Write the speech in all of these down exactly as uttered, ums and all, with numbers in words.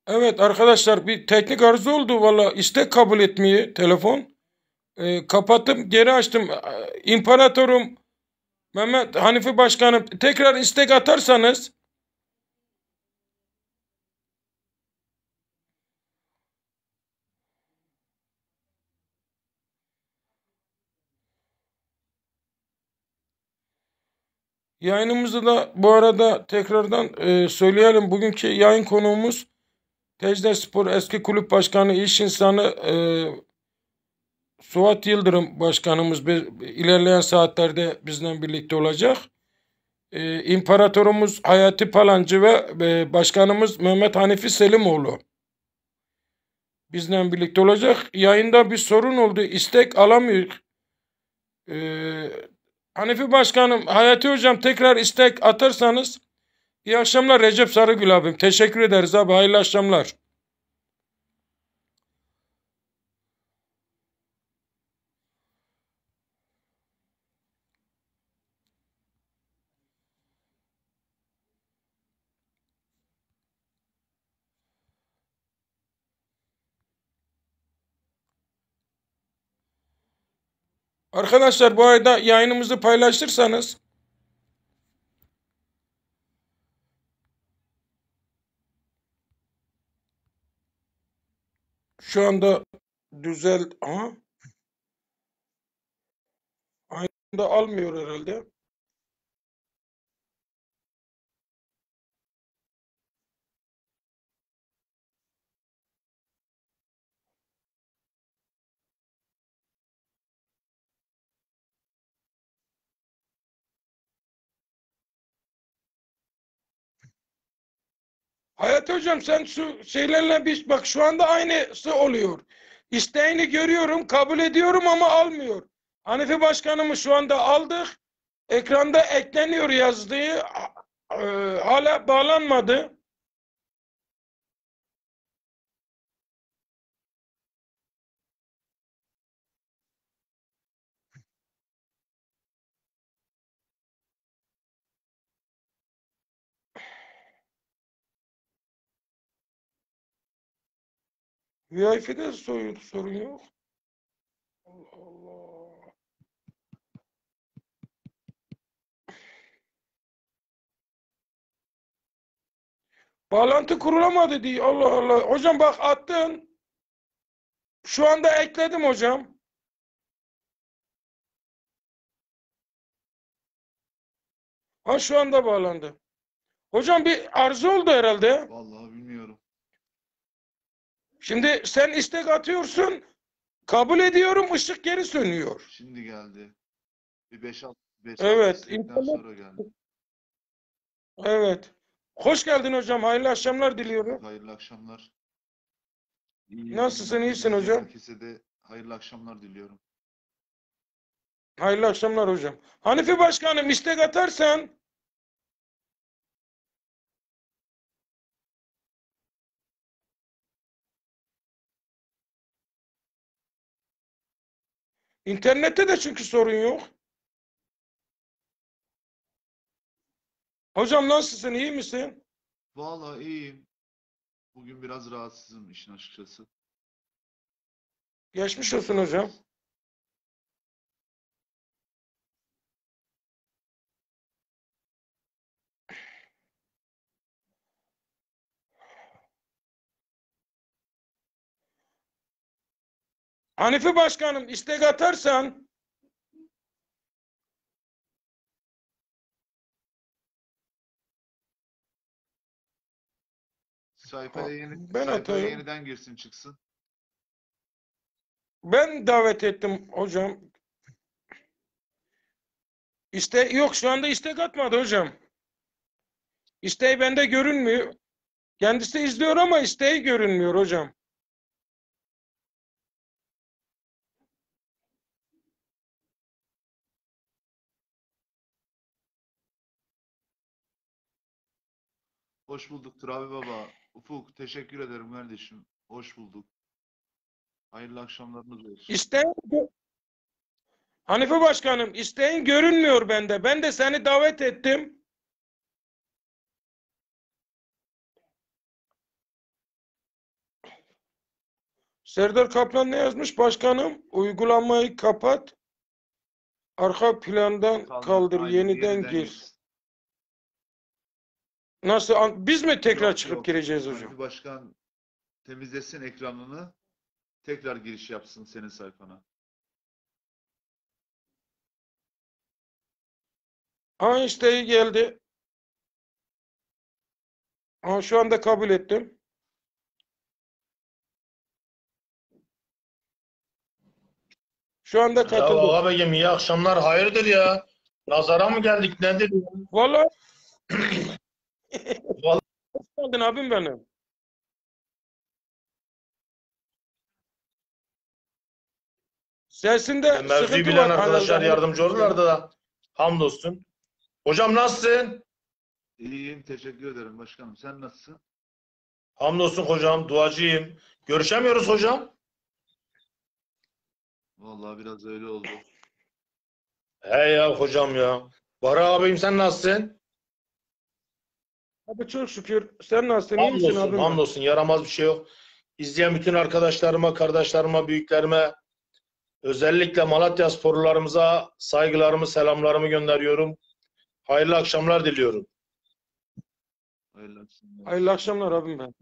Evet arkadaşlar, bir teknik arıza oldu valla, istek kabul etmiyor telefon. Ee, kapattım, geri açtım. Ee, İmparatorum Mehmet Hanifi Başkanım, tekrar istek atarsanız. Yayınımızı da bu arada tekrardan e, söyleyelim. Bugünkü yayın konuğumuz Tecdespor eski kulüp başkanı, iş insanı e, Suat Yıldırım başkanımız ilerleyen saatlerde bizden birlikte olacak. Ee, İmparatorumuz Hayati Palancı ve e, başkanımız Mehmet Hanifi Selimoğlu bizden birlikte olacak. Yayında bir sorun oldu. İstek alamıyor. Ee, Hanifi Başkanım, Hayati Hocam, tekrar istek atarsanız. İyi akşamlar Recep Sarıgül abim. Teşekkür ederiz abi. Hayırlı akşamlar. Arkadaşlar, bu arada yayınımızı paylaşırsanız. Şu anda düzel... Aha. Aynı anda almıyor herhalde. Hayat hocam, sen şu şeylerle bir bak, şu anda aynısı oluyor. İsteğini görüyorum, kabul ediyorum ama almıyor. Hanifi Başkanımı şu anda aldık. Ekranda ekleniyor yazdığı, e, hala bağlanmadı. V I P'de sorun, sorun yok. Allah Allah. Bağlantı kurulamadı diye. Allah Allah. Hocam bak, attın. Şu anda ekledim hocam. Ha, şu anda bağlandı. Hocam bir arıza oldu herhalde. Vallahi bilmiyorum. Şimdi sen istek atıyorsun. Kabul ediyorum, ışık geri sönüyor. Şimdi geldi. Bir beş altı Evet, istekten internet. sonra geldi. Evet. Hoş geldin hocam. Hayırlı akşamlar diliyorum. Hayırlı akşamlar. İyi Nasılsın, yayınlar. iyisin İzleyecek hocam? herkese de hayırlı akşamlar diliyorum. Hayırlı akşamlar hocam. Hanifi Başkanım, istek atarsan. İnternette de çünkü sorun yok. Hocam nasılsın, iyi misin? Vallahi iyiyim. Bugün biraz rahatsızım işin açıkçası. Geçmiş Sen olsun sağ hocam. olasın. Hanifi Başkanım, istek atarsan. Sayfaya yeni Ben sayfaya atayım. yeniden girsin çıksın. Ben davet ettim hocam. İste yok, şu anda istek atmadı hocam. İsteği bende görünmüyor. Kendisi izliyor ama isteği görünmüyor hocam. Hoş bulduk Turabi Baba. Ufuk teşekkür ederim kardeşim. Hoş bulduk. Hayırlı akşamlarınız olsun. İsteğin, Hanife Başkanım, isteğin görünmüyor bende. Ben de seni davet ettim. Serdar Kaplan ne yazmış? Başkanım, uygulamayı kapat. Arka plandan Kaldır, kaldır, aynen, yeniden yeniden gir. gir. Nasıl? an- Biz mi tekrar Yok çıkıp yok. gireceğiz hocam? Hanifi Başkan temizlesin ekranını. Tekrar giriş yapsın senin sayfana. Ha isteği geldi. Ha, şu anda kabul ettim. Şu anda Ya katıldım. ağabeyim iyi akşamlar. Hayırdır ya? Nazara mı geldik? Nedir ya? Vallahi Vallahi hoş geldin abim benim. Sesinde mevzuyu sıkıntı bilen var arkadaşlar herhalde. yardımcı olurlardı da. Hamdolsun. Hocam nasılsın? İyiyim, teşekkür ederim başkanım. Sen nasılsın? Hamdolsun hocam. Duacıyım. Görüşemiyoruz hocam. Vallahi biraz öyle oldu. He ya hocam ya. Bahri ağabeyim sen nasılsın? Abi çok şükür. Sen nasılsın? İyi misin Hamdolsun. abim benim? Hamdolsun. Yaramaz bir şey yok. İzleyen bütün arkadaşlarıma, kardeşlerime, büyüklerime, özellikle Malatya sporlularımıza saygılarımı, selamlarımı gönderiyorum. Hayırlı akşamlar diliyorum. Hayırlı akşamlar. Hayırlı akşamlar abim benim.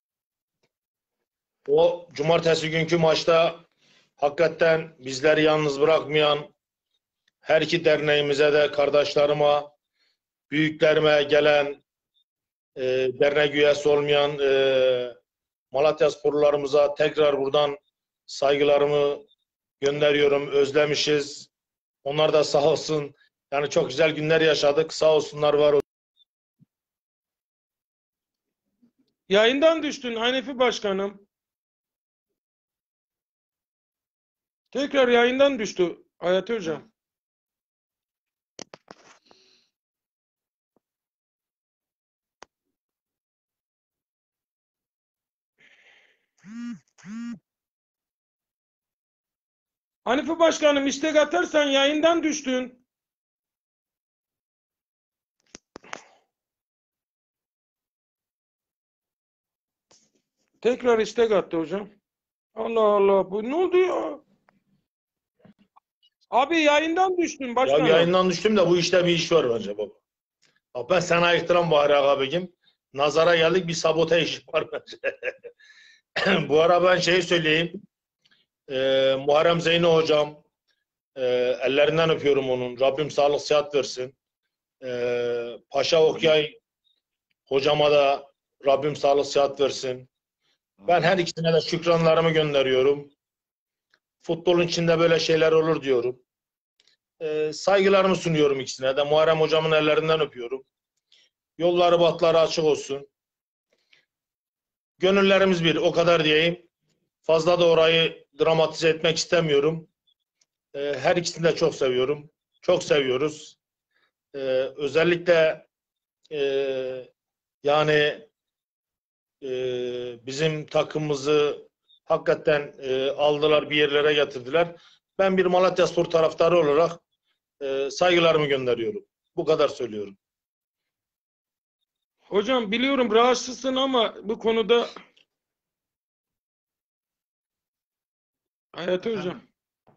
O cumartesi günkü maçta hakikaten bizleri yalnız bırakmayan her iki derneğimize de kardeşlerime, büyüklerime gelen e, dernek üyesi olmayan e, Malatya sporlularımıza tekrar buradan saygılarımı gönderiyorum. Özlemişiz. Onlar da sağ olsun. Yani çok güzel günler yaşadık. Sağ olsunlar, var olsun. Yayından düştün Hanefi Başkanım. Tekrar yayından düştü Hayati Hocam. Hanifi Başkanım istek atarsan yayından düştün. Tekrar istek attı hocam. Allah Allah, bu ne oldu ya? Abi yayından düştün Ya başkanım. yayından düştüm de bu işte bir iş var bence baba. Bak ben sana ayıktıram Bahri ağabeyim. Nazara geldik, bir sabote işi var bence. Bu ara ben şey söyleyeyim. Ee, Muharrem Zeyno hocam, e, ellerinden öpüyorum onun. Rabbim sağlık sıhhat versin. Ee, Paşa Okyay hocama da Rabbim sağlık sıhhat versin. Ben her ikisine de şükranlarımı gönderiyorum. Futbolun içinde böyle şeyler olur diyorum. Ee, saygılarımı sunuyorum ikisine de. Muharrem hocamın ellerinden öpüyorum. Yolları bahtları açık olsun. Gönüllerimiz bir, o kadar diyeyim. Fazla da orayı dramatize etmek istemiyorum. Ee, her ikisini de çok seviyorum. Çok seviyoruz. Ee, özellikle e, yani e, bizim takımımızı hakikaten e, aldılar, bir yerlere getirdiler. Ben bir Malatyaspor taraftarı olarak e, saygılarımı gönderiyorum. Bu kadar söylüyorum. Hocam biliyorum rahatsızsın ama bu konuda Hayati Hocam. Efendim?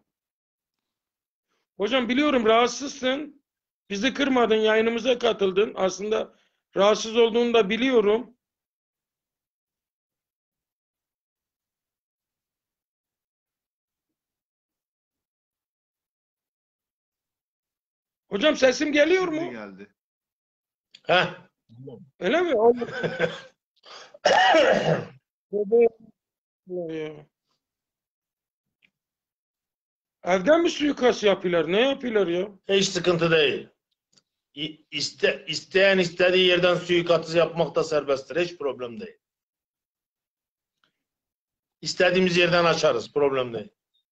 Hocam biliyorum rahatsızsın. Bizi kırmadın, yayınımıza katıldın. Aslında rahatsız olduğunu da biliyorum. Hocam sesim geliyor Şimdi mu? geldi. Heh. Öyle mi? Allah Allah ya. Evden mi suikast yapıyorlar? Ne yapıyorlar ya? Hiç sıkıntı değil. İ- İste, isteyen istediği yerden suikastı yapmak da serbesttir. Hiç problem değil. İstediğimiz yerden açarız. Problem değil.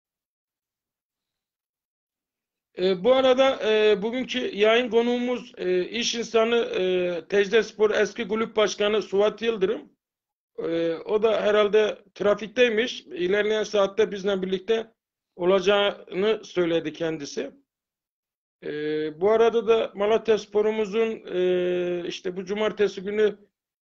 E, bu arada e, bugünkü yayın konuğumuz e, iş insanı e, Tecdespor eski kulüp başkanı Suat Yıldırım. E, o da herhalde trafikteymiş. İlerleyen saatte bizle birlikte olacağını söyledi kendisi. E, bu arada da Malatyaspor'umuzun e, işte bu cumartesi günü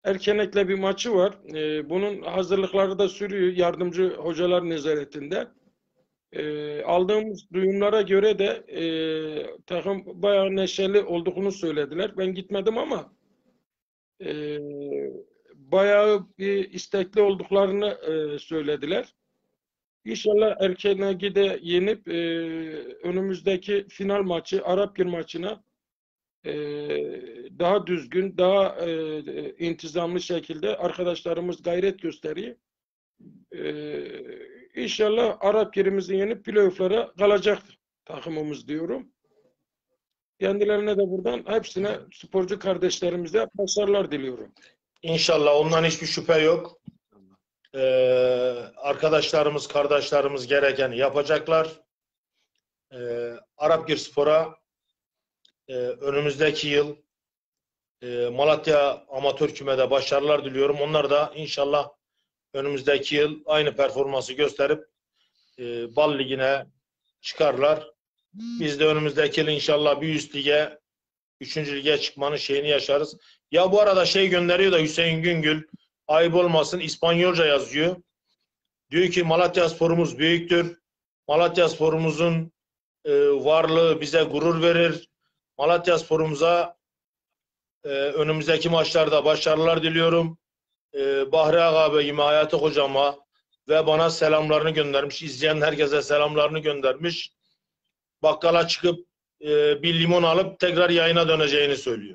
Erkenek'le bir maçı var. Ee, bunun hazırlıkları da sürüyor yardımcı hocalar nezaretinde. Ee, aldığımız duyumlara göre de e, takım bayağı neşeli olduğunu söylediler. Ben gitmedim ama e, bayağı bir istekli olduklarını e, söylediler. İnşallah Erkenek'i de yenip e, önümüzdeki final maçı, Arapgir maçına e, daha düzgün, daha e, intizamlı şekilde arkadaşlarımız gayret gösteriyor. E, İnşallah Arapgir'imizi yenip playoff'lara kalacak takımımız diyorum. Kendilerine de buradan hepsine, sporcu kardeşlerimize başarılar diliyorum. İnşallah ondan hiçbir şüphe yok. Ee, arkadaşlarımız, kardeşlerimiz gerekeni yapacaklar. Ee, Arapgirspor'a e, önümüzdeki yıl e, Malatya Amatör Küme'de başarılar diliyorum. Onlar da inşallah önümüzdeki yıl aynı performansı gösterip e, Bal Ligi'ne çıkarlar. Biz de önümüzdeki yıl inşallah bir üst lige, üçüncü lige çıkmanın şeyini yaşarız. Ya bu arada şey gönderiyor da Hüseyin Güngül, ayıp olmasın, İspanyolca yazıyor. Diyor ki Malatyasporumuz büyüktür. Malatyasporumuzun e, varlığı bize gurur verir. Malatyasporumuza e, önümüzdeki maçlarda başarılar diliyorum. E, Bahri ağabeyime, Hayati hocama ve bana selamlarını göndermiş. İzleyen herkese selamlarını göndermiş. Bakkala çıkıp e, bir limon alıp tekrar yayına döneceğini söylüyor.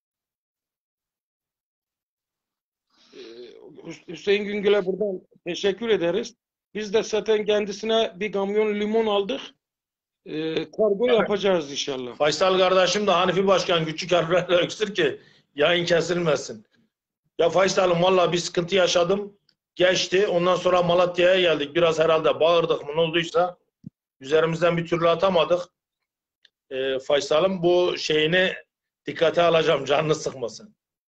Hüseyin Güngül'e buradan teşekkür ederiz. Biz de zaten kendisine bir kamyon limon aldık. Ee, kargo yapacağız inşallah. Faysal kardeşim de Hanifi Başkan küçük harflerle öksür ki yayın kesilmesin. Ya Faysal'ım valla bir sıkıntı yaşadım. Geçti. Ondan sonra Malatya'ya geldik. Biraz herhalde bağırdık mı ne olduysa üzerimizden bir türlü atamadık. Ee, Faysal'ım bu şeyini dikkate alacağım. Canını sıkmasın.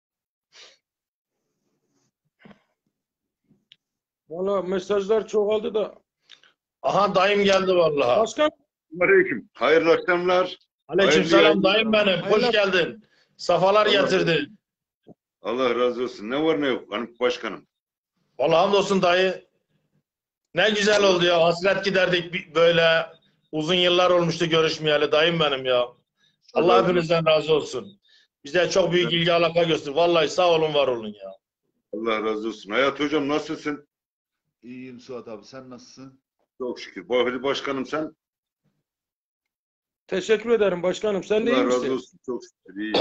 Valla mesajlar çoğaldı da. Aha dayım geldi vallahi. Başkan. Aleyküm. Hayırlı akşamlar. Aleykümselam dayım benim. Hoş Hayırlı- geldin. Safalar Allah- getirdin. Allah razı olsun. Ne var ne yok Hanif Başkanım. Vallahi hamdolsun dayı. Ne güzel oldu ya. Hasret giderdik bir- böyle. Uzun yıllar olmuştu görüşmeyeli. Dayım benim ya. Allah razı hepinizden razı olsun. Bize çok büyük ilgi alaka göster. Vallahi sağ olun var olun ya. Allah razı olsun. Hayat hocam nasılsın? İyiyim Suat abi. Sen nasılsın? Çok şükür. Bahri Başkanım sen? Teşekkür ederim başkanım. Sen de iyi Allah misin? razı olsun. Çok şükür. İyi.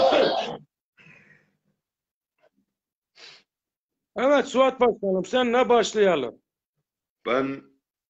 Evet Suat Başkanım, senle başlayalım. Ben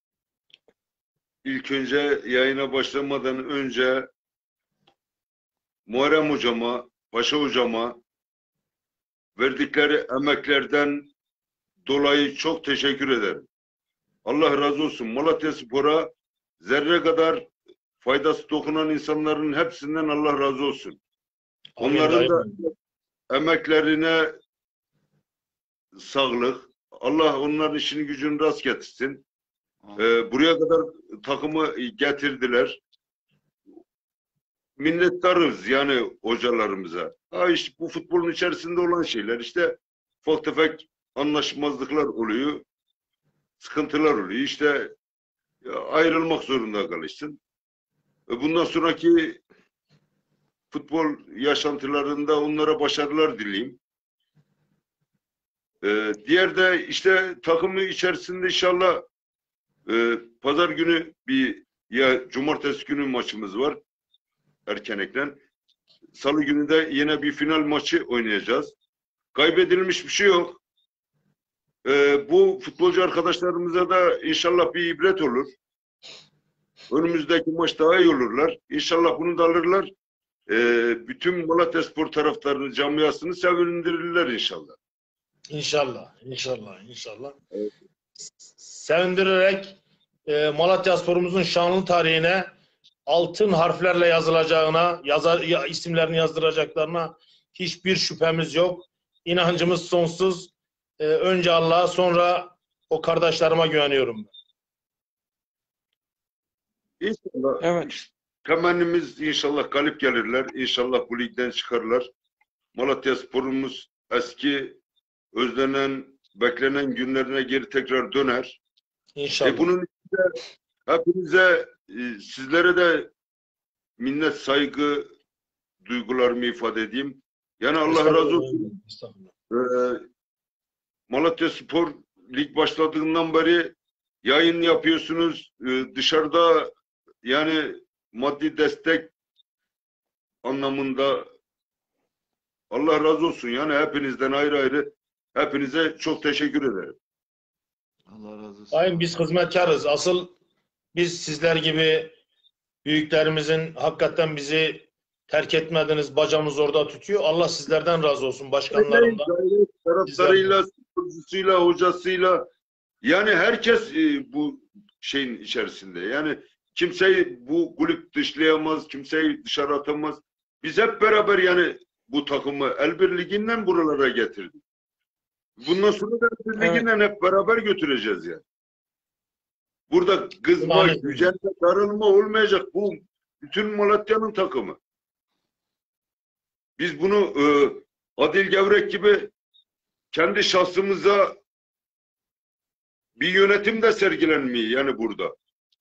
ilk önce yayına başlamadan önce Muharrem hocama, Paşa hocama verdikleri emeklerden dolayı çok teşekkür ederim. Allah razı olsun. Malatyaspor'a zerre kadar faydası dokunan insanların hepsinden Allah razı olsun. Amin Onların dayım da benim. emeklerine sağlık. Allah onların işini gücünü rast getirsin. Ee, buraya kadar takımı getirdiler. Minnettarız yani hocalarımıza. Ha işte bu futbolun içerisinde olan şeyler işte ufak tefek anlaşmazlıklar oluyor. Sıkıntılar oluyor. İşte ya, ayrılmak zorunda kalırsın. E, bundan sonraki futbol yaşantılarında onlara başarılar dileyim. Ee, diğer de işte takımı içerisinde inşallah e, pazar günü bir ya cumartesi günü maçımız var Erkenek'ten. Salı günü de yine bir final maçı oynayacağız. Kaybedilmiş bir şey yok. Ee, bu futbolcu arkadaşlarımıza da inşallah bir ibret olur. Önümüzdeki maç daha iyi olurlar. İnşallah bunu da alırlar. Ee, bütün Malatyaspor taraftarını, camiasını sevindirirler inşallah. İnşallah, inşallah, inşallah. Evet. Sevindirerek e, Malatyaspor'umuzun şanlı tarihine altın harflerle yazılacağına, yazar, ya, isimlerini yazdıracaklarına hiçbir şüphemiz yok. İnancımız sonsuz. E, önce Allah'a, sonra o kardeşlerime güveniyorum. İnşallah. Evet. Temennimiz inşallah galip gelirler. İnşallah bu ligden çıkarlar. Malatyaspor'umuz eski özlenen, beklenen günlerine geri tekrar döner. İnşallah. E bunun içinde hepinize, e, sizlere de minnet, saygı duygularımı ifade edeyim. Yani Allah razı olsun. Ee, Malatya Spor lig başladığından beri yayın yapıyorsunuz. Ee, dışarıda yani maddi destek anlamında Allah razı olsun. Yani hepinizden ayrı ayrı hepinize çok teşekkür ederim. Allah razı olsun. Sayın biz hizmetkarız. Asıl biz sizler gibi büyüklerimizin hakikaten bizi terk etmediniz, bacamız orada tutuyor. Allah sizlerden razı olsun, başkanlarımdan. Taraftarıyla, sporcusuyla, hocasıyla yani herkes e, bu şeyin içerisinde. Yani kimseyi bu kulüp dışlayamaz, kimseyi dışarı atamaz. Biz hep beraber yani bu takımı Elbir Ligi'nden buralara getirdik. Bundan sonra da Elbir Evet. Ligi'nden hep beraber götüreceğiz yani. Burada kızma, Yani- gücenme, darılma olmayacak. Bu bütün Malatya'nın takımı. Biz bunu e, Adil Gevrek gibi kendi şahsımıza bir yönetim de sergilenmiyor yani burada.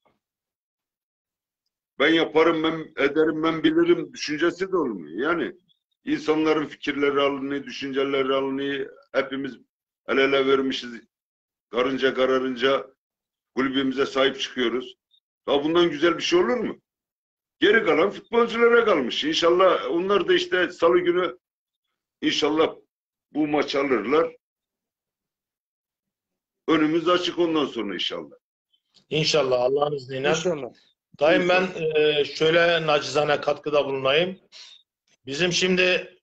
Ben yaparım, ben ederim, ben bilirim düşüncesi de olmuyor. Yani insanların fikirleri alınıyor, düşünceleri alınıyor. Hepimiz el ele vermişiz. Karınca kararınca kulübümüze sahip çıkıyoruz. Daha bundan güzel bir şey olur mu? Geri kalan futbolculara kalmış. İnşallah onlar da işte salı günü inşallah bu maç alırlar. Önümüz açık ondan sonra inşallah. İnşallah Allah'ın izniyle. İnşallah. Dayım ben e, şöyle nacizane katkıda bulunayım. Bizim şimdi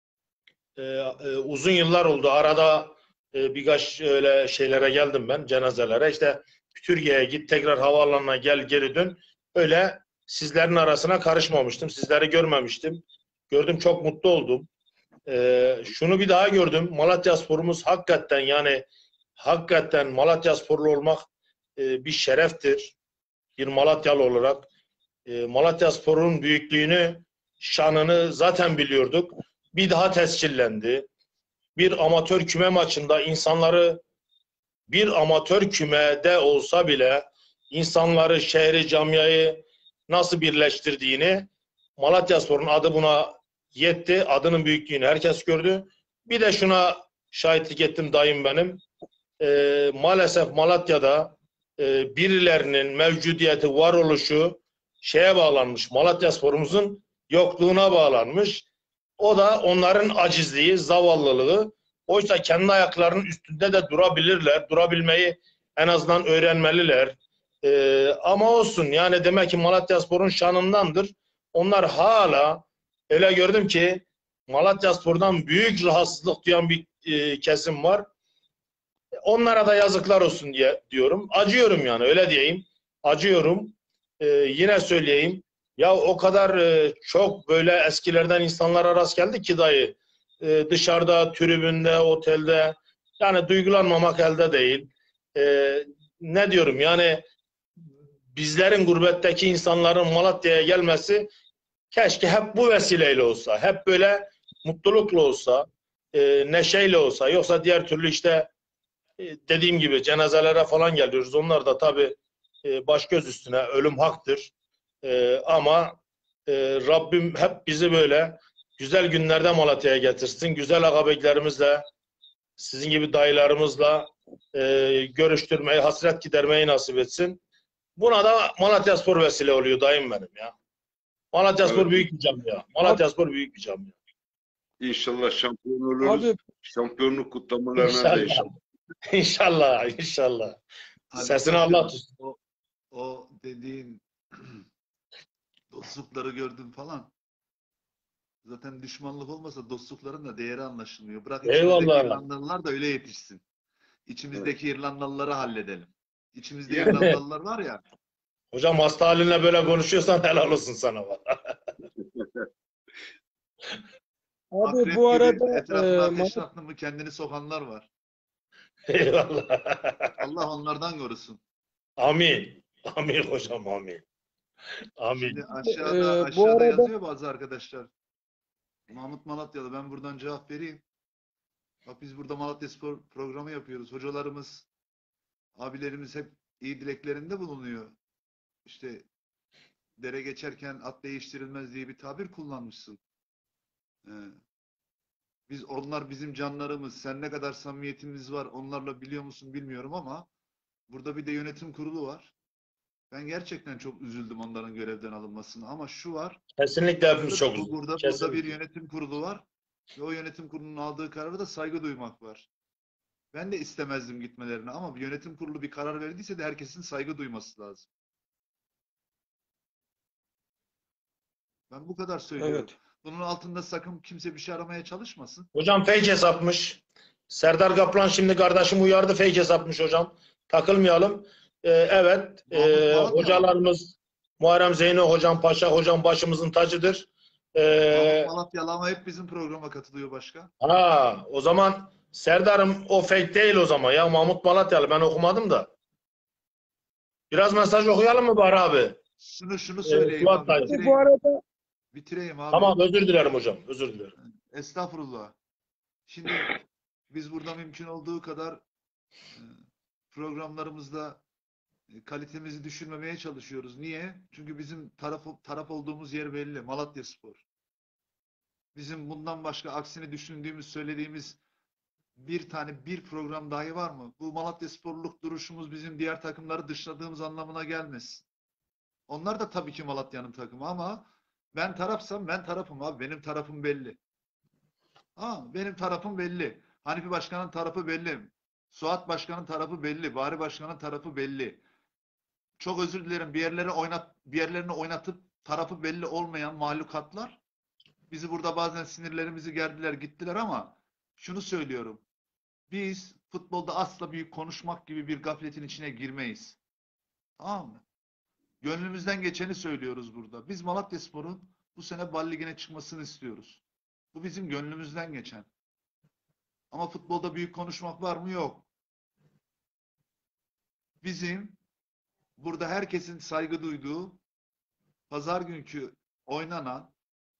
e, e, uzun yıllar oldu. Arada e, birkaç öyle şeylere geldim ben, cenazelere. İşte Türkiye'ye git, tekrar havaalanına gel, geri dön. Öyle sizlerin arasına karışmamıştım. Sizleri görmemiştim. Gördüm, çok mutlu oldum. E, şunu bir daha gördüm. Malatyaspor'umuz hakikaten yani hakikaten Malatyasporlu olmak e, bir şereftir. Bir Malatyalı olarak e, Malatyaspor'un büyüklüğünü, şanını zaten biliyorduk. Bir daha tescillendi. Bir amatör küme maçında insanları bir amatör kümede olsa bile insanları, şehri, camiayı nasıl birleştirdiğini Malatyaspor'un adı buna yetti. Adının büyüklüğünü herkes gördü. Bir de şuna şahitlik ettim dayım benim. E, maalesef Malatya'da e, birilerinin mevcudiyeti, varoluşu şeye bağlanmış. Malatyaspor'umuzun yokluğuna bağlanmış. O da onların acizliği, zavallılığı. Oysa kendi ayaklarının üstünde de durabilirler. Durabilmeyi en azından öğrenmeliler. E, ama olsun yani demek ki Malatyaspor'un şanındandır. Onlar hala öyle gördüm ki Malatyaspor'dan büyük rahatsızlık duyan bir e, kesim var. Onlara da yazıklar olsun diye diyorum. Acıyorum yani öyle diyeyim. Acıyorum. Ee, yine söyleyeyim. Ya o kadar e, çok böyle eskilerden insanlara rast geldi ki dayı. E, dışarıda, tribünde, otelde. Yani duygulanmamak elde değil. E, ne diyorum yani bizlerin gurbetteki insanların Malatya'ya gelmesi keşke hep bu vesileyle olsa. Hep böyle mutlulukla olsa. E, neşeyle olsa. Yoksa diğer türlü işte dediğim gibi cenazelere falan geliyoruz. Onlar da tabii baş göz üstüne ölüm haktır. Ama Rabbim hep bizi böyle güzel günlerde Malatya'ya getirsin. Güzel ağabeylerimizle, sizin gibi dayılarımızla görüştürmeyi, hasret gidermeyi nasip etsin. Buna da Malatyaspor vesile oluyor dayım benim ya. Malatyaspor Evet. büyük bir camia. Malatyaspor büyük bir camia. İnşallah şampiyon oluruz. Abi, Şampiyonluk kutlamalarına İnşallah. da inşallah. İnşallah, inşallah. Ali Sesini Başkanım, Allah tutsun. O, o dediğin dostlukları gördüm falan. Zaten düşmanlık olmasa dostlukların da değeri anlaşılmıyor. Bırak Eyvallah. içimizdeki İrlandalılar da öyle yetişsin. İçimizdeki İrlandalıları halledelim. İçimizde Yani- İrlandalılar var ya. Hocam hasta halinle böyle konuşuyorsan helal olsun sana. abi akrep bu gibi arada etrafına e, ateş Mal- attı mı kendini sokanlar var. Eyvallah. Allah onlardan korusun. Amin. Amin hocam amin. Amin. Şimdi aşağıda, Ee, bu aşağıda arada- yazıyor bazı arkadaşlar. Mahmut Malatyalı, ben buradan cevap vereyim. Bak biz burada Malatyaspor programı yapıyoruz. Hocalarımız, abilerimiz hep iyi dileklerinde bulunuyor. İşte dere geçerken at değiştirilmez diye bir tabir kullanmışsın. Ee, biz onlar bizim canlarımız. Sen ne kadar samimiyetimiz var onlarla biliyor musun bilmiyorum ama burada bir de yönetim kurulu var. Ben gerçekten çok üzüldüm onların görevden alınmasına ama şu var. Kesinlikle hepimiz çok Bu, üzüldük. burada, burada Kesinlikle. bir yönetim kurulu var. Ve o yönetim kurulunun aldığı karara da saygı duymak var. Ben de istemezdim gitmelerini ama bir yönetim kurulu bir karar verdiyse de herkesin saygı duyması lazım. Ben bu kadar söylüyorum. Evet. Bunun altında sakın kimse bir şey aramaya çalışmasın. Hocam fake hesapmış. Serdar Kaplan şimdi kardeşim uyardı, fake hesapmış hocam. Takılmayalım. Ee, evet. Mahmut E, Malatyalı. hocalarımız Muharrem Zeyno hocam, Paşa hocam başımızın tacıdır. Ee, Mahmut Malatyalı ama hep bizim programa katılıyor başka. ha, o zaman Serdar'ım o fake değil o zaman ya. Mahmut Malatyalı ben okumadım da. Biraz mesaj okuyalım mı Bahri abi? Şunu şunu Ee, söyleyeyim Fuat abi. Dayı. Bitireyim, Bu arada bitireyim abi. Tamam, özür dilerim hocam. Özür dilerim. Estağfurullah. Şimdi biz burada mümkün olduğu kadar e, programlarımızda e, kalitemizi düşürmemeye çalışıyoruz. Niye? Çünkü bizim taraf taraf olduğumuz yer belli. Malatyaspor. Bizim bundan başka aksini düşündüğümüz, söylediğimiz bir tane bir program dahi var mı? Bu Malatyasporluluk duruşumuz bizim diğer takımları dışladığımız anlamına gelmesin. Onlar da tabii ki Malatya'nın takımı ama ben tarafsam ben tarafım abi. Benim tarafım belli. Ha, benim tarafım belli. Hanifi Başkan'ın tarafı belli. Suat Başkan'ın tarafı belli. Bahri Başkan'ın tarafı belli. Çok özür dilerim. Bir yerlere oynat, bir yerlerini oynatıp tarafı belli olmayan mahlukatlar bizi burada bazen sinirlerimizi gerdiler, gittiler ama şunu söylüyorum. Biz futbolda asla büyük konuşmak gibi bir gafletin içine girmeyiz. Tamam mı? Gönlümüzden geçeni söylüyoruz burada. Biz Malatyaspor'un bu sene Bal Ligi'ne çıkmasını istiyoruz. Bu bizim gönlümüzden geçen. Ama futbolda büyük konuşmak var mı? Yok. Bizim burada herkesin saygı duyduğu pazar günkü oynanan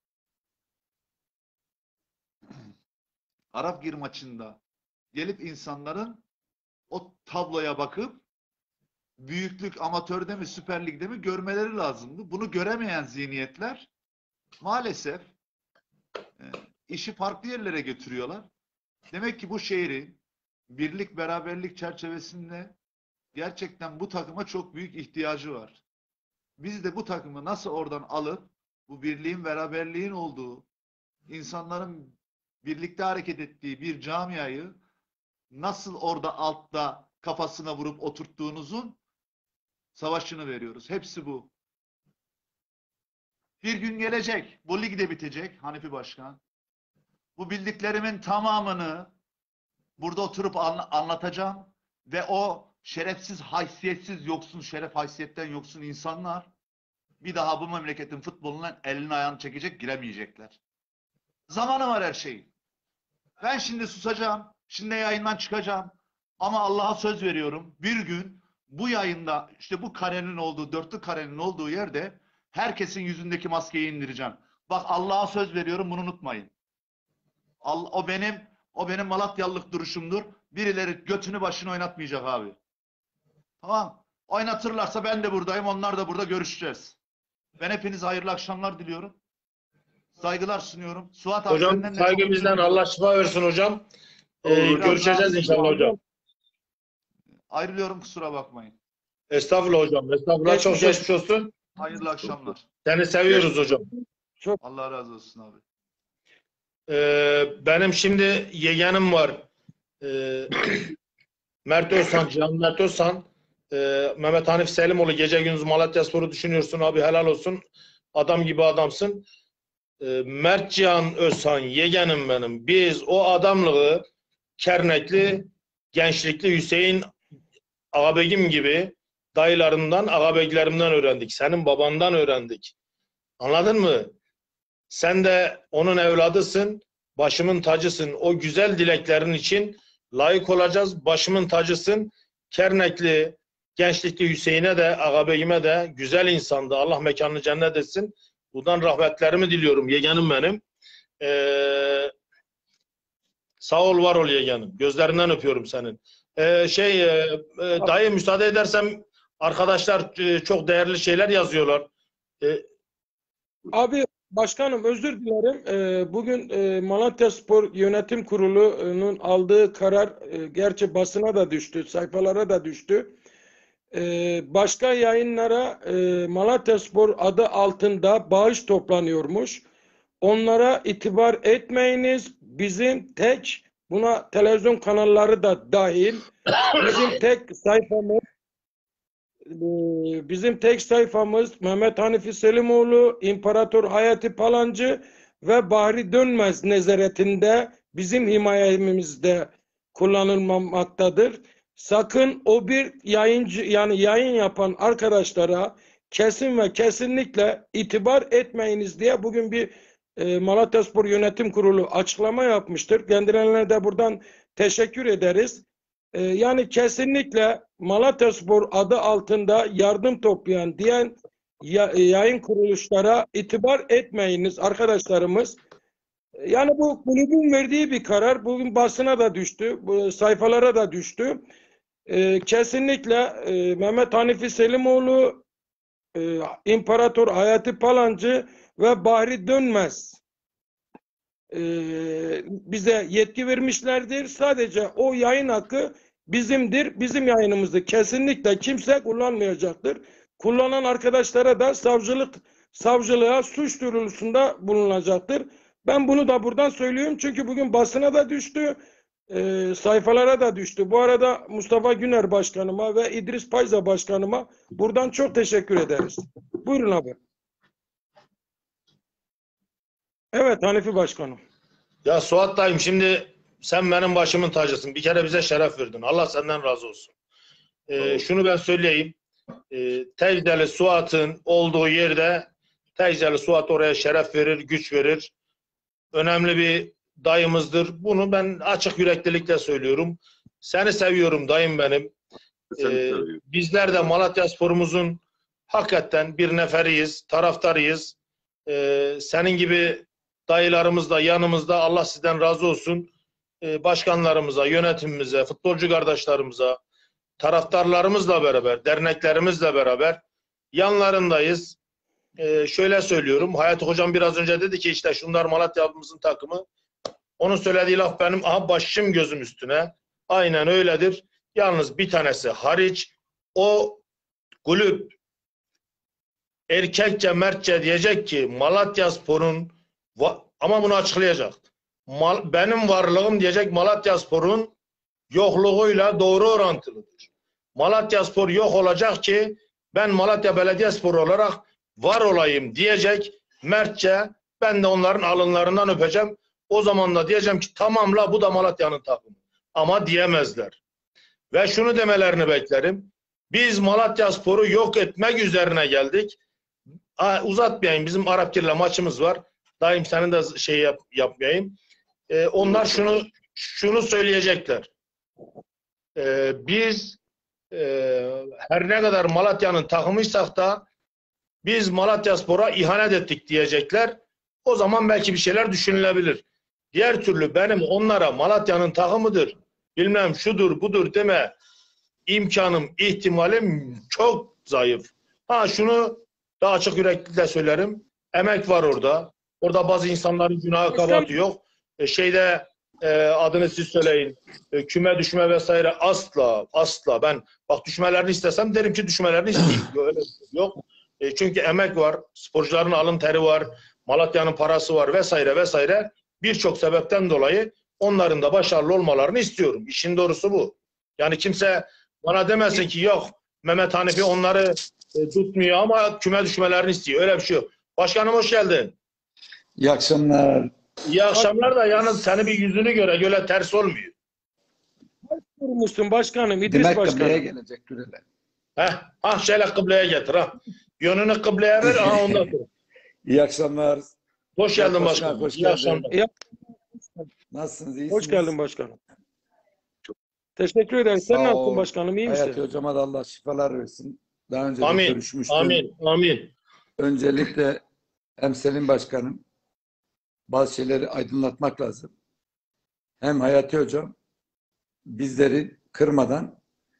Arapgir maçında gelip insanların o tabloya bakıp büyüklük amatörde mi Süper Lig'de mi görmeleri lazımdı. Bunu göremeyen zihniyetler maalesef e, işi farklı yerlere götürüyorlar. Demek ki bu şehrin birlik beraberlik çerçevesinde gerçekten bu takıma çok büyük ihtiyacı var. Biz de bu takımı nasıl oradan alıp bu birliğin beraberliğin olduğu, insanların birlikte hareket ettiği bir camiayı nasıl orada altta kafasına vurup oturttuğunuzun savaşını veriyoruz. Hepsi bu. Bir gün gelecek. Bu lig de bitecek Hanifi Başkan. Bu bildiklerimin tamamını burada oturup anlatacağım ve o şerefsiz, haysiyetsiz, yoksun, şeref haysiyetten yoksun insanlar bir daha bu memleketin futbolundan elini ayağını çekecek, giremeyecekler. Zamanı var her şeyin. Ben şimdi susacağım. Şimdi yayından çıkacağım. Ama Allah'a söz veriyorum. Bir gün bu yayında işte bu karenin olduğu, dörtlü karenin olduğu yerde herkesin yüzündeki maskeyi indireceğim. Bak Allah'a söz veriyorum, bunu unutmayın. Allah, o benim o benim Malatyalılık duruşumdur. Birileri götünü başını oynatmayacak abi. Tamam. Oynatırlarsa ben de buradayım. Onlar da burada, görüşeceğiz. Ben hepinize hayırlı akşamlar diliyorum. Saygılar sunuyorum. Suat abi Hocam senden de saygımızdan çok- Allah şifa versin hocam. Ee, Olur hocam. görüşeceğiz inşallah hocam. Ayrılıyorum, kusura bakmayın. Estağfurullah hocam. Estağfurullah. Çok Geçmiş geçmiş olsun. Hayırlı akşamlar. Seni seviyoruz hocam. Allah razı olsun abi. Ee, benim şimdi yeğenim var. Ee, Mert Özhan, Cihan Mert Özhan. Ee, Mehmet Hanif Selimoğlu, gece gündüz Malatyaspor'u düşünüyorsun abi, helal olsun. Adam gibi adamsın. Ee, Mert Cihan Özhan yeğenim benim. Biz o adamlığı Kernekli, gençlikli Hüseyin ağabeyim gibi dayılarından, ağabeylerimden öğrendik. Senin babandan öğrendik. Anladın mı? Sen de onun evladısın, başımın tacısın. O güzel dileklerin için layık olacağız. Başımın tacısın. Kernekli, gençlikli Hüseyin'e de, ağabeyime de güzel insandı. Allah mekanını cennet etsin. Buradan rahmetlerimi diliyorum. Yeğenim benim. Ee, Sağ ol, var ol yeğenim. Gözlerinden öpüyorum senin. Ee, şey, e, e, dayı müsaade edersem arkadaşlar e, çok değerli şeyler yazıyorlar. E, Abi başkanım özür dilerim. Ee, bugün e, Malatyaspor Yönetim Kurulu'nun aldığı karar e, gerçi basına da düştü, sayfalara da düştü. Ee, başka yayınlara e, Malatyaspor adı altında bağış toplanıyormuş. Onlara itibar etmeyiniz. Bizim tek, buna televizyon kanalları da dahil, bizim tek sayfamız Ee, bizim tek sayfamız Mehmet Hanifi Selimoğlu, İmparator Hayati Palancı ve Bahri Dönmez nezaretinde bizim himayemizde kullanılmamaktadır. Sakın o bir yayıncı yani yayın yapan arkadaşlara kesin ve kesinlikle itibar etmeyiniz diye bugün bir e, Malatyaspor Yönetim Kurulu açıklama yapmıştır. Kendilerine de buradan teşekkür ederiz. Ee, yani kesinlikle Malatyaspor adı altında yardım toplayan diyen yayın kuruluşlara itibar etmeyiniz arkadaşlarımız. Yani bu kulübün verdiği bir karar. Bugün basına da düştü, bu sayfalara da düştü. Ee, kesinlikle e, Mehmet Hanifi Selimoğlu, e, İmparator Hayati Palancı ve Bahri Dönmez e, bize yetki vermişlerdir. Sadece o yayın hakkı bizimdir. Bizim yayınımızı kesinlikle kimse kullanmayacaktır. Kullanan arkadaşlara da savcılık savcılığa suç duyurusunda bulunacaktır. Ben bunu da buradan söylüyorum. Çünkü bugün basına da düştü. E, sayfalara da düştü. Bu arada Mustafa Güner Başkanıma ve İdris Payza Başkanıma buradan çok teşekkür ederiz. Buyurun abi. Evet Hanifi Başkanım. Ya Suat dayım, şimdi sen benim başımın tacısın. Bir kere bize şeref verdin. Allah senden razı olsun. Ee, şunu ben söyleyeyim. Ee, Tecdeli Suat'ın olduğu yerde Tecdeli Suat oraya şeref verir, güç verir. Önemli bir dayımızdır. Bunu ben açık yüreklilikle söylüyorum. Seni seviyorum dayım benim. Ee, bizler de Malatyaspor'umuzun hakikaten bir neferiyiz, taraftarıyız. Ee, senin gibi dayılarımız da yanımızda. Allah sizden razı olsun. Ee, başkanlarımıza, yönetimimize, futbolcu kardeşlerimize, taraftarlarımızla beraber, derneklerimizle beraber yanlarındayız. Ee, şöyle söylüyorum. Hayati Hocam biraz önce dedi ki işte şunlar Malatya'mızın takımı. Onun söylediği laf benim aha başım gözüm üstüne. Aynen öyledir. Yalnız bir tanesi hariç, o kulüp erkekçe mertçe diyecek ki Malatyaspor'un, ama bunu açıklayacak. Mal, benim varlığım diyecek Malatyaspor'un yokluğuyla doğru orantılıdır. Malatyaspor yok olacak ki ben Malatya Belediyespor olarak var olayım diyecek mertçe. Ben de onların alınlarından öpeceğim. O zaman da diyeceğim ki tamamla bu da Malatya'nın takımı. Ama diyemezler. Ve şunu demelerini beklerim. Biz Malatyaspor'u yok etmek üzerine geldik. Aa, uzatmayayım. Bizim Arapkir'le maçımız var. Daim senin de şey yap, yapmayayım. Ee, onlar şunu şunu söyleyecekler. Ee, biz e, her ne kadar Malatya'nın takımıysak da biz Malatyaspor'a ihanet ettik diyecekler. O zaman belki bir şeyler düşünülebilir. Diğer türlü benim onlara Malatya'nın takımıdır, bilmem şudur budur deme imkanım, ihtimalim çok zayıf. Ha şunu daha açık yüreklilikle söylerim. Emek var orada. Orada bazı insanların günahı kabahati yok. E, şeyde e, adını siz söyleyin. E, küme düşme vesaire asla asla. Ben bak düşmelerini istesem derim ki düşmelerini isteyeyim. Öyle yok. E, çünkü emek var. Sporcuların alın teri var. Malatya'nın parası var vesaire vesaire. Birçok sebepten dolayı onların da başarılı olmalarını istiyorum. İşin doğrusu bu. Yani kimse bana demesin ki yok Mehmet Hanifi onları e, tutmuyor ama küme düşmelerini istiyor. Öyle bir şey yok. Başkanım hoş geldin. İyi akşamlar. İyi akşamlar da yalnız seni bir yüzünü göre öyle ters olmuyor. Durmuşsun başkanım, İdris Demek Başkanım. kıbleye gelecek Dürele. Heh, ah şöyle kıbleye getir ha. Yönünü kıbleye ver, aha ondan sonra. İyi akşamlar. Hoş geldin Hoş başkanım. hoş İyi geldin. akşamlar. İyi- Nasılsınız? İyisiniz? Hoş geldin başkanım. Teşekkür ederim. Sen Sağ nasılsın ol. başkanım? İyi misin? Hayati Hocama da Allah şifalar versin. Daha önce de Amin. görüşmüştüm. Amin. Amin. Öncelikle hem Selim Başkanım bazı şeyleri aydınlatmak lazım. hem Hayati Hocam bizleri kırmadan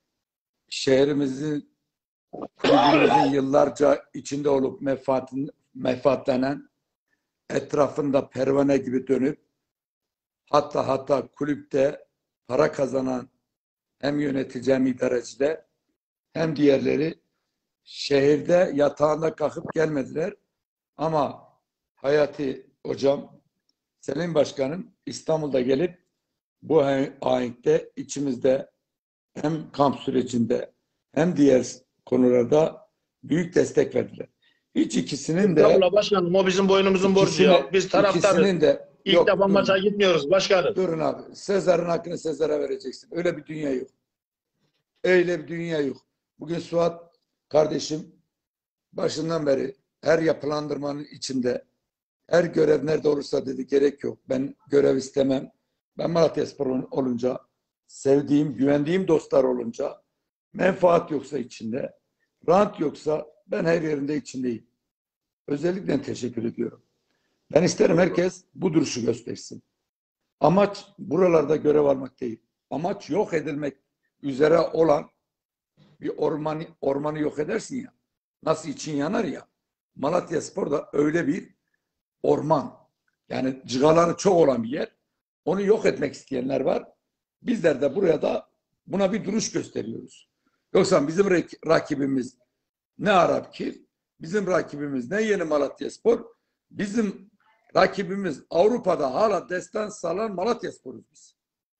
şehrimizin, kulübümüzün yıllarca içinde olup menfaatin, menfaatlenen, etrafında pervane gibi dönüp hatta hatta kulüpte para kazanan hem yönetici hem idarecide hem diğerleri şehirde yatağında kalkıp gelmediler. Ama Hayati Hocam, Selim Başkanım İstanbul'da gelip bu ahenkte içimizde hem kamp sürecinde hem diğer konularda büyük destek verdiler. Hiç ikisinin de Estağfurullah başkanım, o bizim boynumuzun borcu ya. ikisini- Biz taraftarız. ikisinin de İlk yok, defa durun. maça gitmiyoruz başkanım. Durun abi. Sezar'ın hakkını Sezar'a vereceksin. Öyle bir dünya yok. Öyle bir dünya yok. Bugün Suat kardeşim başından beri her yapılandırmanın içinde her görev nerede olursa dedi gerek yok. Ben görev istemem. Ben Malatyaspor olunca sevdiğim, güvendiğim dostlar olunca menfaat yoksa içinde, rant yoksa ben her yerinde içindeyim. Özellikle teşekkür ediyorum. Ben isterim herkes bu duruşu göstersin. Amaç buralarda görev almak değil. Amaç yok edilmek üzere olan bir ormanı, ormanı yok edersin ya. Nasıl için yanar ya. Malatyaspor da öyle bir orman. Yani cıgaları çok olan bir yer. Onu yok etmek isteyenler var. Bizler de buraya da buna bir duruş gösteriyoruz. Yoksa bizim rakibimiz ne Arapkir, bizim rakibimiz ne Yeni Malatyaspor, bizim rakibimiz Avrupa'da hala destan salan Malatyaspor'uz biz.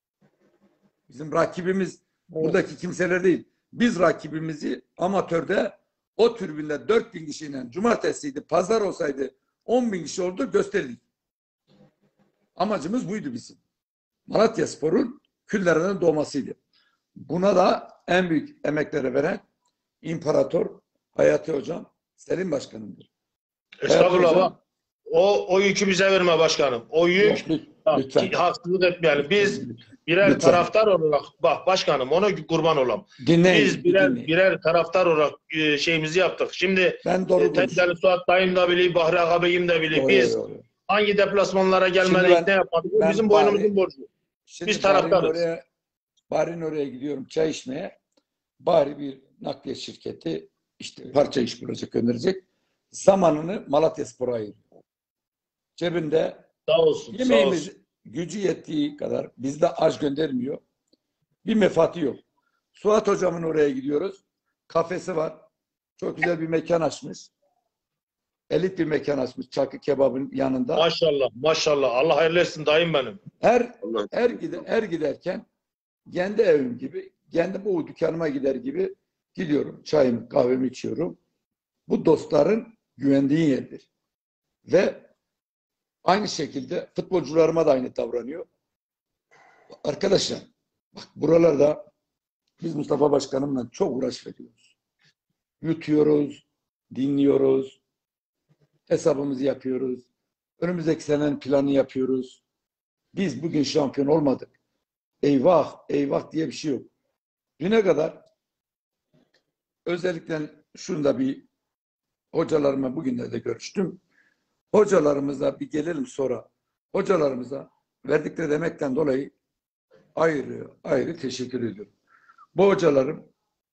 Bizim rakibimiz buradaki kimseler değil. Biz rakibimizi amatörde o tribünde dört bin kişiyle cumartesiydi, pazar olsaydı on bin kişi oldu gösterdik. Amacımız buydu bizim. Malatyaspor'un küllerinin doğmasıydı. Buna da en büyük emekleri veren İmparator Hayati Hocam, Selim Başkanımdır. Estağfurullah. Hayati Hocam, O, o yükü bize verme başkanım. O yük yok, lütfen. ki haksızlık etmeyelim. Biz birer Lütfen. taraftar olarak bak başkanım ona kurban olalım. Dinleyin, Biz birer dinleyin. birer taraftar olarak e, şeyimizi yaptık. Şimdi Ben doğru e, Tenceli Suat dayım da biliyor, Bahri Ağabeyim de biliyor. Doğru, Biz doğru. hangi deplasmanlara gelmedik, Şimdi ben- ne yapmadık? Bu ben bizim Bahri- boynumuzun borcu. Şimdi Biz taraftarız. Bahri'nin oraya, Bahri'nin oraya gidiyorum çay içmeye. Bahri bir nakliye şirketi işte parça iş kuracak, gönderecek. Zamanını Malatyaspor'a ayırıyor. Cebinde Sağ olsun. Sağ yemeğimiz olsun. gücü yettiği kadar bizde aç göndermiyor. Bir menfaati yok. Suat Hocam'ın oraya gidiyoruz. Kafesi var. Çok güzel bir mekan açmış. Elit bir mekan açmış. Çakı kebabın yanında. Maşallah, maşallah. Allah hayırlı etsin dayım benim. Her Allah her gider her giderken kendi evim gibi, kendi bu dükkanıma gider gibi gidiyorum. Çayımı, kahvemi içiyorum. Bu dostların güvendiği yerdir. Ve aynı şekilde futbolcularıma da aynı davranıyor. Arkadaşlar, bak buralarda biz Mustafa Başkanımla çok uğraş veriyoruz. Yutuyoruz, dinliyoruz, hesabımızı yapıyoruz. Önümüzdeki senenin planı yapıyoruz. Biz bugün şampiyon olmadık. Eyvah, eyvah diye bir şey yok. Düne kadar özellikle şunu da bir hocalarıma bugünlerde görüştüm. Hocalarımıza bir gelelim sonra. Hocalarımıza verdikleri emekten dolayı ayrı ayrı teşekkür ediyorum. Bu hocalarım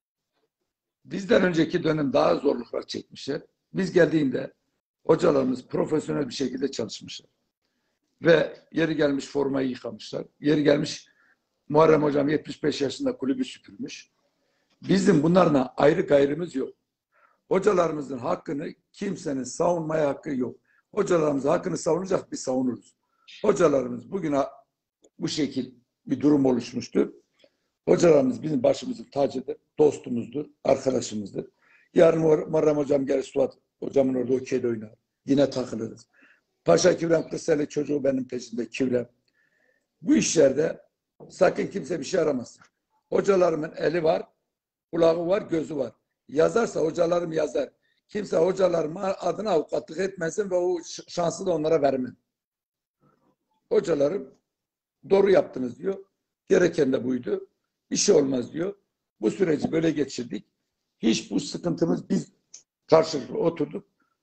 bizden önceki dönem daha zorluklar çekmişler. Biz geldiğinde hocalarımız profesyonel bir şekilde çalışmışlar. Ve yeri gelmiş formayı yıkamışlar. Yeri gelmiş Muharrem Hocam yetmiş beş yaşında kulübü süpürmüş. Bizim bunlarla ayrı gayrımız yok. Hocalarımızın hakkını kimsenin savunmaya hakkı yok. Hocalarımızın hakkını savunacak, biz savunuruz. Hocalarımız bugün bu şekil bir durum oluşmuştur. Hocalarımız bizim başımızın tacıdır, dostumuzdur, arkadaşımızdır. Yarın Muharrem Hocam gelir, Suat Hocamın orada okeyde oynar. Yine takılırız. Paşa Kivrem Kırseli çocuğu benim peşinde Kivrem. Bu işlerde sakın kimse bir şey aramasın. Hocalarımın eli var, kulağı var, gözü var. Yazarsa hocalarım yazar. Kimse hocalarım adına avukatlık etmesin ve o şansı da onlara vermem. Hocalarım doğru yaptınız diyor. Gereken de buydu. Bir şey olmaz diyor. Bu süreci böyle geçirdik. Hiç bu sıkıntımız, biz karşılıklı oturduk.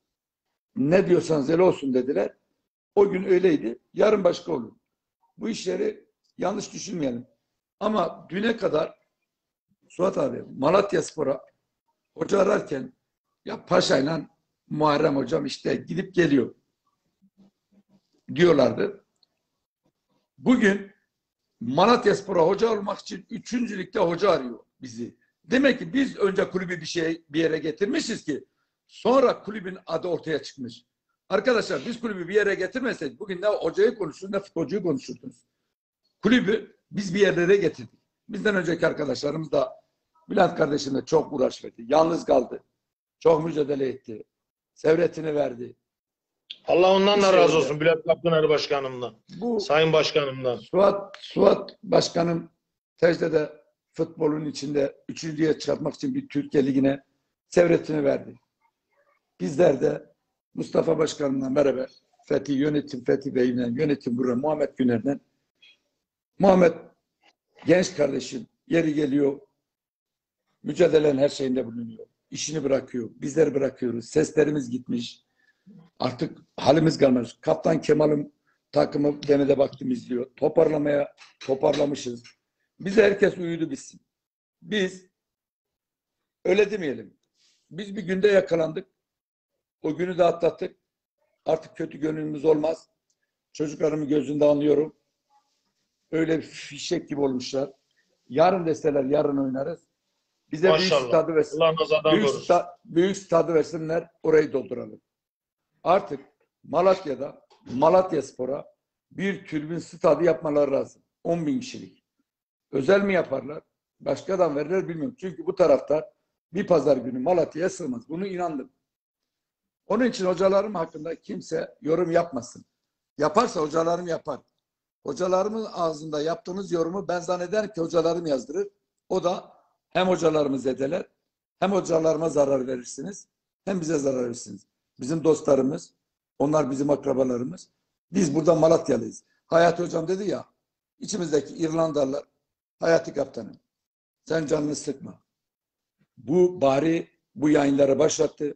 Ne diyorsanız öyle olsun dediler. O gün öyleydi. Yarın başka olur. Bu işleri Yanlış düşünmeyelim. Ama düne kadar Suat abi Malatyaspor'a hoca ararken ya Paşa'yla Muharrem hocam işte gidip geliyor diyorlardı. Bugün Malatyaspor'a hoca olmak için üçüncü ligde hoca arıyor bizi. Demek ki biz önce kulübü bir şey bir yere getirmişiz ki sonra kulübün adı ortaya çıkmış. Arkadaşlar biz kulübü bir yere getirmeseydik bugün ne hocayı konuşurdunuz ne futbolcuyu konuşurdunuz. Kulübü biz bir yerlere getirdik. Bizden önceki arkadaşlarımız da Bülent kardeşim de çok uğraş verdi. Yalnız kaldı. Çok mücadele etti. Sevretini verdi. Allah ondan da Bir razı şey olsun. Bülent Akpınar Başkanımdan. Bu Sayın Başkanımdan. Suat, Suat Başkan'ın Tecde'de futbolun içinde üçüncüye çıkartmak için bir Türkiye Ligi'ne sevretini verdi. Bizler de Mustafa Başkan'la beraber Fethi Yönetim, Fethi Bey'le Yönetim Kurulu Muhammed Güner'den Muhammed genç kardeşim yeri geliyor mücadelenin her şeyinde bulunuyor. İşini bırakıyor. Bizleri bırakıyoruz. Seslerimiz gitmiş. Artık halimiz kalmamış. Kaptan Kemal'ın takımı demede baktım izliyor. Toparlamaya toparlamışız. Bize herkes uyudu bitsin. Biz öyle demeyelim. Biz bir günde yakalandık. O günü de atlattık. Artık kötü gönlümüz olmaz. Çocuklarımın gözünde anlıyorum. Öyle bir fişek gibi olmuşlar. Yarın deseler yarın oynarız. Bize Maşallah. büyük stadı versin. Allah nazardan Büyük, korusun. sta, büyük stadı versinler. Orayı dolduralım. Artık Malatya'da Malatyaspor'a bir tribün stadı yapmaları lazım. on bin kişilik. Özel mi yaparlar? Başkadan verirler bilmiyorum. Çünkü bu taraftar bir pazar günü Malatya'ya sığmaz. Bunu inandım. Onun için hocalarım hakkında kimse yorum yapmasın. Yaparsa hocalarım yapar. Hocalarımın ağzında yaptığınız yorumu ben zannederim ki hocalarım yazdırır. O da hem hocalarımı zedeler, hem hocalarıma zarar verirsiniz, hem bize zarar verirsiniz. Bizim dostlarımız, onlar bizim akrabalarımız. Biz burada Malatyalıyız. Hayati hocam dedi ya, içimizdeki İrlandalılar, Hayati kaptanım, sen canını sıkma. Bu bari bu yayınları başlattı.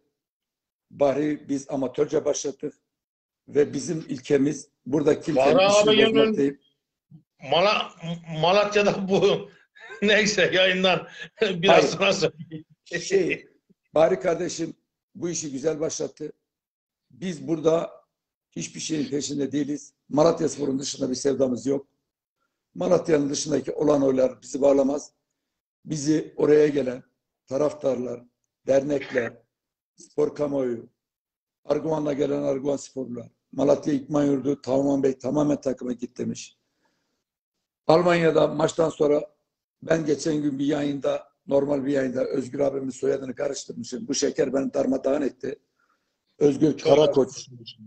Bari biz amatörce başlattık. Ve bizim ilkemiz burada kimsenin Bahri işini abi bozmak günün- değil. Mala, Malatya'da bu neyse yayından biraz Hayır. sonra söyleyeyim. Şey, Bari kardeşim bu işi güzel başlattı. Biz burada hiçbir şeyin peşinde değiliz. Malatyaspor'un dışında bir sevdamız yok. Malatya'nın dışındaki olan oylar bizi bağlamaz. Bizi oraya gelen taraftarlar, dernekler, spor kamuoyu, Arguvan'la gelen Arguvan sporlular, Malatya İkman Yurdu, Tavman Bey tamamen takıma git demiş. Almanya'da maçtan sonra ben geçen gün bir yayında, normal bir yayında Özgür abimin soyadını karıştırmışım. Bu şeker beni darmadağın etti. Özgür Karakoç.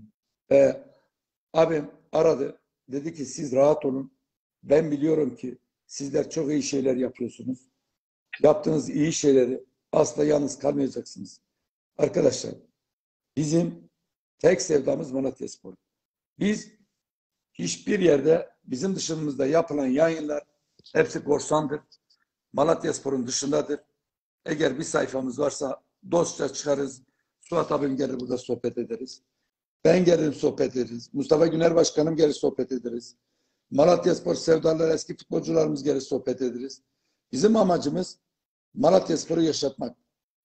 E, abim aradı. Dedi ki siz rahat olun. Ben biliyorum ki sizler çok iyi şeyler yapıyorsunuz. Yaptığınız iyi şeyleri asla yalnız kalmayacaksınız. Arkadaşlar bizim tek sevdamız Malatyaspor. Biz hiçbir yerde bizim dışımızda yapılan yayınlar hepsi korsandır. Malatyaspor'un dışındadır. Eğer bir sayfamız varsa dostça çıkarız. Suat abim gelir burada sohbet ederiz. Ben gelirim sohbet ederiz. Mustafa Güner Başkanım gelir sohbet ederiz. Malatyaspor sevdalılar eski futbolcularımız gelir sohbet ederiz. Bizim amacımız Malatyaspor'u yaşatmak.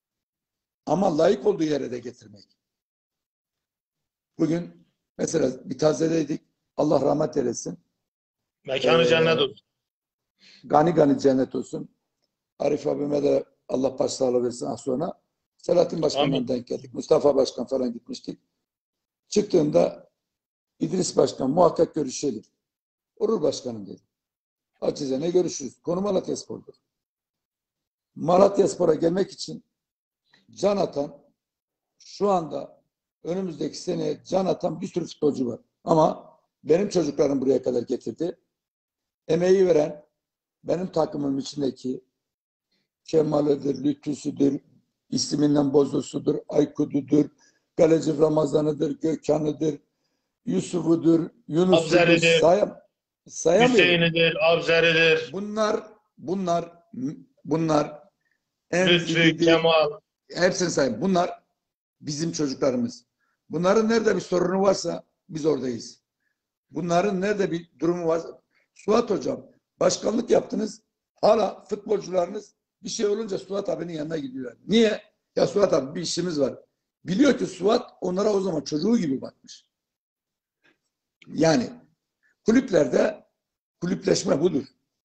Ama layık olduğu yere de getirmek. Bugün mesela bir tazedeydik. Allah rahmet eylesin. Mekanı Ee, cennet olsun. Gani gani cennet olsun. Arif abime de Allah başsağlığı versin az sonra. Selahattin Başkan'dan Amin. denk geldik. Mustafa Başkan falan gitmiştik. Çıktığımda İdris Başkan muhakkak görüşelim. Olur başkanım dedi. Açıkça ne görüşürüz? Konu Malatyaspor'dur. Malatyaspor'a gelmek için can atan şu anda önümüzdeki seneye can atan bir sürü futbolcu var. Ama benim çocuklarım buraya kadar getirdi. Emeği veren benim takımım içindeki Kemal'ıdır, Lütfüsüdür, isminden Bozusudur, Aykut'udur, Kaleci Ramazan'ıdır, Gökhan'ıdır, Yusuf'udur, Yunus'udur. Abzeri'dir. Sayam, sayamıyorum. Hüseyin'idir, Abzeri'dir, Bunlar, bunlar, bunlar en Lütfü, zibidi- Kemal. hepsini sayayım. Bunlar bizim çocuklarımız. Bunların nerede bir sorunu varsa biz oradayız. Bunların nerede bir durumu varsa Suat Hocam, başkanlık yaptınız. Hala futbolcularınız bir şey olunca Suat abinin yanına gidiyorlar. Niye? Ya Suat abi bir işimiz var. Biliyor ki Suat onlara o zaman çocuğu gibi bakmış. Yani kulüplerde kulüpleşme budur.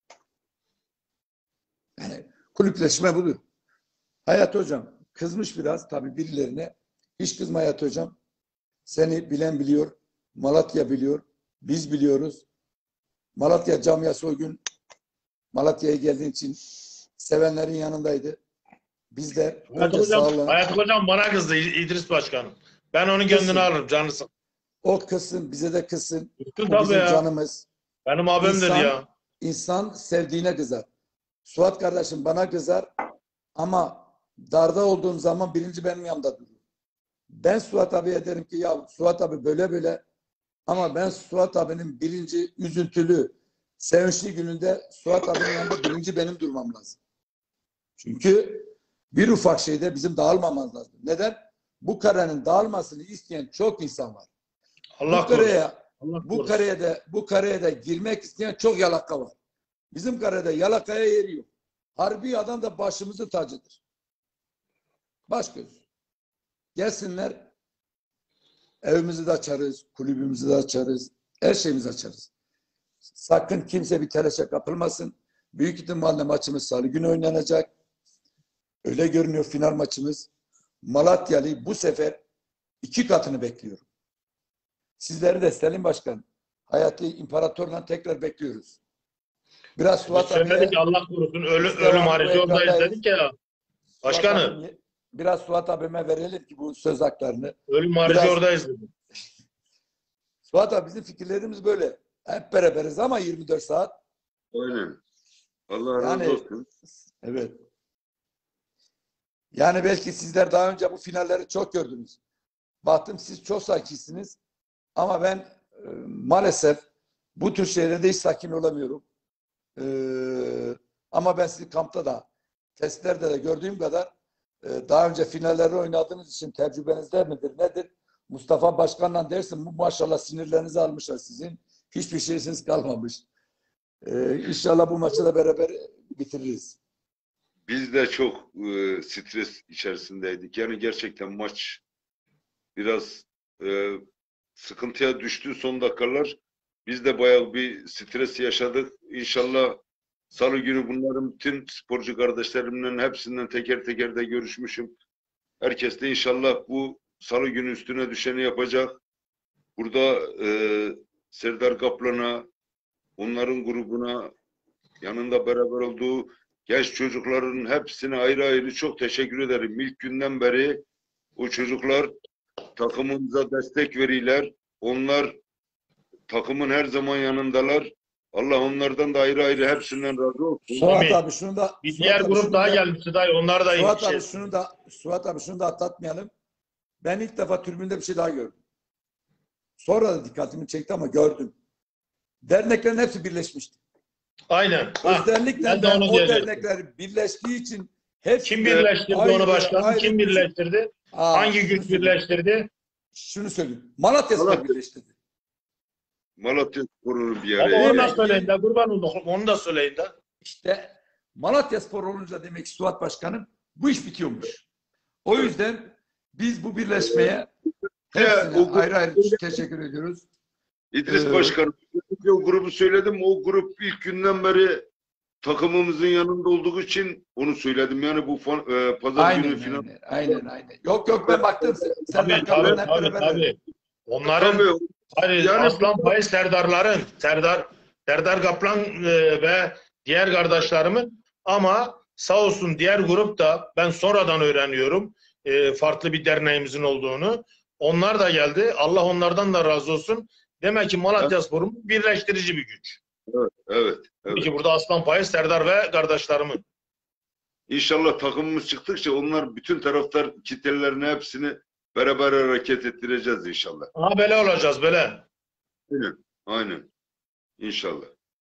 Yani kulüpleşme budur. Hayat Hocam kızmış biraz tabii birilerine. Hiç kızma Hayat Hocam. Seni bilen biliyor. Malatya biliyor. Biz biliyoruz. Malatya camiası o gün Malatya'ya geldiğin için sevenlerin yanındaydı. Biz de Hayat önce hocam, sağlığa, Hayat hocam bana kızdı İ- İdris Başkanım. Ben onun gönlünü Kızsın. alırım canısın. o kızsın, bize de kızsın. Kızsın O tabii bizim ya. canımız. Benim abimdir İnsan- ya. İnsan sevdiğine kızar. Suat kardeşim bana kızar ama darda olduğum zaman birinci benim yanımda durur. Ben Suat abiye derim ki ya Suat abi böyle böyle ama ben Suat abinin birinci üzüntülü, sevinçli gününde Suat abinin yanında birinci benim durmam lazım. Çünkü bir ufak şeyde bizim dağılmamamız lazım. Neden? Bu karenin dağılmasını isteyen çok insan var. Allah bu korusun. kareye, Allah bu korusun. kareye de bu kareye de girmek isteyen çok yalaka var. Bizim karede yalakaya yeri yok. Harbi adam da başımızın tacıdır. Baş göz. Gelsinler. Evimizi de açarız, kulübümüzü de açarız, her şeyimizi açarız. Sakın kimse bir telaşa kapılmasın. Büyük ihtimalle maçımız salı günü oynanacak. Öyle görünüyor final maçımız. Malatyalı bu sefer iki katını bekliyorum. Sizleri de Selim Başkan, Hayati İmparator'la tekrar bekliyoruz. Biraz Biz Suat söyledik abiye, ki Allah korusun ölü, Biz de ölüm bu harici oradayız ekrandayız. dedik ya. Suat Başkanım abime- biraz Suat abime verelim ki bu söz haklarını. ölüm harici Biraz- oradayız dedik. Suat abi bizim fikirlerimiz böyle. Hep beraberiz ama yirmi dört saat. Aynen. Allah razı Yani- olsun. Evet. Yani belki sizler daha önce bu finalleri çok gördünüz. Baktım siz çok sakinsiniz. Ama ben e, maalesef bu tür şeylerde hiç sakin olamıyorum. E, ama ben sizi kampta da testlerde de gördüğüm kadar e, daha önce finalleri oynadığınız için tecrübenizde midir nedir? Mustafa Başkan'la dersin bu maşallah sinirlerinizi almışlar sizin. Hiçbir şeysiniz kalmamış. E, İnşallah bu maçı da beraber bitiririz. Biz de çok e, stres içerisindeydik. Yani gerçekten maç biraz e, sıkıntıya düştü son dakikalar. Biz de bayağı bir stres yaşadık. İnşallah salı günü bunların bütün sporcu kardeşlerimle hepsinden teker teker de görüşmüşüm. Herkes de inşallah bu salı günü üstüne düşeni yapacak. Burada e, Serdar Kaplan'a, onların grubuna, yanında beraber olduğu genç çocukların hepsine ayrı ayrı çok teşekkür ederim. İlk günden beri o çocuklar takımımıza destek verirler. Onlar takımın her zaman yanındalar. Allah onlardan da ayrı ayrı hepsinden razı olsun. Suat Amin. abi şunu da Bir Suat diğer abi grup şunu daha da- gelmişti dayı. Onlar da Suat iyi abi şey. şunu da Suat abi şunu da atlatmayalım. Ben ilk defa tribünde bir şey daha gördüm. Sonra da dikkatimi çekti ama gördüm. Derneklerin hepsi birleşmişti. Aynen. Ha, Özellikle ben de ben onu o diyecektim. dernekler birleştiği için hepsi Kim de birleştirdi ayrı- onu başkanım? ayrı Kim bir- birleştirdi? Aa, Hangi şunu güç söyleyeyim. birleştirdi? Şunu söyleyeyim. Malatya Spor Malatya. birleştirdi. Malatya Spor'unu bir Ama araya onu da Evet. söyleyin de kurban olayım. Onu da söyleyin de. İşte Malatya Spor olunca demek ki Suat Başkanım bu iş bitiyormuş. O yüzden biz bu birleşmeye hepsine o- ayrı ayrı teşekkür ediyoruz. İdris Ee, Başkanım, o grubu söyledim. O grup ilk günden beri takımımızın yanında olduğu için onu söyledim. Yani bu fan, e, pazar Aynen, günü final. aynen, aynen, aynen. Yok yok ben baktım. Sen Tabii tabii tabii. tabii. Onların Tabii, hani Yani- aslan payı Serdarların, Serdar Serdar Kaplan e, ve diğer kardeşlerimin ama sağ olsun diğer grup da ben sonradan öğreniyorum e, farklı bir derneğimizin olduğunu. Onlar da geldi. Allah onlardan da razı olsun. Demek ki Malatyaspor'un birleştirici bir güç. evet, evet. Tabii ki burada aslan payı Serdar ve kardeşlerimin. İnşallah takımımız çıktıkça onlar bütün taraftar kitlelerini hepsini beraber hareket ettireceğiz inşallah. Ha böyle olacağız böyle. Aynen. Aynen. İnşallah.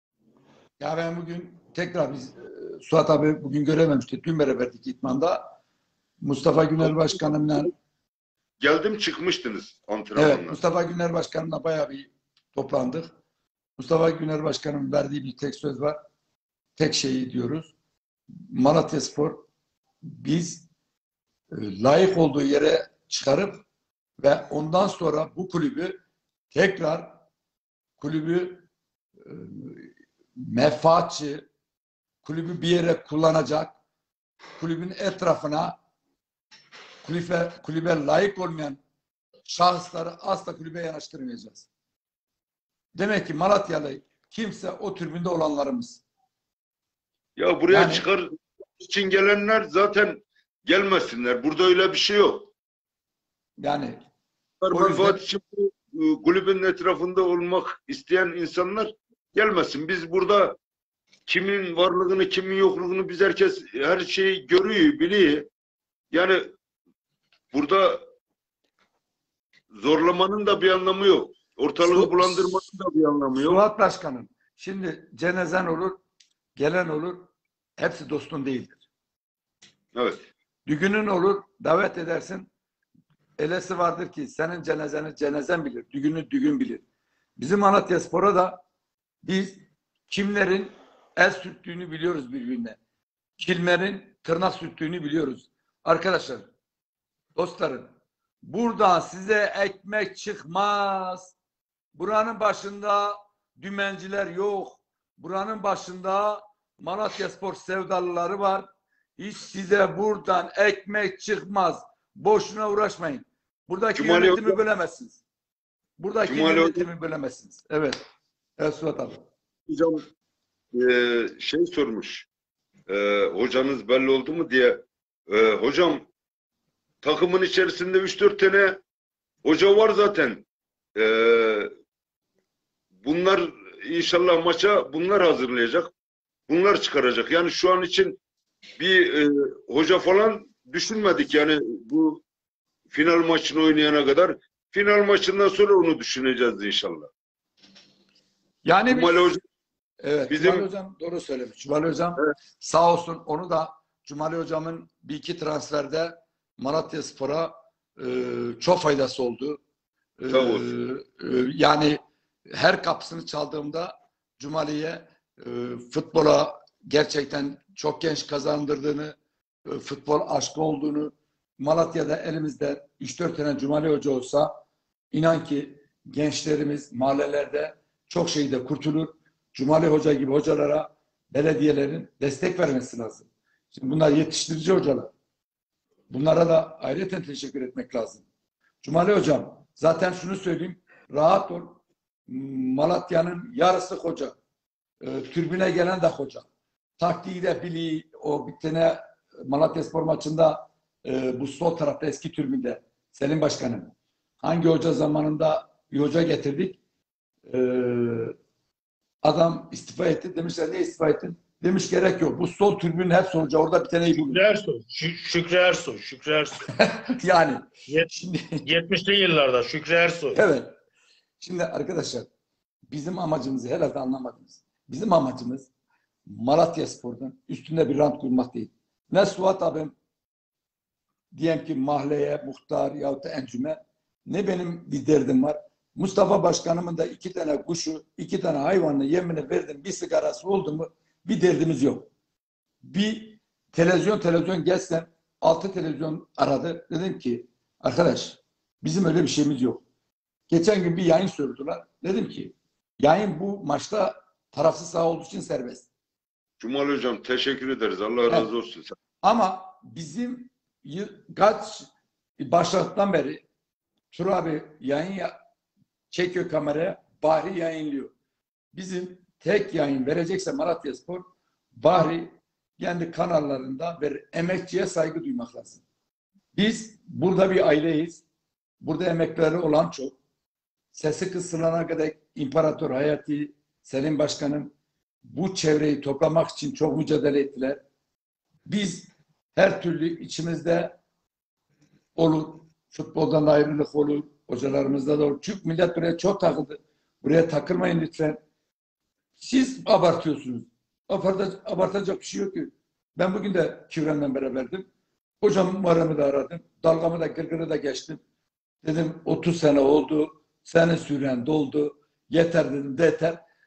Ya ben bugün tekrar biz e, Suat abi bugün görememiştik. Dün beraberdik İtman'da. Mustafa Güner Başkanımla Geldim çıkmıştınız antrenmanla. evet Mustafa Güner Başkanımla bayağı bir toplandık. Mustafa Güner Başkan'ın verdiği bir tek söz var. Tek şeyi diyoruz. Malatyaspor biz e, layık olduğu yere çıkarıp ve ondan sonra bu kulübü tekrar kulübü e, menfaatçi, kulübü bir yere kullanacak, kulübün etrafına kulübe, kulübe layık olmayan şahısları asla kulübe yanaştırmayacağız. Demek ki Malatyalı kimse o tribünde olanlarımız. Ya buraya Yani- çıkar için gelenler zaten gelmesinler. Burada öyle bir şey yok. Yani Çıkar O yüzden- menfaat için bu e, kulübün etrafında olmak isteyen insanlar gelmesin. Biz burada kimin varlığını, kimin yokluğunu biz herkes her şeyi görüyor, biliyor. Yani burada zorlamanın da bir anlamı yok. Ortalığı Su- bulandırmanın da bir anlamı yok. Suat Başkanım, şimdi cenazen olur, gelen olur, hepsi dostun değildir. Evet. Düğünün olur, davet edersin. Elesi vardır ki senin cenazeni cenazen bilir, düğünü düğün bilir. Bizim Malatyaspor'a da biz kimlerin el sürttüğünü biliyoruz birbirine. Kimlerin tırnak sürttüğünü biliyoruz. Arkadaşlar, dostlarım, buradan size ekmek çıkmaz. Buranın başında dümenciler yok. Buranın başında Malatyaspor sevdalıları var. Hiç size buradan ekmek çıkmaz. Boşuna uğraşmayın. Buradaki Cumali yönetimi Hocam- bölemezsiniz. Buradaki Cumali yönetimi bölemezsiniz. Evet. Evet Suat abi. Hocam e, şey sormuş. E, hocanız belli oldu mu diye. E, hocam takımın içerisinde üç dört tane hoca var zaten. E, bunlar inşallah maça bunlar hazırlayacak. Bunlar çıkaracak. Yani şu an için bir e, hoca falan düşünmedik. Yani bu final maçını oynayana kadar. Final maçından sonra onu düşüneceğiz inşallah. Yani biz- Cumali Hoca Evet, Bizim- Cumali Hocam doğru söylemiş. Cumali Hocam Evet. sağ olsun onu da Cumali Hocam'ın bir iki transferde Malatyaspor'a e, çok faydası oldu. E, Sağ olsun. e, yani her kapısını çaldığımda Cumali'ye e, futbola gerçekten çok genç kazandırdığını, e, futbol aşkı olduğunu, Malatya'da elimizde üç dört tane Cumali Hoca olsa inan ki gençlerimiz mahallelerde çok şeyde kurtulur. Cumali Hoca gibi hocalara belediyelerin destek vermesi lazım. Şimdi bunlar yetiştirici hocalar. Bunlara da ayrıca teşekkür etmek lazım. Cumali Hocam zaten şunu söyleyeyim. Rahat ol. Malatya'nın yarısı hoca. E, tribüne gelen de hoca. Taktiği de biliyor. O bir tane Malatyaspor maçında e, bu sol tarafta eski tribünde Selim Başkanım. Hangi hoca zamanında bir hoca getirdik. Eee Adam istifa etti. Demişler ne istifa ettin? Demiş gerek yok. Bu sol tribünün hep hoca. Orada bir taneyi bulun. Şükrü Ersoy. Şü- Şükrü Ersoy. Şükrü Ersoy. Yani. Yet- Şimdi, yetmişli yıllarda Şükrü Ersoy. evet. Şimdi arkadaşlar bizim amacımızı herhalde anlamadınız. Bizim amacımız Malatyaspor'dan üstünde bir rant kurmak değil. Ne Suat abim diyelim ki mahalleye, muhtar yahut da encüme ne benim bir derdim var. Mustafa Başkanımın da iki tane kuşu, iki tane hayvanı yemine verdim. Bir sigarası oldu mu bir derdimiz yok. Bir televizyon televizyon gelsem altı televizyon aradı. Dedim ki arkadaş bizim öyle bir şeyimiz yok. Geçen gün bir yayın sordular. Dedim ki yayın bu maçta tarafsız saha olduğu için serbest. Cumali Hocam teşekkür ederiz. Allah razı olsun. Ama bizim yıl, kaç başlattan beri Tur abi yayın ya, çekiyor kameraya, Bahri yayınlıyor. Bizim tek yayın verecekse Malatyaspor, Bahri kendi kanallarında ve emekçiye saygı duymak lazım. Biz burada bir aileyiz. Burada emekleri olan çok. Sesi kısılana kadar İmparator Hayati, Selim Başkanım bu çevreyi toplamak için çok mücadele ettiler. Biz her türlü içimizde olur. Futboldan ayrılık olur. Hocalarımızda da olur. Çünkü millet buraya çok takıldı. Buraya takılmayın lütfen. Siz abartıyorsunuz. Abartacak, abartacak bir şey yok ki. Ben bugün de Kivren'le beraberdim. Hocam Muharrem'i de aradım. Dalgamı da gırgırı da geçtim. Dedim otuz sene oldu. Senin süren doldu. Yeter dedim de yeter.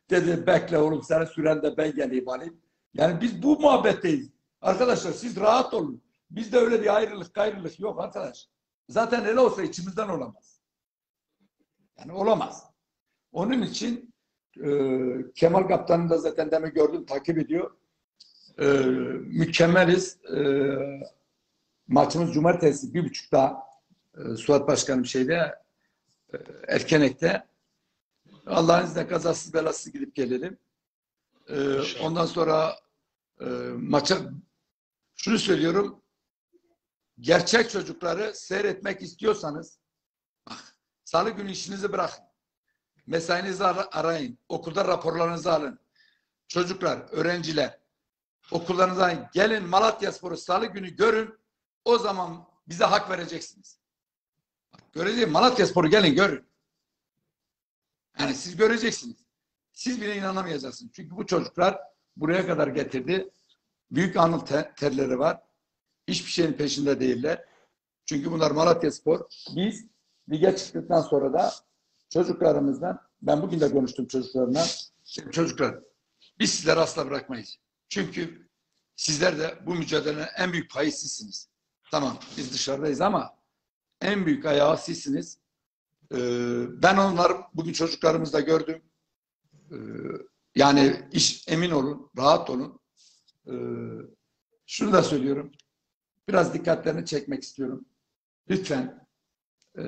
Dedi bekle oğlum seni süren de ben geleyim alayım. Yani biz bu muhabbetteyiz. Arkadaşlar siz rahat olun. Bizde öyle bir ayrılık gayrılık yok arkadaş. Zaten öyle olsa içimizden olamaz. Yani olamaz. Onun için e, Kemal Kaptan'ı da zaten demin gördüm takip ediyor. E, mükemmeliz. E, maçımız cumartesi bir buçukta e, Suat Başkanım şeyde e, Erkenek'te. Allah'ın izniyle kazasız belasız gidip gelelim. E, ondan sonra e, maça şunu söylüyorum. Gerçek çocukları seyretmek istiyorsanız bak, salı günü işinizi bırakın. Mesainizi ar- arayın. Okulda raporlarınızı alın. Çocuklar, öğrenciler okullarınıza gelin Malatyaspor'u salı günü görün. O zaman bize hak vereceksiniz. Bak, göreceğim Malatyaspor'u gelin görün. Yani siz göreceksiniz. Siz bile inanamayacaksınız. Çünkü bu çocuklar buraya kadar getirdi. Büyük alnı te- terleri var. Hiçbir şeyin peşinde değiller. Çünkü bunlar Malatyaspor. Biz lige çıktıktan sonra da çocuklarımızdan, ben bugün de konuştum çocuklarımla. Çocuklar, biz sizleri asla bırakmayız. Çünkü sizler de bu mücadelenin en büyük payı sizsiniz. Tamam, biz dışarıdayız ama en büyük ayağı sizsiniz. Ee, ben onları bugün çocuklarımızda gördüm. Ee, yani iş, emin olun, rahat olun. Ee, şunu da söylüyorum. Biraz dikkatlerini çekmek istiyorum. Lütfen ee,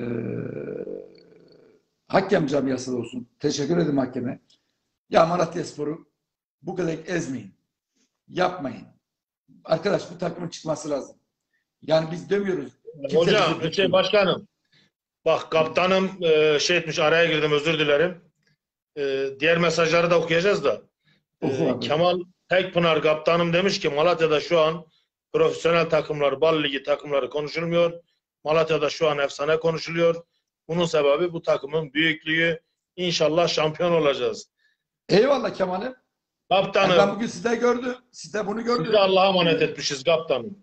hakem camiası olsun. Teşekkür ederim hakeme. Ya Malatyaspor'u bu kadar ezmeyin. Yapmayın. Arkadaş bu takımın çıkması lazım. Yani biz demiyoruz. Kimse Hocam, bizi- şey başkanım. Bak kaptanım e, şey etmiş, araya girdim, özür dilerim. E, diğer mesajları da okuyacağız da. E, Oku abi. Kemal Tekpınar kaptanım demiş ki Malatya'da şu an profesyonel takımlar, Bal Ligi takımları konuşulmuyor. Malatya'da şu an efsane konuşuluyor. Bunun sebebi bu takımın büyüklüğü. İnşallah şampiyon olacağız. Eyvallah Kemal'im. Yani ben Kaptanım, bugün sizde gördüm. Sizde bunu gördüm. sizi Allah'a emanet etmişiz kaptanım.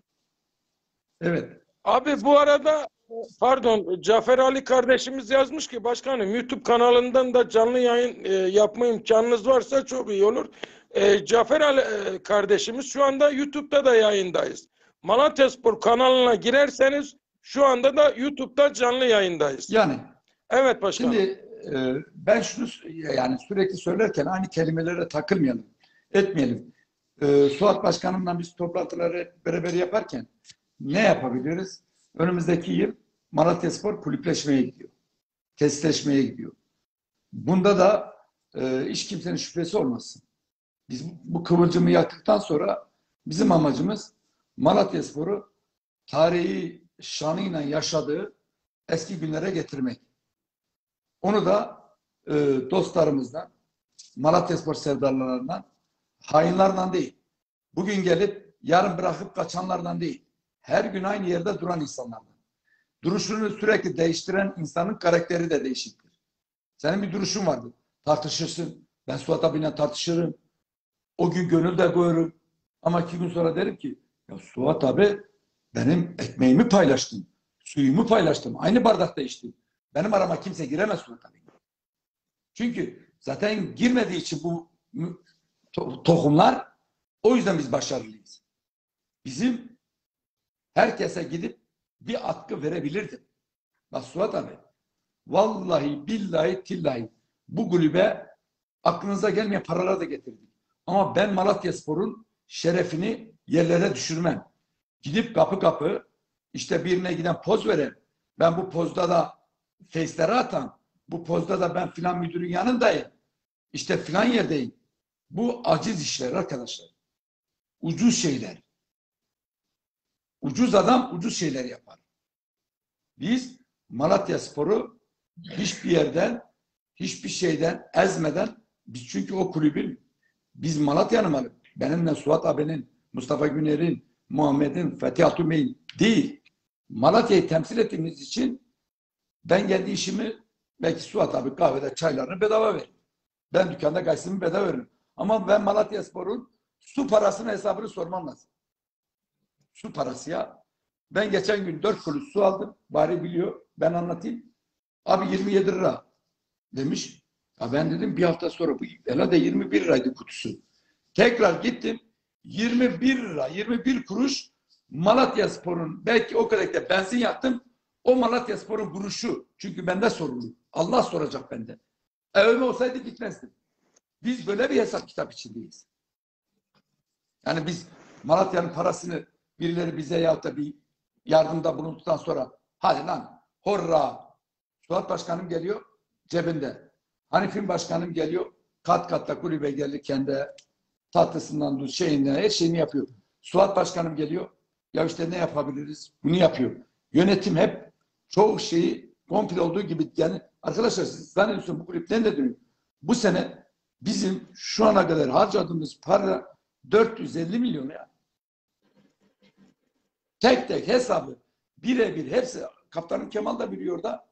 Evet. Abi bu arada pardon Cafer Ali kardeşimiz yazmış ki başkanım YouTube kanalından da canlı yayın e, yapma imkanınız varsa çok iyi olur. E, Cafer Ali e, kardeşimiz şu anda YouTube'da da yayındayız. Malatyaspor kanalına girerseniz şu anda da YouTube'da canlı yayındayız. Yani Evet başkanım. şimdi e, ben şunu yani sürekli söylerken aynı kelimelere takılmayalım. Etmeyelim. E, Suat Başkanımla biz toplantıları beraber yaparken ne yapabiliriz? Önümüzdeki yıl Malatyaspor kulüpleşmeye gidiyor. Tesisleşmeye gidiyor. Bunda da e, hiç kimsenin şüphesi olmasın. Biz bu kıvılcımı yaktıktan sonra bizim amacımız Malatyaspor'u tarihi şanıyla yaşadığı eski günlere getirmek. Onu da e, dostlarımızdan, Malatyaspor sevdalılarından, hainlerden değil. Bugün gelip yarın bırakıp kaçanlardan değil. Her gün aynı yerde duran insanlardan. Duruşunu sürekli değiştiren insanın karakteri de değişiktir. Senin bir duruşun vardı. Tartışırsın. Ben Suat abiyle tartışırım. O gün gönül de koyarım. Ama iki gün sonra derim ki ya Suat abi benim ekmeğimi paylaştın. Suyumu paylaştım. Aynı bardakta içtim. Benim arama kimse giremez Suat abi. Çünkü zaten girmediği için bu to tohumlar o yüzden biz başarılıyız. Bizim herkese gidip bir atkı verebilirdim. Bak Suat abi vallahi billahi tillahi bu kulübe aklınıza gelmeyen paralar da getirdik. Ama ben Malatyaspor'un şerefini yerlere düşürmem. Gidip kapı kapı işte birine giden poz veren, ben bu pozda da face'lere atan, bu pozda da ben filan müdürün yanındayım. İşte filan yerdeyim. Bu aciz işler arkadaşlar. Ucuz şeyler. Ucuz adam ucuz şeyler yapar. Biz Malatyaspor'u hiçbir yerden, hiçbir şeyden ezmeden, biz çünkü o kulübün, biz Malatya'nın malı. Benimle Suat abinin, Mustafa Güner'in, Muhammed'in, Fethi Altun Bey'in değil. Malatya'yı temsil ettiğimiz için ben kendi işimi belki Suat abi kahvede çaylarını bedava verir. Ben dükkanda gazetemi bedava veririm. Ama ben Malatyaspor'un su parasının hesabını sormam lazım. Su parası ya. Ben geçen gün dört kuruş su aldım. Bari biliyor. Ben anlatayım. Abi yirmi yedi lira demiş. Ya ben dedim bir hafta sonra bu herhalde yirmi bir liraydı kutusu. Tekrar gittim yirmi bir lira, yirmi bir kuruş Malatyaspor'un, belki o kadar da benzin yaktım. O Malatyaspor'un kuruşu. Çünkü bende sorumlu. Allah soracak bende. Evime olsaydı gitmezdim. Biz böyle bir hesap kitap içindeyiz. Yani biz Malatya'nın parasını birileri bize yahut da bir yardımda bulunduktan sonra hadi lan horra. Suat Başkanım geliyor cebinde. Hanif'in Başkanım geliyor kat katta kulübe geldi kendi tatlısından tut şeyinden her şeyini yapıyor. Suat Başkanım geliyor. Ya işte ne yapabiliriz? Bunu yapıyor. Yönetim hep çoğu şeyi komple olduğu gibi yani arkadaşlar siz zannediyorsunuz bu kulüpten de dönüyor. Bu sene bizim şu ana kadar harcadığımız para dört yüz elli milyon ya. Tek tek hesabı birebir hepsi Kaptanım Kemal da biliyor da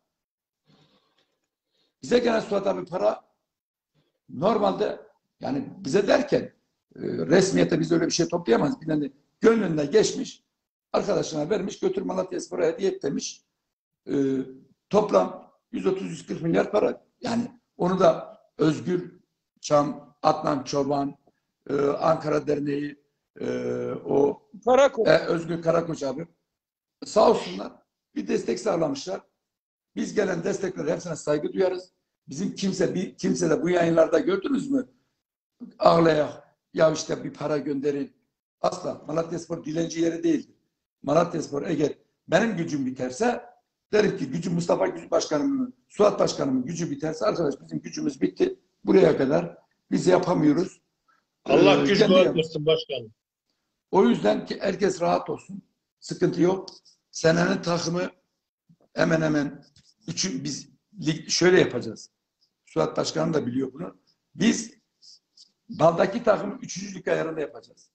bize gelen Suat abi para normalde yani bize derken e, resmiyete biz öyle bir şey toplayamayız. Yani gönlünde geçmiş arkadaşına vermiş götür Malatyaspor'a hediye et demiş. E, toplam yüz otuz yüz kırk milyar para. Yani onu da Özgür Çam, Adnan Çoban, e, Ankara Derneği, e, o Karakoç. e, Özgür Karakoç abi sağ olsunlar bir destek sağlamışlar. Biz gelen desteklere hepsine saygı duyarız. Bizim kimse bir kimse de bu yayınlarda gördünüz mü? Ağlayak ya işte bir para gönderin. Asla. Malatyaspor dilenci yeri değildir. Malatyaspor eğer benim gücüm biterse derim ki gücüm Mustafa Gücü Başkanımın, Suat Başkanımın gücü biterse arkadaş bizim gücümüz bitti. Buraya kadar biz yapamıyoruz. Allah Ee, güç kendi- kuvvet versin başkanım. O yüzden ki herkes rahat olsun. Sıkıntı yok. Senenin takımı hemen hemen üçün biz lig şöyle yapacağız. Suat Başkanım da biliyor bunu. Biz baldaki takımı üçüncü lig ayarında yapacağız.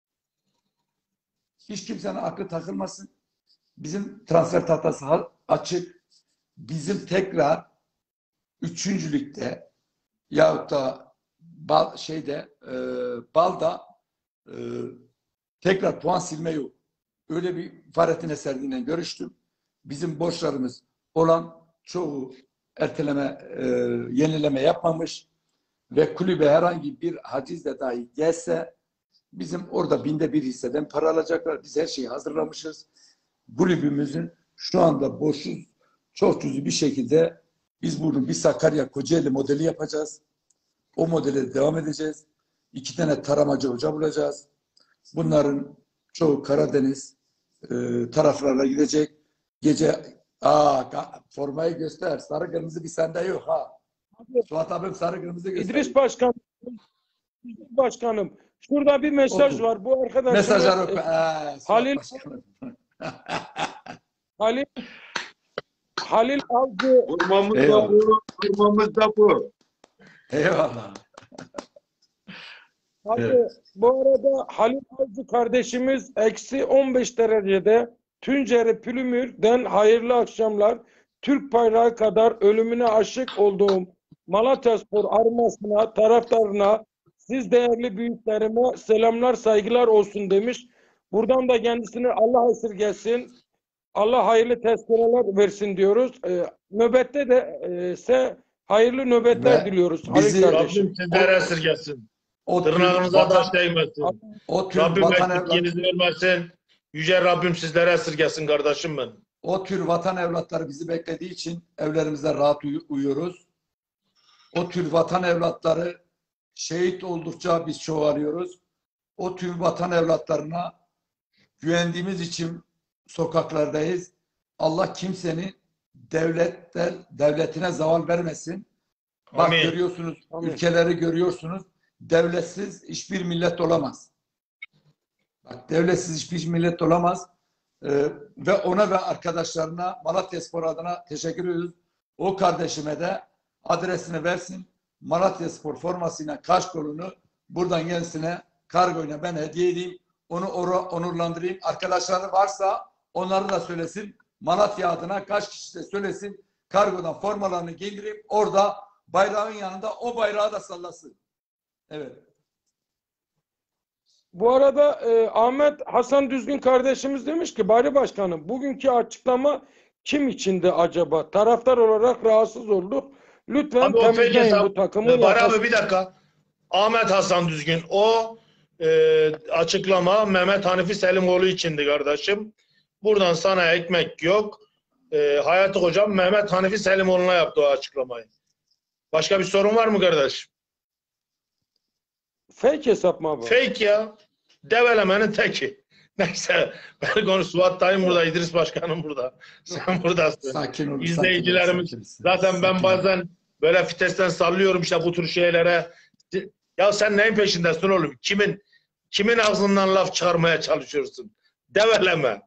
Hiç kimsenin aklı takılmasın. Bizim transfer tahtası açık. Bizim tekrar üçüncü ligde yahut da bal, şeyde e, balda e, tekrar puan silme yok. Öyle bir Fahrettin Eserdi'yle görüştüm. Bizim borçlarımız olan çoğu erteleme, e, yenileme yapmamış ve kulübe herhangi bir hacizle dahi gelse bizim orada binde bir hisseden para alacaklar. Biz her şeyi hazırlamışız. Kulübümüzün şu anda borçsuz, çok cüzi bir şekilde biz bunu bir Sakarya Kocaeli modeli yapacağız. O modele devam edeceğiz. İki tane taramacı hoca bulacağız. Bunların çoğu Karadeniz e, taraflarına gidecek. Gece aa formayı göster. Sarı kırmızı bir sende yok ha. Suat abim sarı kırmızı göster. İdris Başkan, İdris Başkanım, şurada bir mesaj Oku. var. Bu arkadaşımız Mesajlar oku. e, Ee, Suat Halil Başkanım. Halil Halil Avcı Formamız da Eyvallah. bu. Formamız da bu. Eyvallah. Abi, Evet. bu arada Halil Avcı kardeşimiz eksi on beş derecede Tunceli Pülümür'den hayırlı akşamlar. Türk bayrağı kadar ölümüne aşık olduğum Malatyaspor armasına, taraftarına, siz değerli büyüklerime selamlar, saygılar olsun demiş. Buradan da kendisini Allah esirgesin. Allah hayırlı tezkereler versin diyoruz. Ee, nöbette de e, ise hayırlı nöbetler Ve diliyoruz. bizi- Halil kardeşim. Rabbim sizlere esirgesin. O tür Tırnağınıza taş vatan, değmesin. o tür Rabbim vatan eksikliğinizi evlat, vermesin. Yüce Rabbim sizlere esirgesin kardeşim benim. o tür vatan evlatları bizi beklediği için evlerimizde rahat uyu- uyuyoruz. O tür vatan evlatları şehit oldukça biz çoğalıyoruz. O tür vatan evlatlarına güvendiğimiz için sokaklardayız. Allah kimsenin devletler devletine zaval vermesin. Bak Amin. görüyorsunuz, Amin. ülkeleri görüyorsunuz. Devletsiz hiçbir millet olamaz. Bak devletsiz hiçbir millet olamaz. Ee, ve ona ve arkadaşlarına Malatyaspor adına teşekkür ediyoruz. O kardeşime de adresini versin. Malatyaspor formasıyla kaş kolunu buradan kendisine kargoyla ben hediye edeyim. Onu or- onurlandırayım. Arkadaşları varsa onları da söylesin. Malatya adına kaç kişi de söylesin. Kargodan formalarını giydireyim. Orada bayrağın yanında o bayrağı da sallasın. Evet. Bu arada e, Ahmet Hasan Düzgün kardeşimiz demiş ki Bari Başkanım bugünkü açıklama kim içindi acaba? Taraftar olarak rahatsız olduk. Lütfen Abi o fake temizleyin hesap. bu takımın Ee, Bari yakası. abi bir dakika. Ahmet Hasan Düzgün. O e, açıklama Mehmet Hanifi Selimoğlu içindi kardeşim. Buradan sana ekmek yok. E, Hayati Hocam Mehmet Hanifi Selimoğlu'na yaptı o açıklamayı. Başka bir sorun var mı kardeş? Fake hesap mı abi? Fake ya. Develemenin teki. Neyse. Ben konu Suat Dayım burada. İdris Başkanım burada. Sen buradasın. Sakin olun. İzleyicilerimiz. sakin olun, sakin Zaten ben sakin olun. bazen böyle fitesten sallıyorum işte bu tür şeylere. Ya sen neyin peşindesin oğlum? Kimin kimin ağzından laf çıkarmaya çalışıyorsun? Develeme.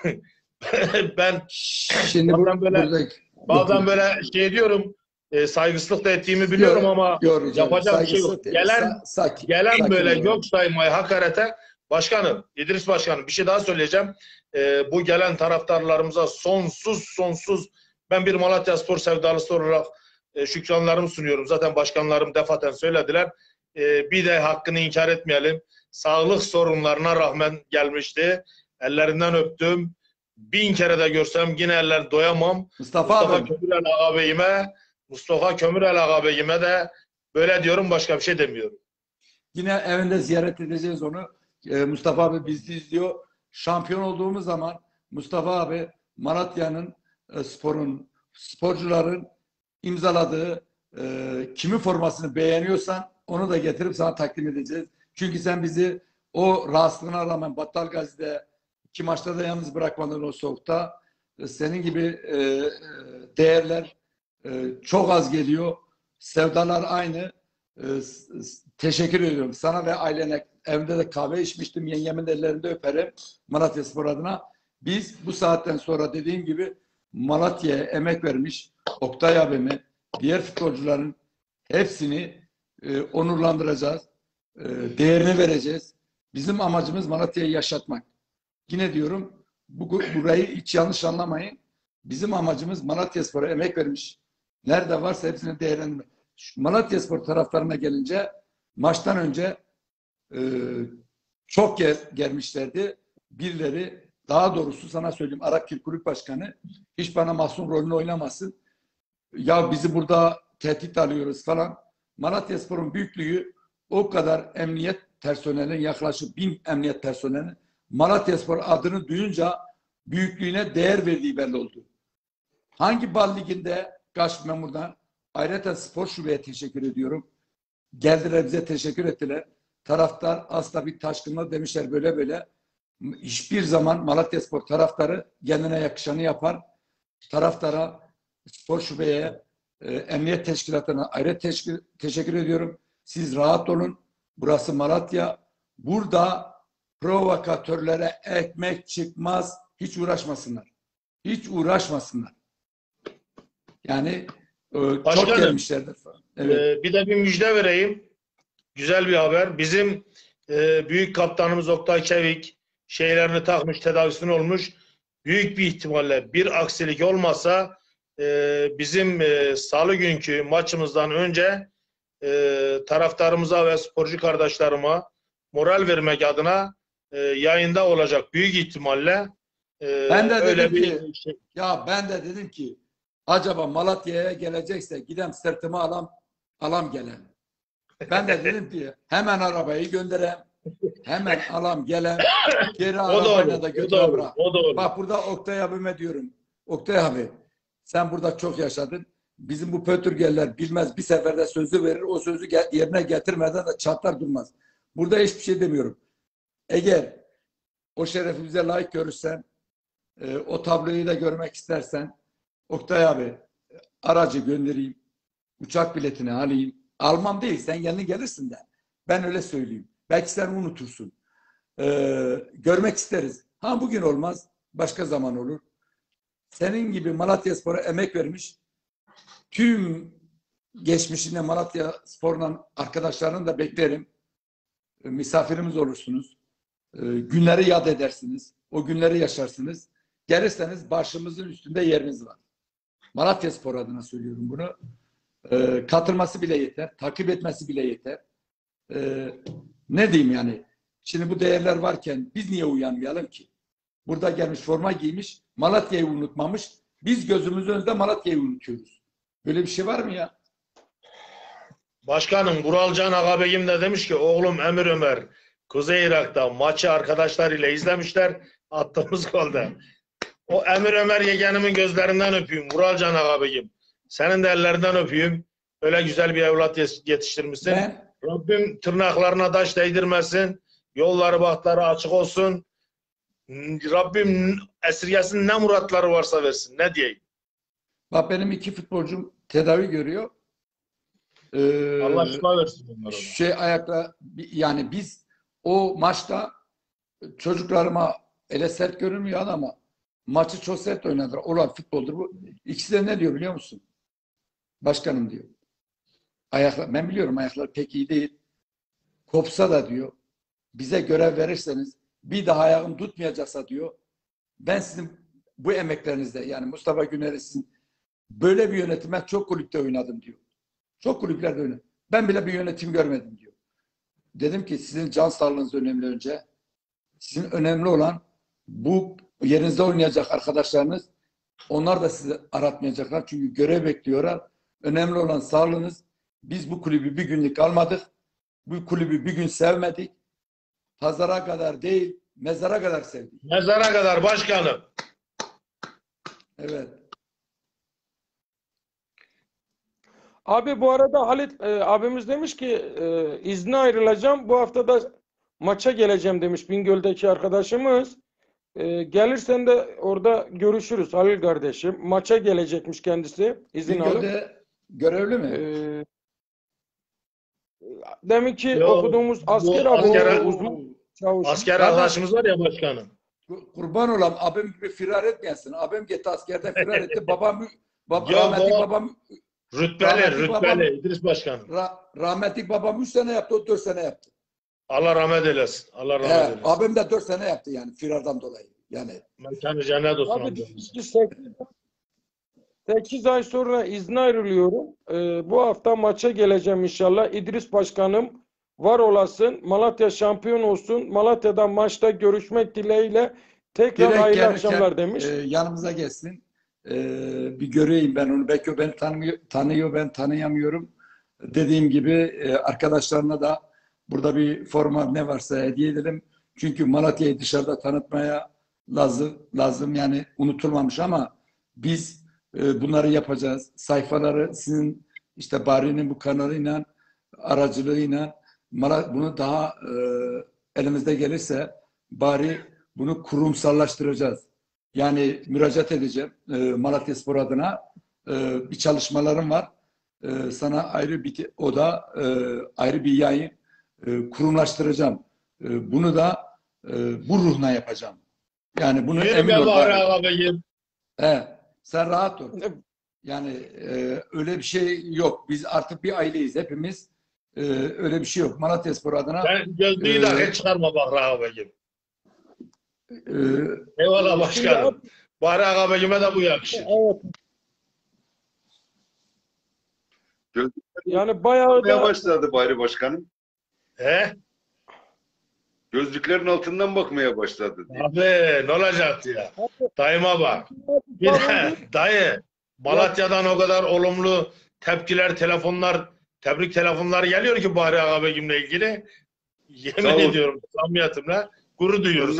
Ben Şimdi bazen bur böyle buradaki bazen böyle şey diyorum, e, saygısızlık da ettiğimi biliyorum Yok, ama yok canım, yapacak bir şey yok. saygısızlık değil. Gelen Sa- sakin, gelen sakin böyle olun. yok saymayı hakarete. Başkanım, İdris Başkanım bir şey daha söyleyeceğim. E, bu gelen taraftarlarımıza sonsuz sonsuz ben bir Malatyaspor sevdalısı olarak e, şükranlarımı sunuyorum. Zaten başkanlarım defaten söylediler. E, bir de hakkını inkar etmeyelim. Sağlık sorunlarına rağmen gelmişti. Ellerinden öptüm. Bin kere de görsem yine eller doyamam. Mustafa, Mustafa abi Kömürel ağabeyime, Mustafa Kömürel ağabeyime de böyle diyorum, başka bir şey demiyorum. yine evinde ziyaret edeceğiz onu. Ee, Mustafa abi bizi izliyor. Şampiyon olduğumuz zaman Mustafa abi Malatya'nın e, sporun, sporcuların imzaladığı e, kimi formasını beğeniyorsan onu da getirip sana takdim edeceğiz. Çünkü sen bizi o rahatsızlığına rağmen Battal Gazi'de iki maçta da yalnız bırakmadın o soğukta. E, senin gibi e, e, değerler e, çok az geliyor. Sevdalar aynı. E, teşekkür ediyorum sana ve ailene. Evde de kahve içmiştim. Yengemin ellerinde öperim. Malatyaspor adına. Biz bu saatten sonra dediğim gibi Malatya'ya emek vermiş Oktay abimi, diğer futbolcuların hepsini e, onurlandıracağız. E, değerini vereceğiz. Bizim amacımız Malatya'yı yaşatmak. Yine diyorum bu, burayı hiç yanlış anlamayın. Bizim amacımız Malatyaspor'a emek vermiş. Nerede varsa hepsini değerlendirmek. Malatyaspor taraftarına gelince maçtan önce e, çok gel, gelmişlerdi. Birileri, daha doğrusu sana söyleyeyim, Arakil Kulüp Başkanı hiç bana mahzun rolünü oynamasın. Ya bizi burada tehdit alıyoruz falan. Malatyaspor'un büyüklüğü o kadar emniyet personelinin, yaklaşık bin emniyet personelinin Malatyaspor adını duyunca büyüklüğüne değer verdiği belli oldu. Hangi bal liginde kaç memurdan, ayrıca spor şubeye teşekkür ediyorum. Geldiler bize teşekkür ettiler. Taraftar asla bir taşkınlık demişler böyle böyle. Hiçbir zaman Malatyaspor taraftarı kendine yakışanı yapar. Taraftara, spor şubeye, e, emniyet teşkilatına ayrı teşkil, teşekkür ediyorum. Siz rahat olun. Burası Malatya. Burada provokatörlere ekmek çıkmaz. Hiç uğraşmasınlar. Hiç uğraşmasınlar. Yani e, çok Başkanım, gelmişlerdir falan. Evet. e, bir de bir müjde vereyim. Güzel bir haber. Bizim e, büyük kaptanımız Oktay Çevik şeylerini takmış, tedavisini olmuş. Büyük bir ihtimalle bir aksilik olmasa e, bizim e, salı günkü maçımızdan önce e, taraftarımıza ve sporcu kardeşlerime moral vermek adına e, yayında olacak büyük ihtimalle. E, Ben de öyle dedim bir ki şey. ya ben de dedim ki acaba Malatya'ya gelecekse gidem sırtıma alam alam gelen. Ben de dedim ki hemen arabayı gönderem. Hemen alam gelen. Geri O da arabayla olur. da O da götüre olur. bırak. O da olur. Bak burada Oktay abime diyorum. Oktay abi sen burada çok yaşadın. Bizim bu pötürgeller bilmez, bir seferde sözü verir. O sözü yerine getirmeden de çatlar durmaz. Burada hiçbir şey demiyorum. Eğer o şerefi bize layık görürsen, e, o tabloyu da görmek istersen Oktay abi aracı göndereyim. Uçak biletini alayım. Almam değil, sen kendin gelirsin de. Ben öyle söyleyeyim. Belki sen unutursun. Ee, görmek isteriz. Ha bugün olmaz, başka zaman olur. Senin gibi Malatyaspor'a emek vermiş, tüm geçmişinde Malatyaspor'la arkadaşlarını da beklerim. Ee, misafirimiz olursunuz. Ee, günleri yad edersiniz. O günleri yaşarsınız. Gelirseniz başımızın üstünde yeriniz var. Malatyaspor adına söylüyorum bunu. Ee, katılması bile yeter. Takip etmesi bile yeter. Ee, ne diyeyim yani? Şimdi bu değerler varken biz niye uyanmayalım ki? Burada gelmiş, forma giymiş, Malatya'yı unutmamış. Biz gözümüzün önünde Malatya'yı unutuyoruz. Böyle bir şey var mı ya? Başkanım Vuralcan ağabeyim de demiş ki oğlum Emir Ömer Kuzey Irak'ta maçı arkadaşlarıyla izlemişler. Attığımız golde. O Emir Ömer yeğenimin gözlerinden öpeyim. Vuralcan ağabeyim. Senin de ellerinden öpeyim. Öyle güzel bir evlat yetiştirmişsin. Ben, Rabbim tırnaklarına taş değdirmesin. Yolları bahtları açık olsun. Rabbim esirgesin, ne muratları varsa versin. Ne diyeyim? bak benim iki futbolcum tedavi görüyor. Ee, Allah şifa versin onlara. şey ayakla yani biz o maçta çocuklarıma ele sert görünmüyor ama maçı çok sert oynadılar. Olan futboldur bu. İkisi de ne diyor biliyor musun? Başkanım diyor. Ayaklar, ben biliyorum ayaklar pek iyi değil. Kopsa da diyor. Bize görev verirseniz bir daha ayağım tutmayacaksa diyor. Ben sizin bu emeklerinizde yani Mustafa Güner'e sizin böyle bir yönetime çok kulüpte oynadım diyor. Çok kulüplerde oynadım. Ben bile bir yönetim görmedim diyor. Dedim ki sizin can sağlığınız önemli önce. Sizin önemli olan bu yerinizde oynayacak arkadaşlarınız. Onlar da sizi aratmayacaklar. Çünkü görev bekliyorlar. Önemli olan sağlığınız. Biz bu kulübü bir günlük almadık. Bu kulübü bir gün sevmedik. Pazara kadar değil, mezara kadar sevdik. Mezara kadar başkanım. Evet. Abi bu arada Halit e, abimiz demiş ki e, izne ayrılacağım. Bu hafta da maça geleceğim demiş Bingöl'deki arkadaşımız. E, gelirsen de orada görüşürüz Halil kardeşim. Maça gelecekmiş kendisi izin alıp. Bingöl'de görevli mi? E, demin ki Yo, okuduğumuz asker bu abi asker- uzman çavuş. Asker Zaten- arkadaşımız var ya başkanım. Kurban olam abim gibi firar etmeyesin. Abim gitti askerden firar etti. Babam, bab, Ya rahmetli baba- babam Rütbeli, Rahmetli rütbeli babam- İdris Başkanım. ra, rahmetli babam üç sene yaptı, o dört sene yaptı. Allah rahmet eylesin. Allah rahmet He, eylesin. abim de dört sene yaptı yani firardan dolayı. Yani Mekanı cennet olsun. Abi amcamızın. sekiz ay sonra izne ayrılıyorum. Ee, bu hafta maça geleceğim inşallah. İdris Başkanım var olasın. Malatya şampiyon olsun. Malatya'da maçta görüşmek dileğiyle tekrar direkt hayırlı gelirken, akşamlar demiş. e, yanımıza gelsin. E, bir göreyim ben onu. Belki o beni tanımıyor, tanıyor, ben tanıyamıyorum. Dediğim gibi e, arkadaşlarına da burada bir forma ne varsa hediye edelim. Çünkü Malatya'yı dışarıda tanıtmaya lazım, lazım yani unutulmamış ama biz e, bunları yapacağız. Sayfaları sizin işte Bari'nin bu kanalıyla, aracılığıyla Mala- bunu daha e, elimizde gelirse Bari bunu kurumsallaştıracağız. Yani müracaat edeceğim e, Malatyaspor adına. E, bir çalışmalarım var. E, sana ayrı bir o da e, ayrı bir yayın e, kurumlaştıracağım. E, bunu da e, bu ruhuna yapacağım. Yani bunu Yürü emin be ol. Bahri Bari. ağabeyim. He, sen rahat ol. Yani e, öyle bir şey yok. Biz artık bir aileyiz hepimiz. E, öyle bir şey yok. Malatyaspor adına Sen gözlüğü Ee, dahi çıkarma Bahri ağabeyim. e, Eyvallah başkanım. Bahri ağabeyime de bu yakışır. Evet. Göz- Yani bayağı Bakmaya da başladı Bahri Başkanım. He? Gözlüklerin altından bakmaya başladı. Abi ne olacaktı ya? Dayıma bak. Bir de dayı Malatya'dan o kadar olumlu tepkiler, telefonlar, tebrik telefonları geliyor ki Bahri ağabeyimle ilgili. Yemin Sağ ol. ediyorum samimiyetimle gurur duyuyoruz.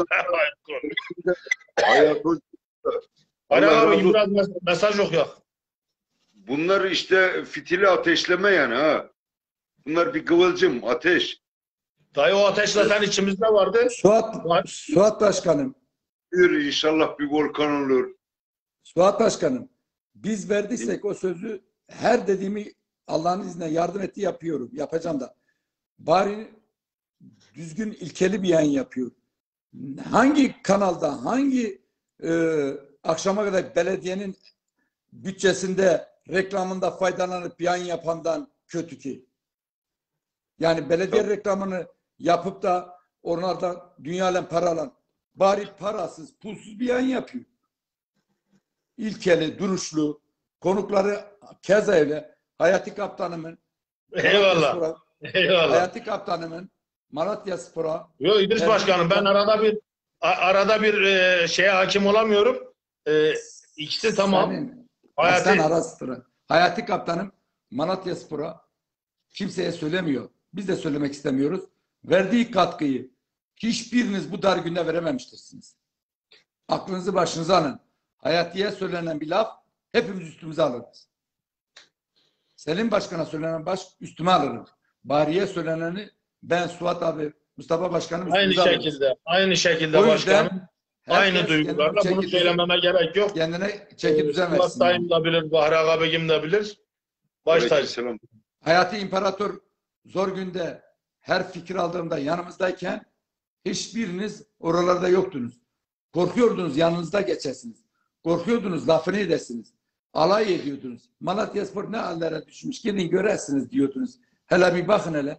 Hayatı Bahri Allah razı ağabeyim olsun. biraz mes- mesaj okuyor. Bunlar işte fitili ateşleme yani ha. Bunlar bir kıvılcım, ateş. Dayı o ateş zaten içimizde vardı. Suat, Suat Başkanım, Bir inşallah bir volkan olur. Suat Başkanım, biz verdiysek o sözü her dediğimi Allah'ın izniyle yardım etti yapıyorum. Yapacağım da. Bari düzgün ilkeli bir yayın yapıyor. Hangi kanalda, hangi e, akşama kadar belediyenin bütçesinde, reklamında faydalanıp yayın yapandan kötü ki? Yani belediye Tabii. reklamını yapıp da onlardan dünyayla para alan, bari parasız, pulsuz bir yayın yapıyor. İlkeli, duruşlu, konukları keza öyle. Hayati Kaptanımın, Eyvallah. Malatyaspor'a- Eyvallah. Hayati Kaptanımın Malatyaspor'a Yo İdris Evet. Başkanım ben arada bir a- arada bir e, şeye hakim olamıyorum. E, ikisi tamam. Senin, Hayati sen ara sıra. Hayati Kaptanım Malatyaspor'a kimseye söylemiyor. Biz de söylemek istemiyoruz. Verdiği katkıyı hiçbiriniz bu dar günde verememiştirsiniz. Aklınızı başınıza alın. Hayatiye söylenen bir laf hepimiz üstümüze alırız. Selim Başkan'a söylenen baş üstüme alırım. Bahriye söyleneni ben, Suat abi, Mustafa Başkan'ım Aynı üstümüze alırız. şekilde, aynı şekilde O başkanım. yüzden Aynı herkes duygularla kendini bunu çeki- söylememe gerek yok. Kendine çeki Ee, düzen Suat versin. Dayım da bilir, Bahri Ağabeyim de bilir. Baş tacı. Aleykümselam. Hayati İmparator zor günde her fikir aldığımda yanımızdayken hiçbiriniz oralarda yoktunuz. Korkuyordunuz yanınızda geçesiniz. Korkuyordunuz lafını edesiniz. Alay ediyordunuz. Malatyaspor ne hallere düşmüş gidin görersiniz diyordunuz. Hele bir bakın hele.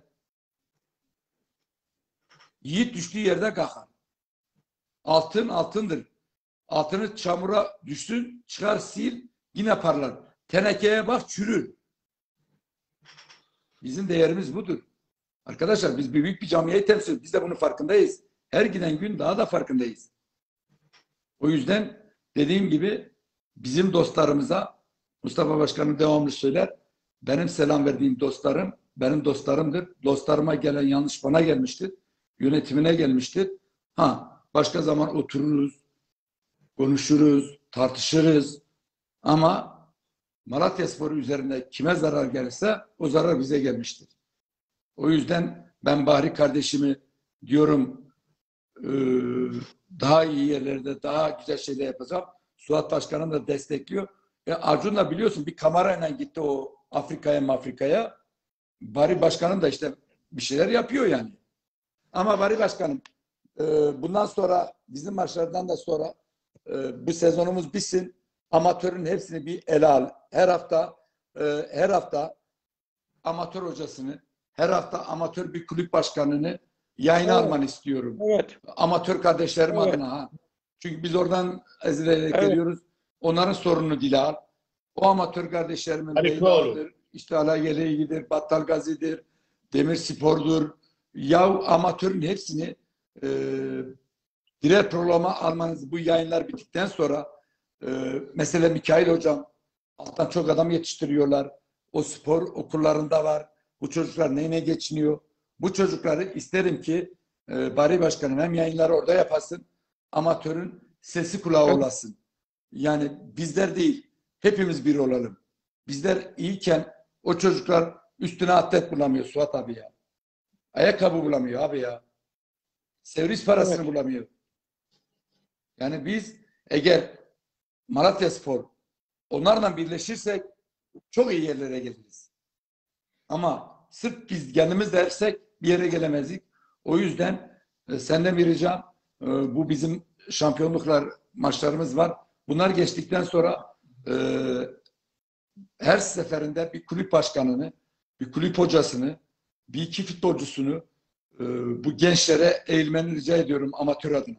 Yiğit düştüğü yerde kalkar. Altın altındır. Altını çamura düşsün çıkar sil yine parlar. Tenekeye bak çürür. Bizim değerimiz budur. Arkadaşlar biz büyük bir camiayı temsil ediyoruz. Biz de bunun farkındayız. Her giden gün daha da farkındayız. O yüzden dediğim gibi bizim dostlarımıza Mustafa Başkanım devamlı söyler. Benim selam verdiğim dostlarım benim dostlarımdır. Dostlarıma gelen yanlış bana gelmiştir. Yönetimine gelmiştir. Ha başka zaman otururuz, konuşuruz, tartışırız. Ama Malatyaspor üzerinde kime zarar gelirse o zarar bize gelmiştir. O yüzden ben Bahri kardeşimi diyorum daha iyi yerlerde daha güzel şeyler yapacağım. Suat Başkanım da destekliyor. E Acun da biliyorsun bir kamerayla gitti o Afrika'ya Afrika'ya. Bahri Başkanım da işte bir şeyler yapıyor yani. Ama Bahri Başkanım bundan sonra bizim maçlardan da sonra bu sezonumuz bitsin. Amatörün hepsini bir ele al. Her hafta her hafta amatör hocasını, her hafta amatör bir kulüp başkanını yayına Evet. almanı istiyorum. Evet. Amatör kardeşlerim Evet. adına. Ha. Çünkü biz oradan ezilerek Evet. geliyoruz. Onların sorununu dile al. O amatör kardeşlerimin Halife oğlu. Beydağ'dır, işte Alagele'yidir, Battal Gazi'dir, Demir Spor'dur. Yav amatörün hepsini e, birer programa almanız bu yayınlar bittikten sonra e, mesela Mikail Hocam alttan çok adam yetiştiriyorlar. O spor okullarında var. Bu çocuklar neyine geçiniyor? Bu çocukları isterim ki e, Bahri Başkanım hem yayınları orada yapasın. Amatörün sesi kulağı Evet. olasın. Yani bizler değil, hepimiz bir olalım. Bizler iyiyken o çocuklar üstüne atlet bulamıyor Suat abi ya. Ayakkabı bulamıyor abi ya. Servis parasını Evet. bulamıyor. Yani biz eğer Malatyaspor onlarla birleşirsek çok iyi yerlere geliriz. Ama sırf biz kendimiz dersek bir yere gelemezdik. O yüzden e, senden bir ricam e, bu bizim şampiyonluklar maçlarımız var. Bunlar geçtikten sonra e, her seferinde bir kulüp başkanını, bir kulüp hocasını, bir iki futbolcusunu e, bu gençlere eğilmeni rica ediyorum amatör adına.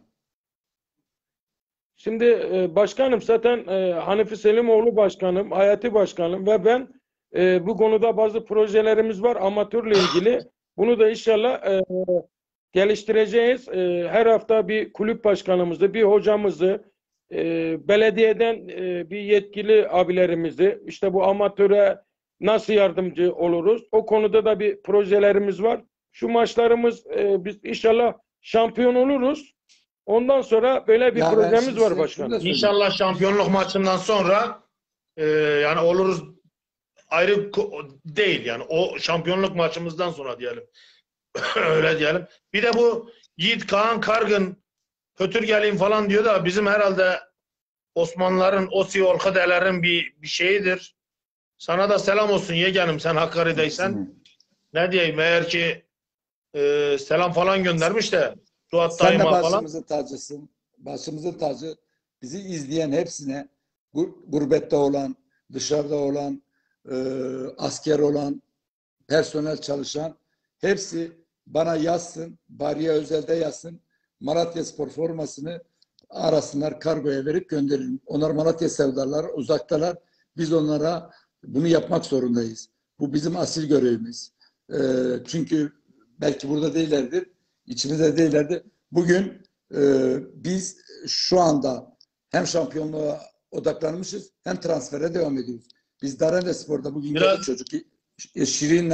Şimdi e, başkanım zaten e, Hanifi Selimoğlu başkanım, Hayati başkanım ve ben e, bu konuda bazı projelerimiz var amatörle ilgili. Bunu da inşallah e, geliştireceğiz. E, her hafta bir kulüp başkanımızı, bir hocamızı, e, belediyeden e, bir yetkili abilerimizi, işte bu amatöre nasıl yardımcı oluruz? O konuda da bir projelerimiz var. Şu maçlarımız e, biz inşallah şampiyon oluruz. Ondan sonra böyle bir Ya ben projemiz şimdi var size başkanım. şunu da söyleyeyim. İnşallah şampiyonluk maçından sonra e, yani oluruz ayrı ko- değil yani o şampiyonluk maçımızdan sonra diyelim. Öyle diyelim. Bir de bu Yiğit Kaan Kargın Hötürgel'in falan diyor da bizim herhalde Osmanlıların, Osi Olkadelerin bir, bir şeyidir. Sana da selam olsun yeğenim sen Hakkari'deysen. Ne diyeyim eğer ki e, selam falan göndermiş de Suat Sen de Dayıma falan. başımızın tacısın. Başımızın tacı. Bizi izleyen hepsine gur- gurbette olan, dışarıda olan, e, asker olan, personel çalışan hepsi bana yazsın. Bariye Özel'de yazsın. Malatyaspor formasını arasınlar, kargoya verip gönderirim. Onlar Malatya sevdalar, uzaktalar. Biz onlara bunu yapmak zorundayız. Bu bizim asil görevimiz. E, çünkü belki burada değillerdir, içimizde değillerdir. Bugün e, biz şu anda hem şampiyonluğa odaklanmışız hem transfere devam ediyoruz. Biz Darende Spor'da bugün Biraz- geldi çocuk e, Şirin'le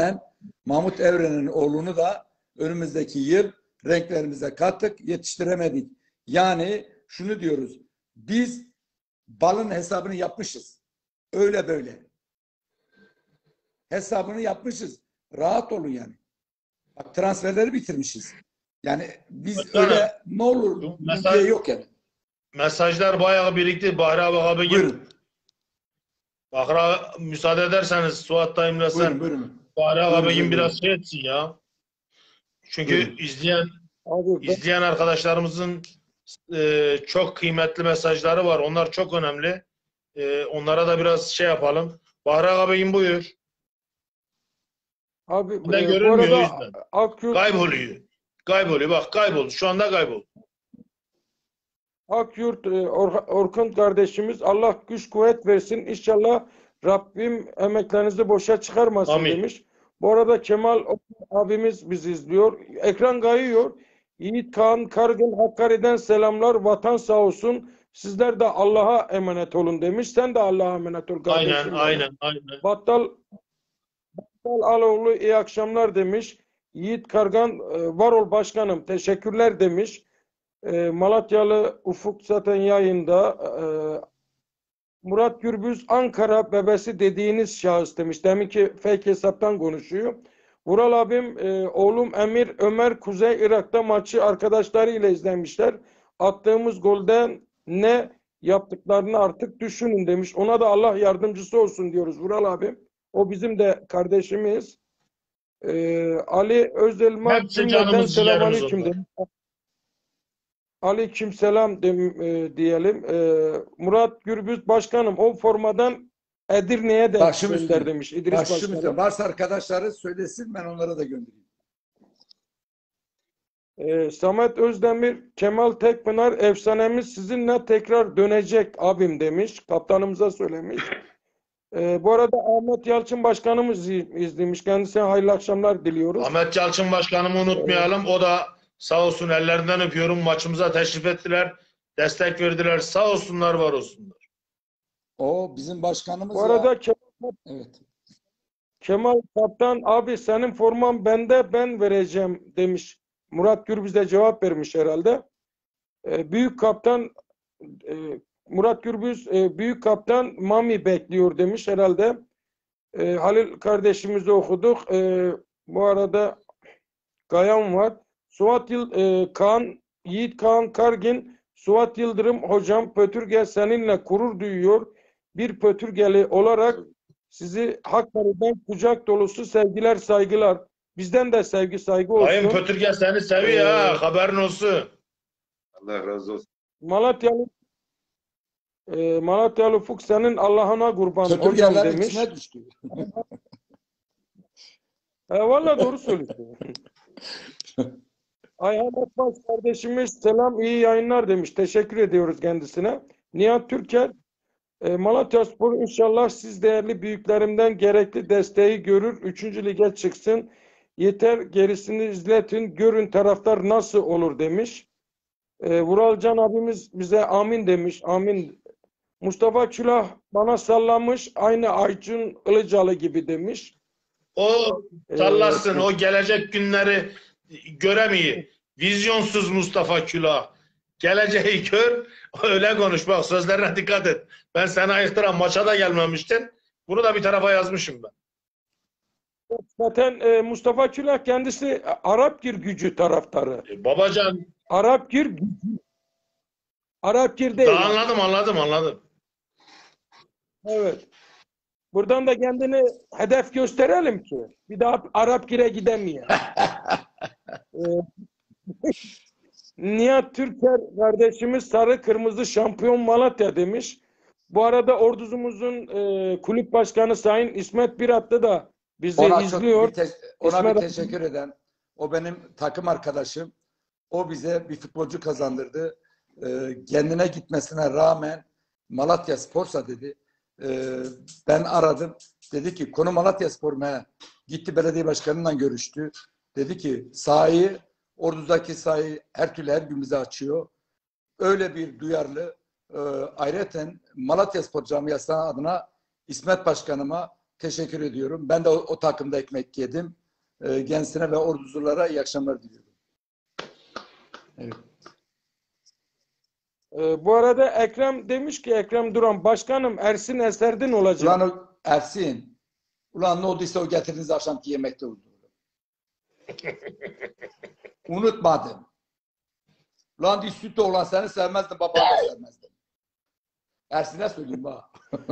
Mahmut Evren'in oğlunu da önümüzdeki yıl renklerimize kattık, yetiştiremedik. Yani şunu diyoruz, biz balın hesabını yapmışız. Öyle böyle. Hesabını yapmışız. Rahat olun yani. Bak, transferleri bitirmişiz. Yani biz Başkanım, öyle ne olur mesaj- ülkeye yok yani. Mesajlar bayağı birikti. Bahri abi abicim. Buyurun. Bahri müsaade ederseniz Suat dayımla Buyurun, sen buyurun. Bahri Buyurun, abicim buyurun, biraz buyurun. şey etsin ya. Çünkü Buyurun. izleyen Abi ben, izleyen arkadaşlarımızın e, çok kıymetli mesajları var. Onlar çok önemli. E, onlara da biraz şey yapalım. Bahri abicim buyur. abi Yine e, bu görünmüyor o arada yüzden. Akyurt Kayboluyor. Kayboluyor. Bak kayboldu. Şu anda kayboldu. Akyurt e, Or- Orkun kardeşimiz Allah güç kuvvet versin. İnşallah Rabbim emeklerinizi boşa çıkarmasın Amin. demiş. Bu arada Kemal Orkun abimiz bizi izliyor. Ekran kayıyor. Yiğit Kaan Kargın Hakkari'den selamlar. Vatan sağ olsun. Sizler de Allah'a emanet olun demiş. Sen de Allah'a emanet ol kardeşim. Aynen, benim. aynen, aynen. Battal Battal Aloğlu iyi akşamlar demiş. Yiğit Kargan e, var ol başkanım teşekkürler demiş. E, Malatyalı Ufuk zaten yayında. E, Murat Gürbüz Ankara bebesi dediğiniz şahıs demiş. Deminki fake hesaptan konuşuyor. Vural abim e, oğlum Emir Ömer Kuzey Irak'ta maçı arkadaşlarıyla izlemişler. Attığımız golden ne yaptıklarını artık düşünün demiş. Ona da Allah yardımcısı olsun diyoruz Vural abim. O bizim de kardeşimiz. Ee, Ali Özelma Hepsi cümleten canımız ciğerimiz selamünaleyküm onlar. demiş. Aleykümselam dem, e, diyelim. E, Murat Gürbüz Başkanım o formadan Edirne'ye de Başım gönder üstüne. demiş İdris Başım Başkanım. üstüne. Varsa arkadaşları söylesin, ben onlara da göndereyim. E, Samet Özdemir, Kemal Tekpınar efsanemiz sizinle tekrar dönecek abim demiş. Kaptanımıza söylemiş. E, bu arada Ahmet Yalçın Başkanımız izlemiş. Kendisine hayırlı akşamlar diliyoruz. Ahmet Yalçın başkanımı unutmayalım. O da sağ olsun, ellerinden öpüyorum. Maçımıza teşrif ettiler. Destek verdiler. Sağ olsunlar, var olsunlar. O bizim başkanımız Bu ya. arada Kemal, Evet. Kemal Kaptan abi senin forman bende ben vereceğim demiş. Murat Gürbüz de cevap vermiş herhalde. E, büyük kaptan e, Murat Gürbüz e, büyük kaptan Mami bekliyor demiş herhalde. E, Halil kardeşimizi okuduk. E, bu arada Gayan var. Suat Yıl e, Kaan Yiğit Kaan Kargin Suat Yıldırım hocam Pötürge seninle gurur duyuyor. Bir Pötürgeli olarak sizi Hakkari'den kucak dolusu sevgiler saygılar. Bizden de sevgi saygı olsun. Sayın Pötürge seni seviyor Ee, ha. Haberin olsun. Allah razı olsun. Malatyalı e, Malatyalı Ufuk senin Allah'ına kurban hocam Sötürgeler demiş. içine düştü. E, Valla doğru söylüyorsun. Ayhan Akbaş kardeşimiz selam iyi yayınlar demiş. Teşekkür ediyoruz kendisine. Nihat Türker e, Malatyaspor inşallah siz değerli büyüklerimden gerekli desteği görür. Üçüncü lige çıksın. Yeter gerisini izletin. Görün taraftar nasıl olur demiş. E, Vuralcan abimiz bize amin demiş. Amin. Mustafa Külah bana sallamış. Aynı Ayçın Ilıcalı gibi demiş. O Ee, sallasın. O gelecek günleri göremiyor. Vizyonsuz Mustafa Külah. Geleceği gör. Öyle konuş. Bak sözlerine dikkat et. Ben sana ayıktıran maça da gelmemiştin. Bunu da bir tarafa yazmışım ben. Zaten e, Mustafa Külah kendisi Arapgir gücü taraftarı. E, babacan. Arapgir gücü. Arapgir değil. Da anladım anladım anladım. Evet. Buradan da kendini hedef gösterelim ki bir daha Arapgir'e gidemeyen. ee, Nihat Türker kardeşimiz sarı kırmızı şampiyon Malatya demiş. Bu arada ordumuzun e, kulüp başkanı Sayın İsmet Biratlı da bizi Ona, çok izliyor. bir te- ona İsmet- bir teşekkür eden. O benim takım arkadaşım. O bize bir futbolcu kazandırdı. Ee, kendine gitmesine rağmen Malatya Spor'sa dedi. Ee, ben aradım. Dedi ki konu Malatya Spor mu? He. Gitti belediye başkanıyla görüştü. Dedi ki sahayı, Ordu'daki sahayı her türlü her gün bize açıyor. Öyle bir duyarlı. E, ayrıca Malatya Spor Camiası adına İsmet Başkanıma teşekkür ediyorum. Ben de o, o takımda ekmek yedim. e, kendisine ve orduculara iyi akşamlar diliyorum. Evet. Ee, bu arada Ekrem demiş ki, Ekrem Duran, başkanım Ersin Eser'den olacak. Ulan o Ersin, ulan ne olduysa o getirdiğiniz akşamki yemekte oldu. Unutmadım. Ulan diye süt olan seni sevmezdim, babanı da sevmezdim. Ersin'e söyleyeyim ha.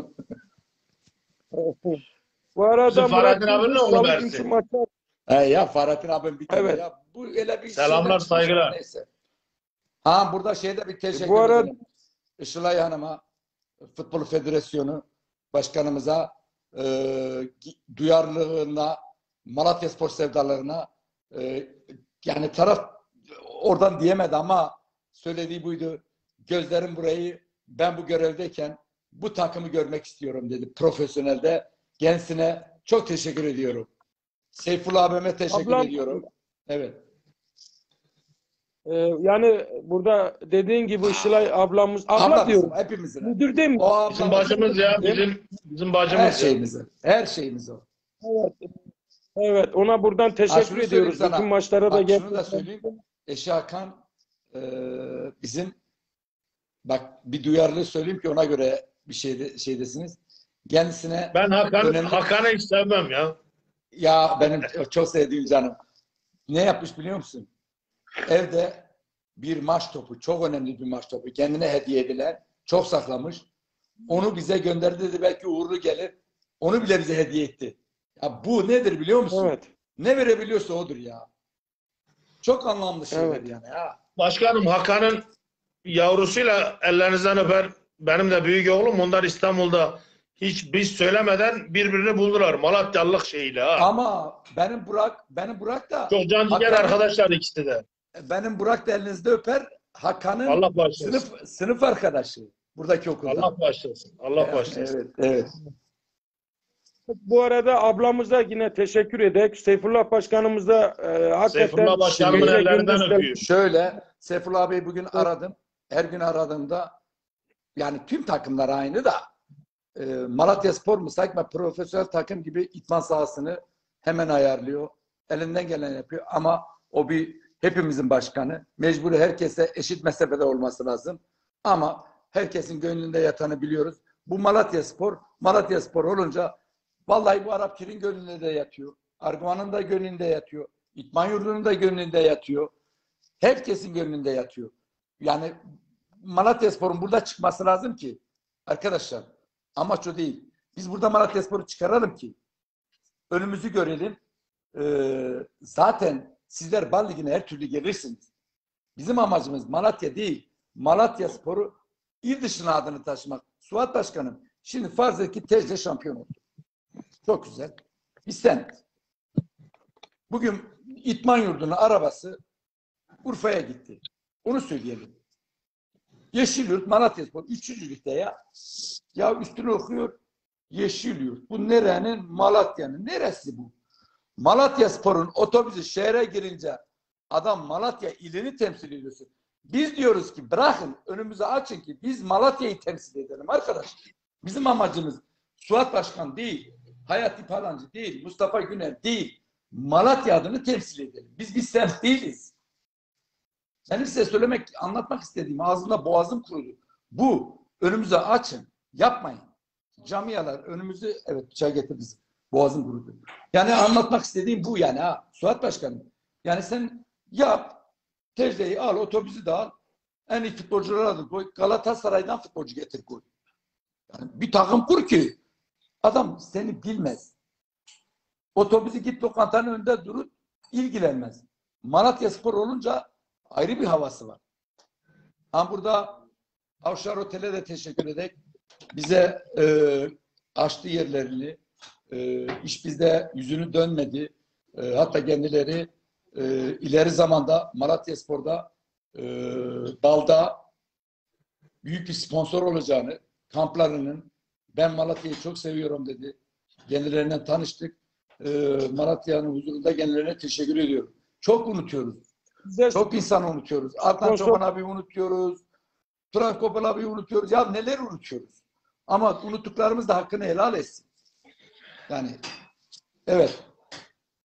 Bu arada Bizim Fahrettin Murat abinin Yıldız oğlu salı Ersin. günkü maça- He ya Fahrettin abim bir tane Evet. ya. Bu öyle bir Selamlar, şeyden çıkmış, saygılar. neyse. Ha burada şeyde bir teşekkür Bu arada- ederim. Işılay Hanım'a, Futbol Federasyonu Başkanımıza e, duyarlılığına, Malatya spor sevdalarına e, yani taraf oradan diyemedi ama söylediği buydu. Gözlerim burayı, ben bu görevdeyken bu takımı görmek istiyorum dedi. Profesyonelde kendisine çok teşekkür ediyorum. Seyfullah abime teşekkür Ablam- ediyorum. Evet. Ee, yani burada dediğin gibi Işılay ablamız, abla Abla diyorum. hepimizin. Müdür değil mi? O abla, Bizim bacımız ya. Bizim bizim bacımız her ya. şeyimiz. Her şeyimiz o. Evet. Evet, ona buradan Ha, teşekkür şunu ediyoruz. söyleyeyim sana. Bütün maçlara da Bak, gel. şunu da söyleyeyim. Eşi Hakan e, bizim bak bir duyarlı söyleyeyim ki ona göre bir şeyde, şeydesiniz. Kendisine Ben Hakan, önemli- Hakan'ı hiç sevmem ya. ya benim çok sevdiğim canım. Ne yapmış biliyor musun? Evde bir maç topu, çok önemli bir maç topu. Kendine hediye edilen, çok saklamış. Onu bize gönderdi dedi, belki uğurlu gelir. Onu bile bize hediye etti. Ya bu nedir biliyor musun? Evet. Ne verebiliyorsa odur ya. Çok anlamlı şeyler Evet. yani. Ha. Başkanım Hakan'ın yavrusuyla ellerinizden öper. Benim de büyük oğlum, onlar İstanbul'da hiç biz söylemeden birbirini buldular. Malatyalık şeyiyle ha. Ama benim Burak, benim Burak da Çok can ciğer Hakan'ın- arkadaşlar ikisi de. benim Burak da elinizde öper. Hakan'ın Allah bağışlasın. sınıf sınıf arkadaşı buradaki okulda. Allah bağışlasın. Allah bağışlasın. Evet, evet. Bu arada ablamıza yine teşekkür edek. Seyfullah Başkanımız da e, hakikaten Seyfullah Başkanımın bize ellerinden gündüzde- öpüyor. Şöyle Seyfullah Bey bugün aradım. Her gün aradığımda yani tüm takımlar aynı da e, Malatyaspor müstakil profesyonel takım gibi idman sahasını hemen ayarlıyor. Elinden gelen yapıyor ama o bir hepimizin başkanı. Mecburi herkese eşit mesafede olması lazım. Ama herkesin gönlünde yatanı biliyoruz. Bu Malatyaspor, Malatyaspor olunca vallahi bu Arap Kir'in gönlünde de yatıyor. Arguvan'ın da gönlünde yatıyor. İtman Yurdu'nun da gönlünde yatıyor. Herkesin gönlünde yatıyor. Yani Malatyaspor'un burada çıkması lazım ki arkadaşlar, amaç o değil. Biz burada Malatyaspor'u çıkaralım ki önümüzü görelim. Ee, zaten sizler Bal Ligi'ne her türlü gelirsiniz. Bizim amacımız Malatya değil. Malatyaspor'u il dışına adını taşımak. Suat Başkanım, şimdi farz et ki Tezce şampiyon oldu. Çok güzel. Biz sen. Bugün İtman Yurdu'nun arabası Urfa'ya gitti. Onu söyleyelim. Yeşilyurt, Malatyaspor üçüncü ligde ya. Ya üstüne okuyor Yeşilyurt. Bu nerenin? Malatya'nın. Neresi bu? Malatyaspor'un otobüsü şehre girince adam Malatya ilini temsil ediyorsun. Biz diyoruz ki bırakın önümüzü açın ki biz Malatya'yı temsil edelim arkadaşlar. Bizim amacımız Suat Başkan değil, Hayati Palancı değil, Mustafa Güner değil. Malatya adını temsil edelim. Biz biz sen değiliz. Benim size söylemek, anlatmak istediğim ağzımda boğazım kurudu. Bu önümüzü açın. Yapmayın. Camialar önümüzü, evet çay getir bizi. Boğazım kurudu. Yani anlatmak istediğim bu yani ha. Suat Başkanım. Yani sen yap. Tezdeyi al, otobüsü de al. En iyi futbolculara da koy. Galatasaray'dan futbolcu getir koy. Yani bir takım kur ki adam seni bilmez. Otobüsü git lokantanın önünde durur, ilgilenmez. Malatyaspor olunca ayrı bir havası var. Ha burada Avşar Otel'e de teşekkür edek. Bize e, açtı yerlerini. E, iş bizde yüzünü dönmedi. E, hatta kendileri e, ileri zamanda Malatyaspor'da e, Bal'da büyük bir sponsor olacağını, kamplarının ben Malatya'yı çok seviyorum dedi. Kendilerinden tanıştık. E, Malatya'nın huzurunda kendilerine teşekkür ediyorum. Çok unutuyoruz. Bize Çok insan unutuyoruz. Adnan Sponsor- Çoban abi unutuyoruz. Turan Kopal abi unutuyoruz. Ya neler unutuyoruz. Ama unuttuklarımız da hakkını helal etsin. Yani evet.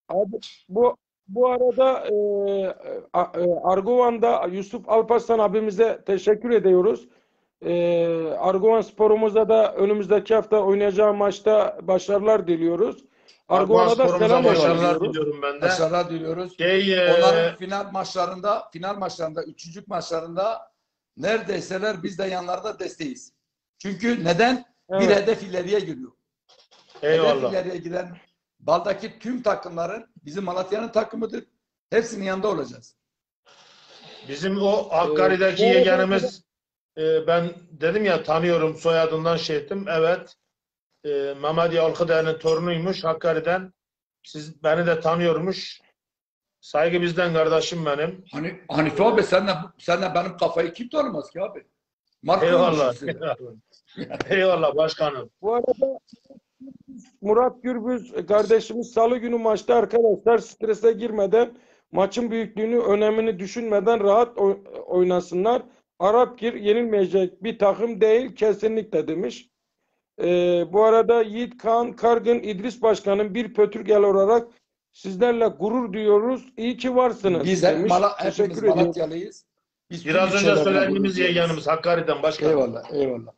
Abi, bu bu arada e, a- e, Arguvan'da Yusuf Alparslan abimize teşekkür ediyoruz. E, Arguvan sporumuza da önümüzdeki hafta oynayacağı maçta başarılar diliyoruz. Arguvan Arguvan'a da sporumuza selam başarılar olsun diyoruz. diliyorum ben de. Başarılar diliyoruz. Şey, e, Onların final maçlarında, final maçlarında, üçüncük maçlarında neredeyseler biz de yanlarında desteğiz. Çünkü neden? Bir Evet. hedef ileriye giriyor. Hedef eyvallah. ileriye giden baldaki tüm takımların bizim Malatya'nın takımıdır. Hepsinin yanında olacağız. Bizim o Hakkari'deki Ee, bu arada- yeğenimiz, e, ben dedim ya tanıyorum, soyadından şey ettim. Evet. E, Mehmet Yalkıder'in torunuymuş Hakkari'den. Siz beni de tanıyormuş. Saygı bizden kardeşim benim. Hani Hanife abi senle, senle benim kafayı kim tanımaz ki abi? Marka Eyvallah. olmuşsun sen. Eyvallah başkanım. Bu arada Murat Gürbüz kardeşimiz salı günü maçta arkadaşlar strese girmeden, maçın büyüklüğünü, önemini düşünmeden rahat oy- oynasınlar. Arapgir yenilmeyecek bir takım değil kesinlikle demiş. Ee, bu arada Yiğit Kaan Kargın İdris Başkan'ın bir Pötürgel olarak sizlerle gurur duyuyoruz. İyi ki varsınız Biz hep demiş. Mala, hepimiz Teşekkür ediyorum. Malatyalıyız. Biz tüm Biraz önce ilçelerden söylediğimiz gurur duyuyoruz. yeğenimiz Hakkari'den başkanım. Eyvallah, eyvallah.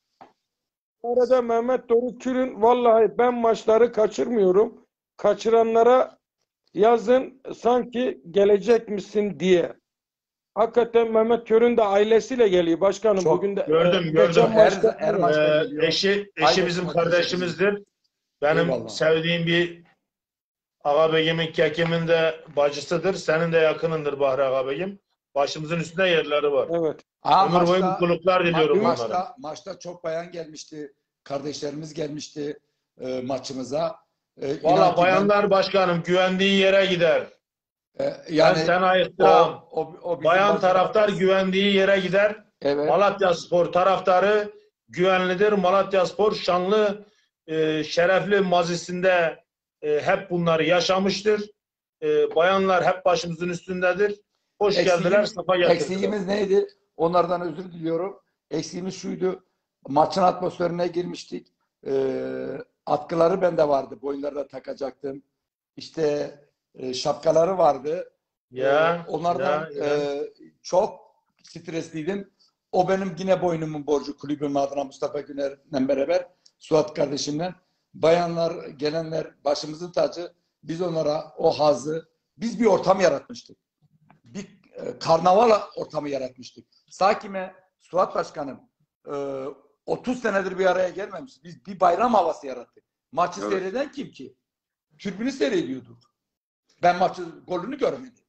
Bu arada Mehmet Doruk Kürün, vallahi ben maçları kaçırmıyorum. Kaçıranlara yazın sanki gelecek misin diye. Hakikaten Mehmet Körün de ailesiyle geliyor başkanım. Çok Bugün de gördüm, e, gördüm. geçen Her, maçta her maçta Ee, geliyor. eşi eşi Ailesi bizim muhteşem. kardeşimizdir. Benim Eyvallah. sevdiğim bir ağabeyimin, kekimin de bacısıdır. Senin de yakınındır Bahri ağabeyim. Başımızın üstünde yerleri var. evet. Aa, Ömür boyu maçta- mutluluklar diliyorum Ma- onlara. maçta, maçta çok bayan gelmişti. Kardeşlerimiz gelmişti e, maçımıza. E, inan Valla ki ben- bayanlar başkanım güvendiği yere gider. e, Ben yani sana o, ihtiram. o, o bizim Bayan bacılarımız- taraftar güvendiği yere gider. Evet. Malatya Spor taraftarı güvenlidir. Malatya Spor şanlı, e, şerefli mazisinde e, hep bunları yaşamıştır. E, bayanlar hep başımızın üstündedir. Hoş Eksiğimiz- geldiler, safa getirdiler. Eksiğimiz neydi? Onlardan özür diliyorum. Eksiğimiz şuydu. Maçın atmosferine girmiştik. Ee, atkıları bende vardı. Boynlarına takacaktım. İşte e, şapkaları vardı. Ya, Ee, onlardan ya, ya. e, çok stresliydim. O benim yine boynumun borcu kulübüm adına Mustafa Güner'le beraber Suat kardeşimle. Bayanlar, gelenler başımızın tacı. Biz onlara o hazzı, biz bir ortam yaratmıştık. Bir e, karnaval ortamı yaratmıştık. Sakime, Suat Başkanım e, otuz senedir bir araya gelmemişiz. Biz bir bayram havası yarattık. Maçı Evet. seyreden kim ki? Tribünü seyrediyorduk. Ben maçı golünü görmedim.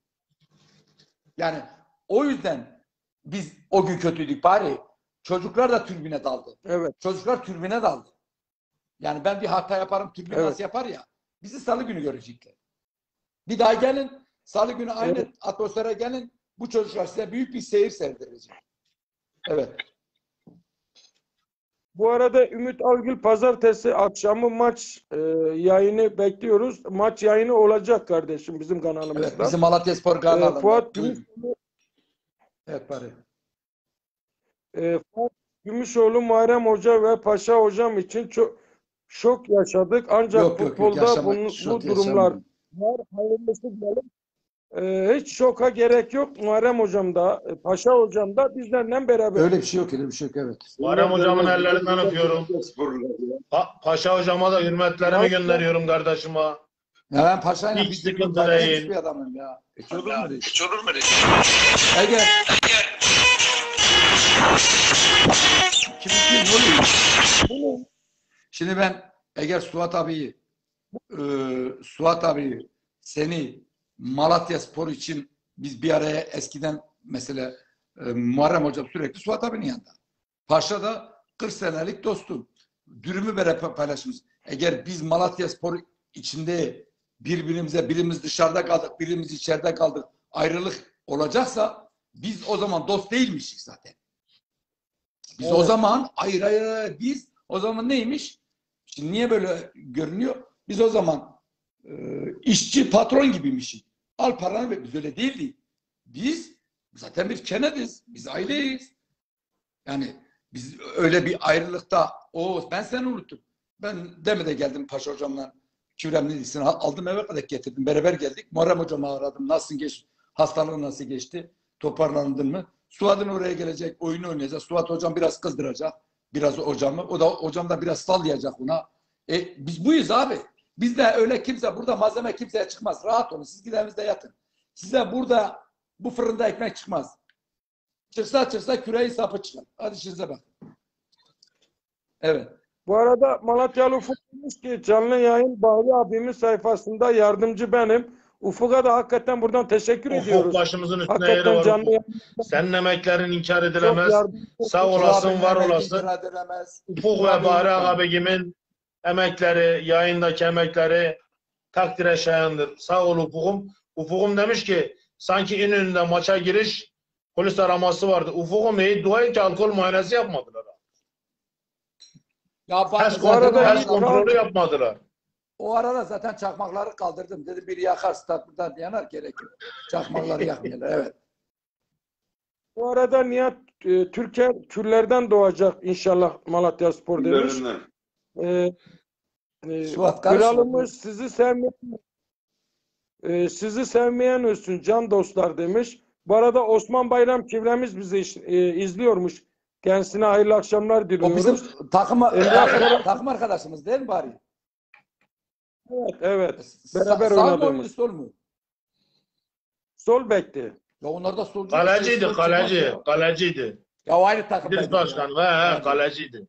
Yani o yüzden biz o gün kötüydük bari. Çocuklar da tribüne daldı. Evet. Çocuklar tribüne daldı. Yani ben bir hata yaparım, tribün Evet. nasıl yapar ya. Bizi salı günü görecekler. Bir daha gelin, salı günü aynı Evet. atmosfere gelin. Bu çocuklar size büyük bir seyir sevdirecek. Evet. Bu arada Ümit Algül pazartesi akşamı maç e, yayını bekliyoruz. Maç yayını olacak kardeşim bizim kanalımızda. Evet. Bizim Malatyaspor E, kanalında. Fuat Buyurun. Gümüşoğlu, Evet bari. e, Fuat Gümüşoğlu, Muharrem Hoca ve Paşa Hocam için çok şok yaşadık. Ancak Yok yok yok. futbolda Yaşamak, bunu- şok bu durumlar yaşamadım. var. Hayırlısı diyelim. E, hiç şoka gerek yok. Muharrem Hocam da, e, Paşa Hocam da bizlerle beraber. Öyle bir şey yok. Öyle bir şey yok. Evet. Muharrem hocamın ellerinden öpüyorum. Pa- Paşa hocama da hürmetlerimi gönderiyorum kardeşime. Ya ben Paşa'yla Hiç bir sıkıntı sıkıntı paylaşmış değil. bir adamım ya. Hiç olur mu reis? Hiç olur mu reis? Ege. Kim kim oluyor? Şimdi ben eğer Suat abiyi e, Suat abiyi seni Malatyaspor için biz bir araya eskiden mesela e, Muharrem Hocam sürekli Suat abinin yanında. Paşa da kırk senelik dostum. Dürümü beraber paylaşmış. Eğer biz Malatyaspor içinde birbirimize birimiz dışarıda kaldık, birimiz içeride kaldık, ayrılık olacaksa biz o zaman dost değilmişiz zaten. Biz Evet. o zaman hayır hayır hayır biz o zaman neymiş? Şimdi niye böyle görünüyor? Biz o zaman e, işçi patron gibiymişiz. Al paranı ve biz öyle değildik. Biz zaten bir kenediz. Biz aileyiz. Yani biz öyle bir ayrılıkta o ben seni unuttum. Ben demede geldim Paşa hocamla Küremli'sini aldım eve kadar getirdim. Beraber geldik. Muharrem hocamı aradım. Nasıl geç, hastalığın nasıl geçti? Toparlandın mı? Suat'ın oraya gelecek. Oyunu oynayacak. Suat hocam biraz kızdıracak. Biraz hocamı. O da hocam da biraz sallayacak ona. E, biz buyuz abi. Bizde öyle kimse burada malzeme kimseye çıkmaz. Rahat olun. Siz gidevinizde yatın. Size burada bu fırında ekmek çıkmaz. Çıksa çıksa küreği sapı çıkar. Hadi işinize bak. Evet. Bu arada Malatyalı Ufuk demiş ki canlı yayın Bahri abimin sayfasında yardımcı benim. Ufuk'a da hakikaten buradan teşekkür Ufuk ediyoruz. başımızın üstüne yeri Hakikaten var. canlı Ufuk. yayın Senin emeklerin inkar çok edilemez. yardımcı. Sağ olasın, var Abi, olasın. itiraz edemez. Ufuk ve Bahri abimin emekleri, yayındaki emekleri takdire şayandır. Sağ ol Ufuk'um. Ufuk'um demiş ki sanki İnönü'nde maça giriş polis araması vardı. Ufuk'um iyi dua et ki alkol muayenesi yapmadılar. Ya bak, Test bu arada kontrolü, iyi test kontrolü yapmadılar. o arada zaten çakmakları kaldırdım. Dedi biri yakar stat buradan yanar gerekir. Çakmakları yakmıyorlar. Evet. Bu arada Nihat e, Türker küllerden doğacak inşallah Malatya Spor demiş. Üzerinden. E, e, Suat karışma. kralımız sizi sevmeyen e, sizi sevmeyen ölsün can dostlar demiş. Bu arada Osman Bayram Çivremiz bizi iş- e, izliyormuş. Kendisine hayırlı akşamlar O diliyoruz. bizim takım, takım, takım arkadaşımız değil mi bari? Evet, evet. Sa- Beraber sağ mı oynadığımız. oynuyor, sol mu? Sol bekti. Ya onlar da solcu. Kaleciydi, sol kaleci. çıkmaz ya. Kaleciydi. Ya aynı takım. İdris Başkan. He, he, kaleciydi.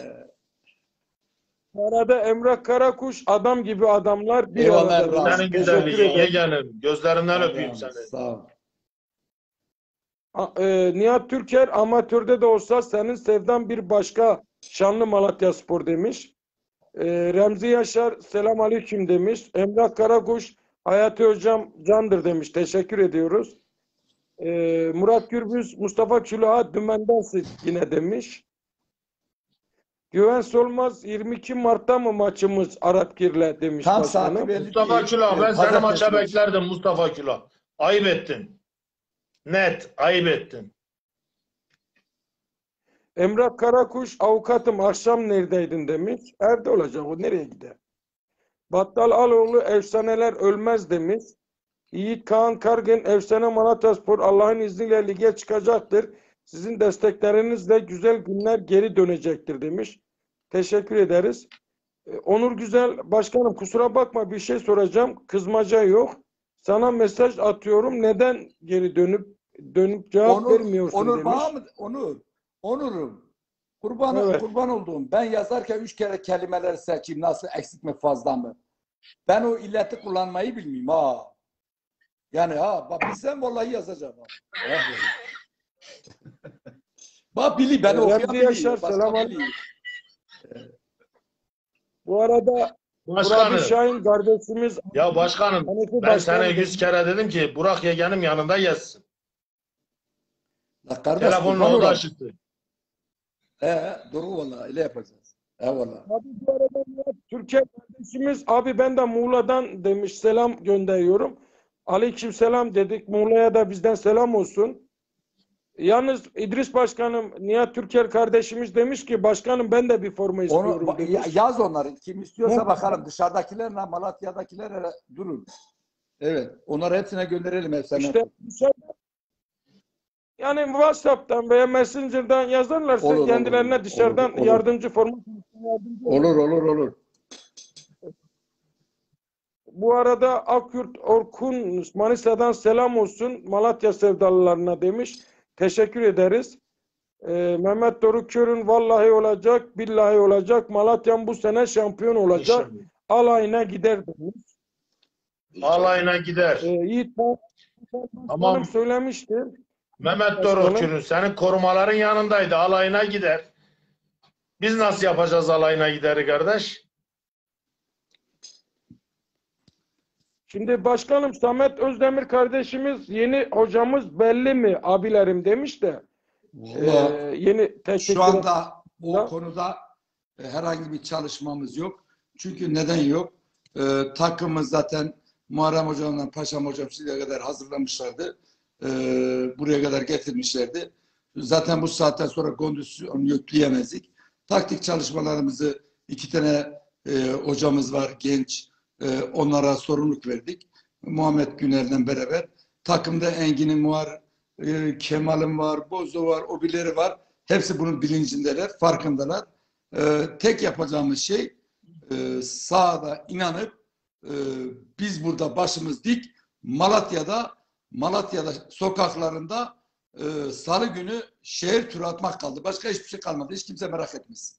Bu arada Emrah Karakuş adam gibi adamlar bir Eyvallah arada Emrah. demiş. Senin Teşekkür güzelliğin ederim. yeğenim. Gözlerinden öpeyim seni. Sağ ol. A- e, Nihat Türker amatörde de olsa senin sevdan bir başka şanlı Malatya Spor demiş. E, Remzi Yaşar selam aleyküm demiş. Emrah Karakuş Hayati Hocam candır demiş. Teşekkür ediyoruz. E, Murat Gürbüz Mustafa Külaha dümendensin yine demiş. Güven Solmaz yirmi iki Mart'ta mı maçımız Arapgir'le demiş Tam başkanım. saati belli Mustafa değil. Külah. Ben Evet, seni maça pazartesi maçı. beklerdim Mustafa Külah. Ayıp ettin. Net. Ayıp ettin. Emrah Karakuş avukatım akşam neredeydin demiş. Evde olacak o nereye gider? Battal Aloğlu efsaneler ölmez demiş. Yiğit Kaan Kargın efsane Malatyaspor Allah'ın izniyle lige çıkacaktır. Sizin desteklerinizle güzel günler geri dönecektir demiş. Teşekkür ederiz. Ee, Onur Güzel başkanım kusura bakma bir şey soracağım. Kızmaca yok. Sana mesaj atıyorum. Neden geri dönüp dönüp cevap Onur, vermiyorsun Onur demiş. bana mı? Onur. Onur'um. Kurban, Evet. kurban olduğum. Ben yazarken üç kere kelimeler seçeyim. Nasıl eksik mi fazla mı? Ben o illeti kullanmayı bilmiyorum ha. Yani ha bak bilsem vallahi yazacağım. Ha. Ha, böyle. Bak bili ben Remzi okuyabiliyorum. Yaşar, Başka selam biliyor. Bu arada Murat Başkanım. Şahin kardeşimiz Ya başkanım Hanefi ben Başkan sana dedi- yüz kere dedim ki Burak yeğenim yanında yazsın. La kardeş Telefonla kurban o da olayım. açıktı. He, doğru vallahi öyle yapacağız. Eyvallah. Abi bu arada Murat Türkiye kardeşimiz abi ben de Muğla'dan demiş selam gönderiyorum. Aleyküm selam dedik. Muğla'ya da bizden selam olsun. Yalnız İdris Başkanım Nihat Türker kardeşimiz demiş ki başkanım ben de bir forma Onu istiyorum ba- demiş. ya- yaz onları. Kim istiyorsa Hı. bakalım. Dışarıdakilerle Malatya'dakiler hele durun. Evet. Onları hepsine gönderelim efsane. İşte dışarıda yani WhatsApp'tan veya Messenger'dan yazarlarsa Olur, olur, kendilerine olur, dışarıdan olur, olur. yardımcı forma yardımcı Olur olur olur. Bu arada Akyurt Orkun Manisa'dan selam olsun Malatya sevdalılarına demiş. Teşekkür ederiz. Ee, Mehmet Doruk Kör'ün vallahi olacak, billahi olacak. Malatya'm bu sene şampiyon olacak. İnşallah. Alayına gider demiş. Alayına gider. Ee, Yiğit Bey Tamam. söylemişti. Mehmet Dorukçu'nun senin korumaların yanındaydı. Alayına gider. Biz nasıl yapacağız alayına gideri kardeş? Şimdi başkanım Samet Özdemir kardeşimiz yeni hocamız belli mi abilerim demiş de. Vallahi Ee, yeni teşekkür şu anda o Da- konuda e, herhangi bir çalışmamız yok. Çünkü neden yok? E, takımımız zaten Muharrem Hocam'la Paşam Hocam şimdiye kadar hazırlamışlardı. E, buraya kadar getirmişlerdi. Zaten bu saatten sonra kondisyon yükleyemezdik. Taktik çalışmalarımızı iki tane e, hocamız var genç. e, onlara sorumluluk verdik. Muhammed Güner'den beraber. Takımda Engin'im var, e, Kemal'im var, Bozo var, o birileri var. Hepsi bunun bilincindeler, farkındalar. E, tek yapacağımız şey e, sahada inanıp e, biz burada başımız dik, Malatya'da Malatya'da sokaklarında e, salı günü şehir turu atmak kaldı. Başka hiçbir şey kalmadı. Hiç kimse merak etmesin.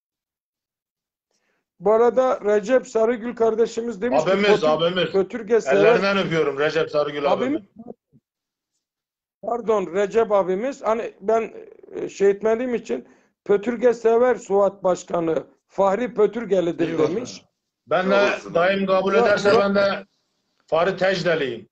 Bu arada Recep Sarıgül kardeşimiz demiş Abimiz, ki Pötür, abimiz. Pötürge sever. Ellerinden öpüyorum Recep Sarıgül abimi. Abimiz, pardon Recep abimiz. Hani ben e, şey etmediğim için Pötürge sever Suat Başkanı. Fahri Pötürgeli'dir Eyvallah. demiş. Ben Sağ de olasın. daim kabul Murat- ederse Murat- ben de Fahri Tecdeliyim.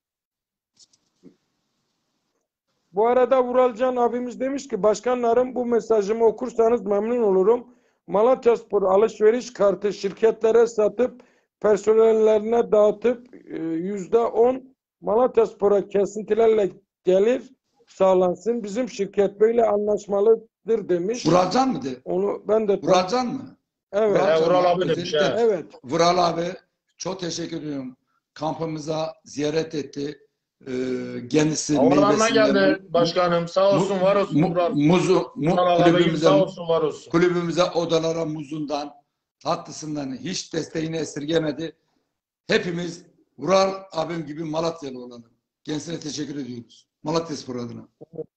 Bu arada Vuralcan abimiz demiş ki başkanlarım bu mesajımı okursanız memnun olurum. Malatyaspor alışveriş kartı şirketlere satıp personellerine dağıtıp yüzde on Malatyaspor'a kesintilerle gelir sağlansın. Bizim şirket böyle anlaşmalıdır demiş. Vuralcan mı de? Onu ben de Vuralcan mı? evet. Vural- He, Vural abi Özellikle- demiş. He. Evet. Vural abi çok teşekkür ediyorum. Kampımıza ziyaret etti. Ee, kendisi Havalarına meyvesinden geldi mu- başkanım. Sağ olsun, mu- var olsun. mu- Vural. muzu, mu, Vural abim kulübümüze, sağ olsun, var olsun. kulübümüze odalara muzundan, tatlısından hiç desteğini esirgemedi. Hepimiz Vural abim gibi Malatyalı olalım. Kendisine teşekkür ediyoruz. Malatyaspor adına.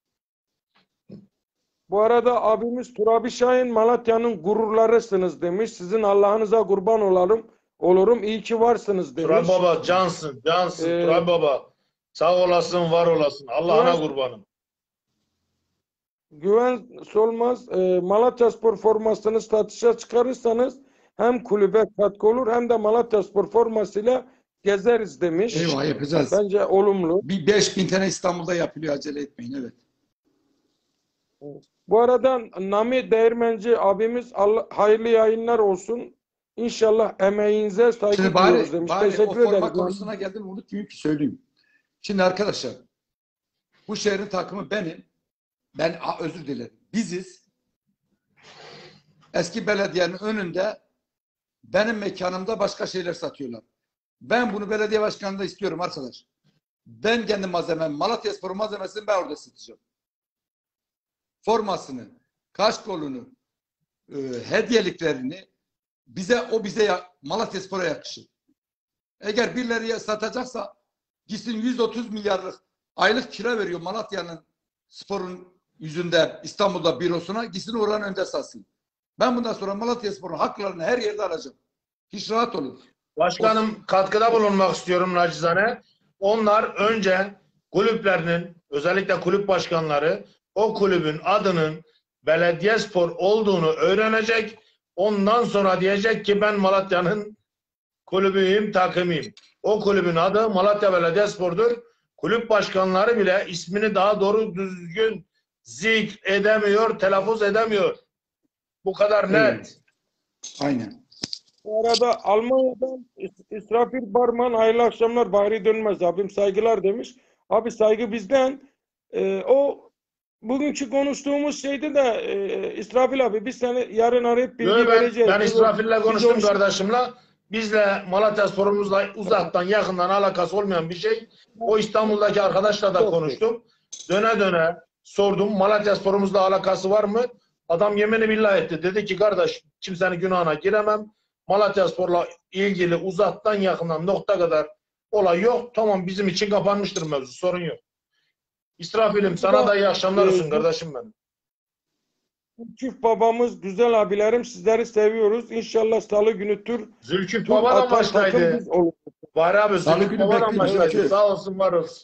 Bu arada abimiz Turabi Şahin Malatya'nın gururlarısınız demiş. Sizin Allah'ınıza kurban olalım. Olurum. İyi ki varsınız demiş. Turay baba cansın, cansın. Ee, Turay baba sağ olasın, var olasın. Allah'ına Güven- kurbanım. Güven Solmaz, e, Malatyaspor formasını satışa çıkarırsanız hem kulübe katkı olur hem de Malatyaspor formasıyla gezeriz demiş. Eyvah yapacağız. Bence olumlu. Bir beş bin tane İstanbul'da yapılıyor. Acele etmeyin. Evet. Bu arada Nami Değirmenci abimiz Allah, hayırlı yayınlar olsun. İnşallah emeğinize saygı Şimdi duyuyoruz bari, demiş. bari o Teşekkür forma ederim. konusuna geldim unutmayayım ki söyleyeyim. Şimdi arkadaşlar bu şehrin takımı benim. Ben a, özür dilerim. Biziz. Eski belediyenin önünde benim mekanımda başka şeyler satıyorlar. Ben bunu belediye başkanında istiyorum arkadaş. Ben kendi malzemem, Malatyaspor malzemesini ben orada satacağım. Formasını, kaşkolunu, e, hediyeliklerini bize o bize ya, Malatyaspor'a yakışır. Eğer birileri satacaksa gitsin yüz otuz milyarlık aylık kira veriyor Malatya'nın sporun yüzünden İstanbul'da bürosuna, gitsin oranın önünde satsın. Ben bundan sonra Malatyaspor'un haklarını her yerde alacağım. Hiç rahat olun. Başkanım katkıda bulunmak istiyorum nacizane. Onlar önce kulüplerinin, özellikle kulüp başkanları o kulübün adının Belediyespor olduğunu öğrenecek. Ondan sonra diyecek ki ben Malatya'nın kulübüyüm, takımıyım. O kulübün adı Malatya Belediyespor'dur. Kulüp başkanları bile ismini daha doğru düzgün zikr edemiyor, telaffuz edemiyor. Bu kadar net. Evet. Aynen. Bu arada Almanya'dan İs- İsrafil Barman hayırlı akşamlar, Bahri Dönmez abim saygılar demiş. Abi saygı bizden. Ee, o bugünkü konuştuğumuz şeydi de e, İsrafil abi biz seni yarın arayıp bilgi Yo, ben, vereceğiz. ben İsrafil'le Biz konuştum o- kardeşimle. Bizle Malatyaspor'umuzla uzaktan yakından alakası olmayan bir şey. O İstanbul'daki arkadaşla da konuştum. Döne döne sordum. Malatyaspor'umuzla alakası var mı? Adam yemini billah etti. Dedi ki kardeş kimsenin günahına giremem. Malatyaspor'la ilgili uzaktan yakından nokta kadar olay yok. Tamam bizim için kapanmıştır mevzu. Sorun yok. İsrafil'im sana da iyi akşamlar olsun kardeşim benim. Çift babamız, güzel abilerim sizleri seviyoruz. İnşallah salı günü tur Zülküf tur Baba da atan takım başlaydı. biz oluruz. Var abi Salı Zülküf günü Baba da bekliyoruz, başlaydı. Zülküf. Sağ olsun var olsun.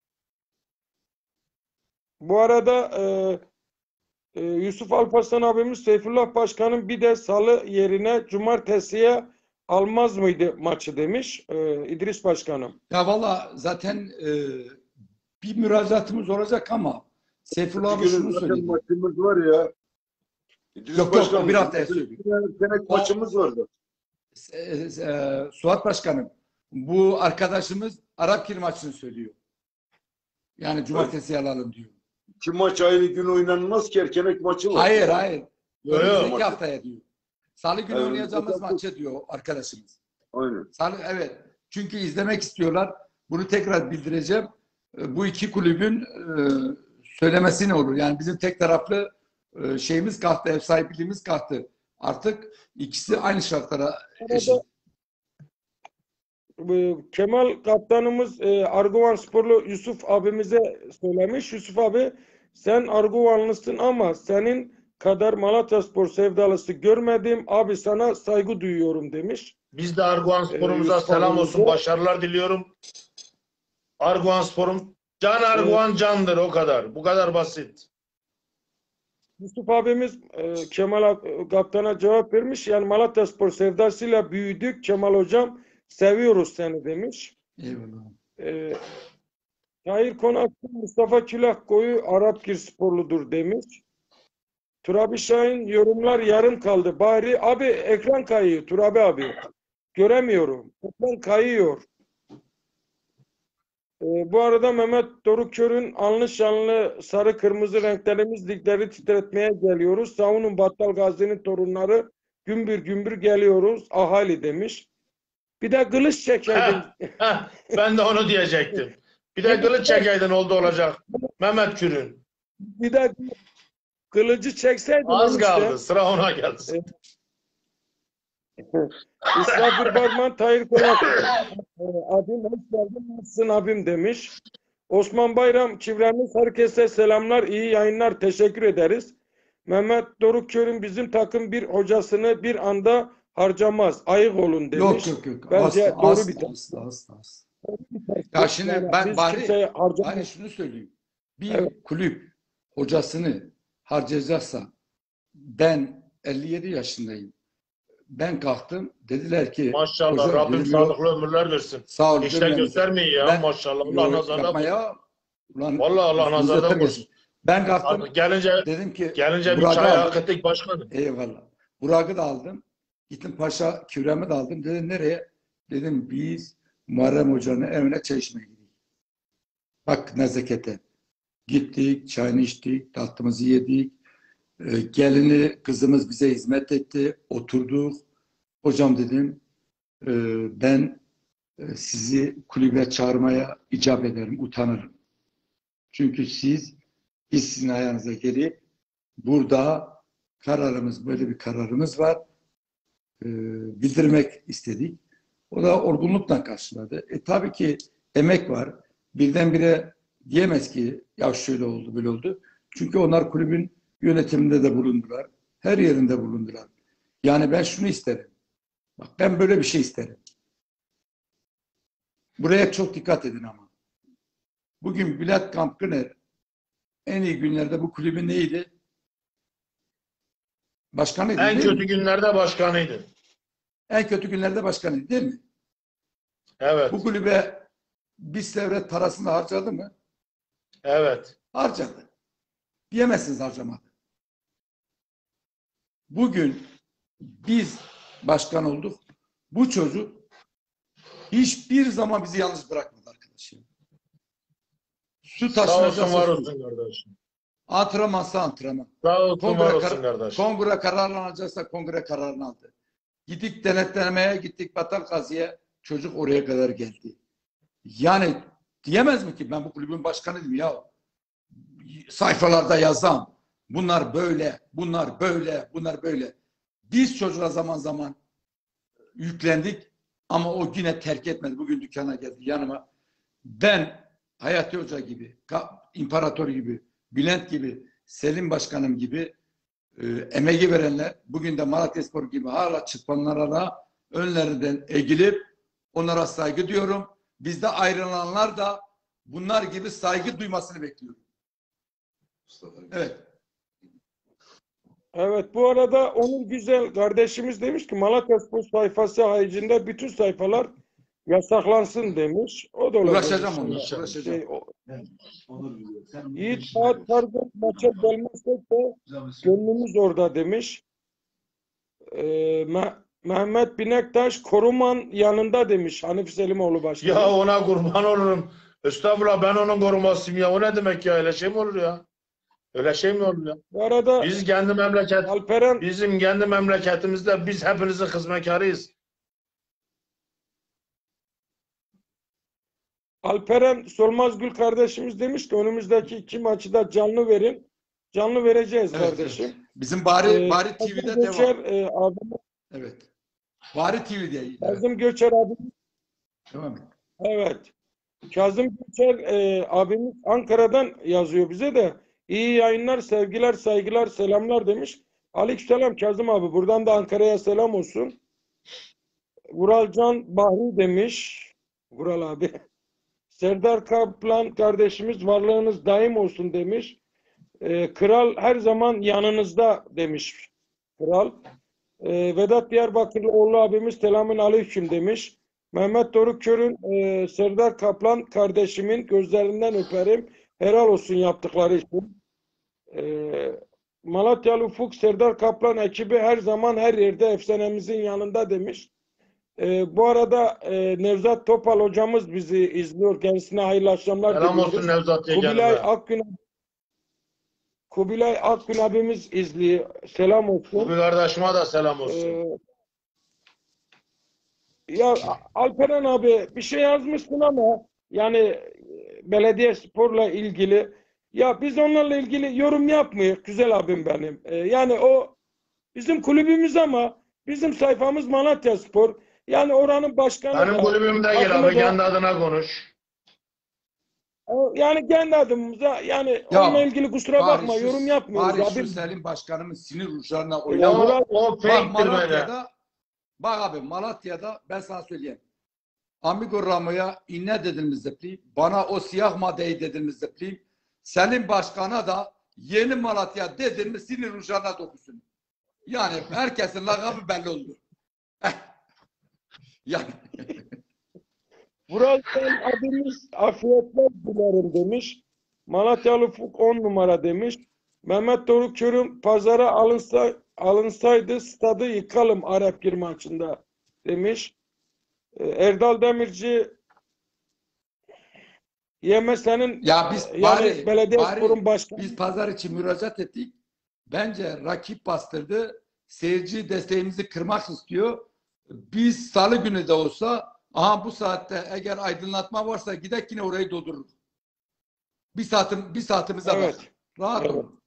Bu arada e, e, Yusuf Alparslan abimiz Seyfullah Başkan'ın bir de salı yerine cumartesiye almaz mıydı maçı demiş e, İdris Başkanım. Ya valla zaten e, bir müracaatımız olacak ama Seyfullah abi Bugün şunu zaten söyledi. maçımız var ya. İdris Yok, yok, Başkanım, bir haftaya söyleyeyim. bir senek maçımız vardı. E, e, Suat Başkanım, bu arkadaşımız Arap Kir maçını söylüyor. Yani cumartesi alalım diyor. İki maç aynı gün oynanmaz ki, erkenek maçı var. Hayır hayır. Yo, yo. Önümüzdeki haftaya diyor. Salı günü Evet, oynayacağımız zaten bu- maçı diyor arkadaşımız. Aynen. Salı, evet. Çünkü izlemek istiyorlar. Bunu tekrar bildireceğim. E, Bu iki kulübün e, söylemesi ne olur? Yani bizim tek taraflı e, şeyimiz kalktı, ev sahipliğimiz kalktı. Artık ikisi aynı şartlara eşit. Bu Kemal kaptanımız e, Arguvan Sporlu Yusuf abimize söylemiş. Yusuf abi, sen Arguvanlısın ama senin kadar Malatyaspor sevdalısı görmedim. Abi sana saygı duyuyorum demiş. Biz de Arguvan Spor'umuza Yusuf selam abimize. olsun. Başarılar diliyorum. Arguvan Spor'um. Can Arguvan candır, o kadar. Bu kadar basit. Yusuf abimiz e, Kemal kaptana cevap vermiş. Yani Malatyaspor sevdasıyla büyüdük. Kemal hocam seviyoruz seni demiş. Eyvallah. E, Tahir Konaklı Mustafa Külahkoyu Arapgir sporludur demiş. Turabi Şahin yorumlar yarım kaldı. Bari abi ekran kayıyor Turabi abi. Göremiyorum. Ekran kayıyor. Ee, bu arada Mehmet Doruk Kör'ün anlı şanlı sarı kırmızı renklerimiz ligleri titretmeye geliyoruz. Savunun Battal Gazi'nin torunları gümbür gümbür geliyoruz. Ahali demiş. Bir de kılıç çekeydin. Heh, heh, ben de onu diyecektim. Bir de kılıç çekeydin oldu olacak. Mehmet Kürün. Bir de kılıcı çekseydin. Az işte. kaldı. Sıra ona gelsin. İsrafil Barman Tahir Konak abim hoş geldin, nasılsın abim demiş. Osman Bayram çevremiz herkese selamlar, iyi yayınlar, teşekkür ederiz. Mehmet Doruk Kör'ün bizim takım bir hocasını bir anda harcamaz, ayık olun demiş. Yok yok yok. Bence Asla, doğru asla, bir asla, asla, asla. Ya şimdi ben Biz bari, kimseye harcamayız. bari şunu söyleyeyim. Bir Evet. kulüp hocasını harcayacaksa, ben elli yedi yaşındayım. Ben kalktım. Dediler ki Maşallah hocam, Rabbim dedim, yok. sağlıklı ömürler versin. Sağ ol. İşte canım, göstermeyin ya Ben- maşallah. Allah Yok, nazardan yapma korusun. ya. Ulan, Vallahi Allah üstünüze nazardan termesin. korusun. Ben kalktım. Artık gelince Dedim ki gelince bir Burak'ı çay aldım. hak ettik başkanım. Eyvallah. Burak'ı da aldım. Gittim Paşa Küvrem'i de aldım. Dedim nereye? Dedim biz Muharrem Hoca'nın evine çay içmeye gidelim. Bak nezakete. Gittik, çayını içtik, tatlımızı yedik. Ee, gelini, kızımız bize hizmet etti. Oturduk. Hocam dedim e, ben e, sizi kulübe çağırmaya icap ederim, utanırım. Çünkü siz, biz sizin ayağınıza gelip burada kararımız, böyle bir kararımız var. Ee, bildirmek istedik. O da olgunlukla karşıladı. E tabii ki emek var. Birdenbire diyemez ki ya şöyle oldu, böyle oldu. Çünkü onlar kulübün yönetiminde de bulundular. Her yerinde bulundular. Yani ben şunu isterim. Bak ben böyle bir şey isterim. Buraya çok dikkat edin ama. Bugün Bülent Kampkıner en iyi günlerde bu kulübün neydi? Başkanıydı En değil kötü mi? günlerde başkanıydı. En kötü günlerde başkanıydı değil mi? Evet. Bu kulübe biz devlet parasını harcadı mı? Evet. Harcadı. Diyemezsiniz harcamadı. Bugün biz başkan olduk. Bu çocuk hiçbir zaman bizi yalnız bırakmadı arkadaşım. Su Sağ olsun taşınacaksa var su. olsun kardeşim. Antrenmansa antrenman. Sağ olsun Kongre, var olsun kar- kardeşim. kongre kararını alacaksa kongre kararını aldı. Gittik denetlemeye, gittik Battal Gazi'ye. Çocuk oraya kadar geldi. Yani diyemez mi ki ben bu kulübün başkanıydım ya? Sayfalarda yazan bunlar böyle, bunlar böyle, bunlar böyle. Biz çocuğa zaman zaman yüklendik ama o yine terk etmedi. Bugün dükkana geldi yanıma. Ben Hayati Hoca gibi, İmparator gibi, Bülent gibi, Selim Başkanım gibi e, emeği verenler bugün de Malatyaspor gibi hala çıkmanlara da önlerinden eğilip onlara saygı duyuyorum. Bizde ayrılanlar da bunlar gibi saygı duymasını bekliyorum. Evet. Evet, bu arada Onur Güzel kardeşimiz demiş ki Malatyaspor sayfası haricinde bütün sayfalar yasaklansın demiş. O da olabilir. Uğraşacağım onunla. İnşallah. Uğraşacağım. Şey, o- Onur biliyor. Sen Yiğit Saat Tarzan maça gelmezsek de gönlümüz orada demiş. Ee, Me- Mehmet Binektaş Koruman yanında demiş Hanifi Selimoğlu Başkanı. Ya ona kurban olurum. Estağfurullah ben onun korumasıyım ya. O ne demek ya? Öyle şey mi olur ya? Öyle şey mi olur ya? Bu arada Biz kendi memleket, Alperen bizim kendi memleketimizde biz hepinizin hizmetkarıyız. Alperen Solmazgül kardeşimiz demiş ki önümüzdeki iki maçı da canlı verin. Canlı vereceğiz Evet, kardeşim. evet. Bizim Bari, Ee, Bari T V'de Kazım Göçer, devam. e, abimiz, Evet. Bari T V'de. Evet. Kazım Göçer abimiz, Devam et. evet. Kazım Göçer e, abimiz Ankara'dan yazıyor bize de. İyi yayınlar, sevgiler, saygılar, selamlar demiş. Aleykümselam Kazım abi. Buradan da Ankara'ya selam olsun. Vuralcan Bahri demiş. Vural abi. Serdar Kaplan kardeşimiz varlığınız daim olsun demiş. Ee, Kral her zaman yanınızda demiş. Kral. Ee, Vedat Diyarbakırlıoğlu abimiz selamün aleyküm demiş. Mehmet Doruk Kör'ün e, Serdar Kaplan kardeşimin gözlerinden öperim. Helal olsun yaptıkları için. Ee, Malatyalı Ufuk Serdar Kaplan ekibi her zaman her yerde efsanemizin yanında demiş. Ee, bu arada e, Nevzat Topal hocamız bizi izliyor. Kendisine hayırlı akşamlar Selam diliyoruz. olsun Nevzat Kubilay Yegen'e. Akgün Kubilay Akgün abimiz izliyor. Selam olsun. Bu bir kardeşime de selam olsun. Ee, ya Alperen abi bir şey yazmışsın ama yani e, belediye sporla ilgili ya biz onlarla ilgili yorum yapmıyoruz güzel abim benim. Ee, yani o bizim kulübümüz ama bizim sayfamız Malatya Spor. Yani oranın başkanı Benim da, kulübümde gel takımı abi da- kendi adına konuş. yani kendi adımıza yani Ya, onunla ilgili kusura Bari bakma şu- yorum yapmıyoruz Bari abi. şu Selim Başkanımın sinir uçlarına Ya oynadı. Murat- o, o Bak fake'tir bence. Malatya'da bak abi Malatya'da ben sana söyleyeyim. Amigo Ramo'ya inne dediniz zepli. Bana o siyah maddeyi dediniz zepli. Selim Başkan'a da yeni Malatya dediniz sinir uçlarına dokusun. Yani herkesin lakabı belli oldu. yani Vural Bey abimiz afiyetler dilerim demiş. Malatyalı Ufuk on numara demiş. Mehmet Doruk Kör'ün pazara alınsa, alınsaydı stadı yıkalım Arapgir maçında demiş. Ee, Erdal Demirci Yemese'nin Ya biz yani bari- belediye bari sporun başkanı. biz pazar için müracaat ettik. Bence rakip bastırdı. Seyirci desteğimizi kırmak istiyor. Biz salı günü de olsa aha bu saatte eğer aydınlatma varsa gidek yine orayı doldururuz. Bir saatim bir saatimize Evet. bak. Rahat Evet. olun.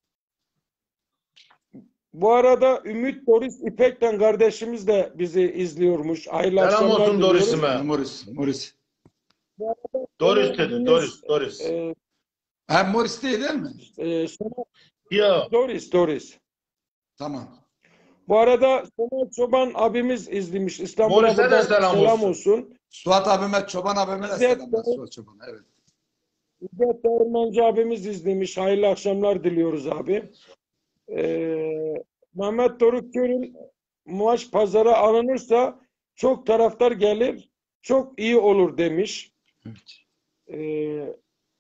Bu arada Ümit Doris İpek'ten kardeşimiz de bizi izliyormuş. Hayırlı Selam akşamlar olsun diliyoruz. Doris'ime. Morris, Morris. Doris dedi. Doris. Doris. E, Hem Morris değil, değil mi? e, sana- Ya. Doris, Doris. Tamam. Bu arada Soner Çoban abimiz izlemiş. İstanbul'a Morris'e de buradan selam selam olsun. olsun. Suat abime, Çoban abime de İzzet selamlar. Bey. Suat Çoban, evet. İzzet Değirmenci abimiz izlemiş. Hayırlı akşamlar diliyoruz abi. Ee, Mehmet Doruk Kör'ün maç pazara alınırsa çok taraftar gelir. Çok iyi olur demiş. Ee,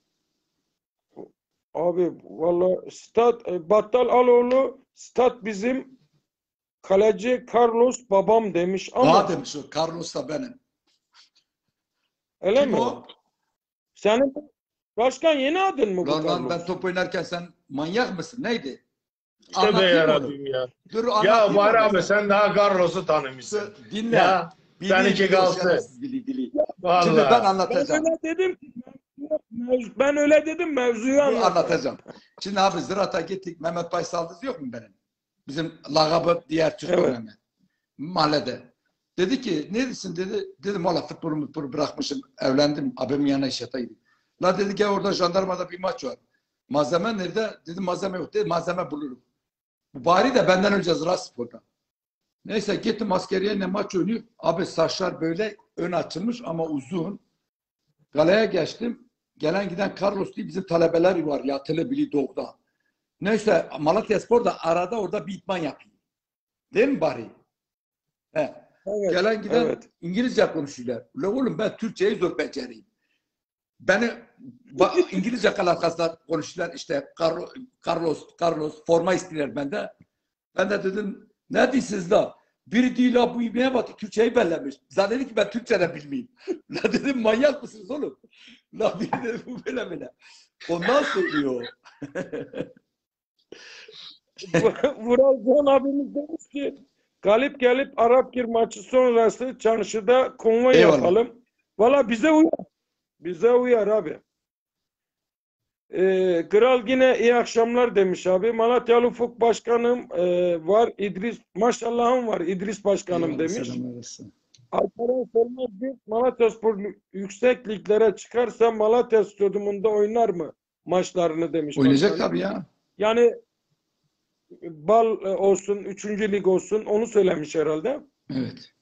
abi valla stat e, Battal Aloğlu stat bizim kaleci Carlos babam demiş ama Daha demiş o. Carlos da benim. öyle Kim mi? o? Senin başkan yeni adın mı bu Lan lan Carlos? ben top oynarken sen manyak mısın? Neydi? İşte be Anlatayım onu. yarabbim ya. Dur Ya anlatayım Bahri onu. abi sen daha Carlos'u tanımışsın. Dinle. Ya Bili, seninki bili, kalsın. şerefsiz bili, bili. Şimdi ben Vallahi. Ben anlatacağım. öyle dedim ki, mevzu- ben öyle dedim mevzuyu Dur, anlat. anlatacağım. Şimdi abi Ziraat'a gittik. Mehmet Baysaldız yok mu benim? Bizim lakabı diğer Türk Evet. dönemi. Mahallede. Dedi ki neredesin dedi. Dedim valla futbolu mutbolu bırakmışım. Evlendim. Abimin yanına iş yataydım. La dedi ki orada jandarmada bir maç var. Malzeme nerede? Dedim malzeme yok. Dedi malzeme bulurum. Bu bari de benden önce Ziraat Spor'da. Neyse gittim askeriyeyle maç oynuyor. Abi saçlar böyle ön açılmış ama uzun. Galaya geçtim. Gelen giden Carlos diye bizim talebeler var. Yatılı Bili Doğu'da. Neyse Malatyaspor da arada orada bir idman yapıyor. Değil mi bari? He. Evet, Gelen giden evet. İngilizce konuşuyorlar. Ulan oğlum ben Türkçeyi zor becereyim. Beni ba- İngilizce kalakaslar konuşuyorlar. İşte Carlos, Carlos, Carlos forma istiyorlar bende. Ben de dedim ne diyorsunuz da? Biri değil ha bu ibneye bak Türkçeyi bellemiş. Zannetti ki ben Türkçe de bilmeyeyim. La dedim manyak mısınız oğlum? La biri dedi bu böyle böyle. Ondan söylüyor. Vural Can abimiz demiş ki galip gelip Arapgir maçı sonrası çarşıda konvoy Eyvallah. yapalım. Valla bize uyar. Bize uyar abi. Ee, Kral yine iyi akşamlar demiş abi. Malatyalı Ufuk Başkanım e, var. İdris maşallahım var. İdris Başkanım Eyvallah, demiş. selam arasın. Alperen Solmaz bir Malatyaspor yüksek liglere çıkarsa Malatya Stadyumunda oynar mı maçlarını demiş. Oynayacak başkanım. tabii ya. Yani bal olsun, üçüncü lig olsun onu söylemiş herhalde. Evet.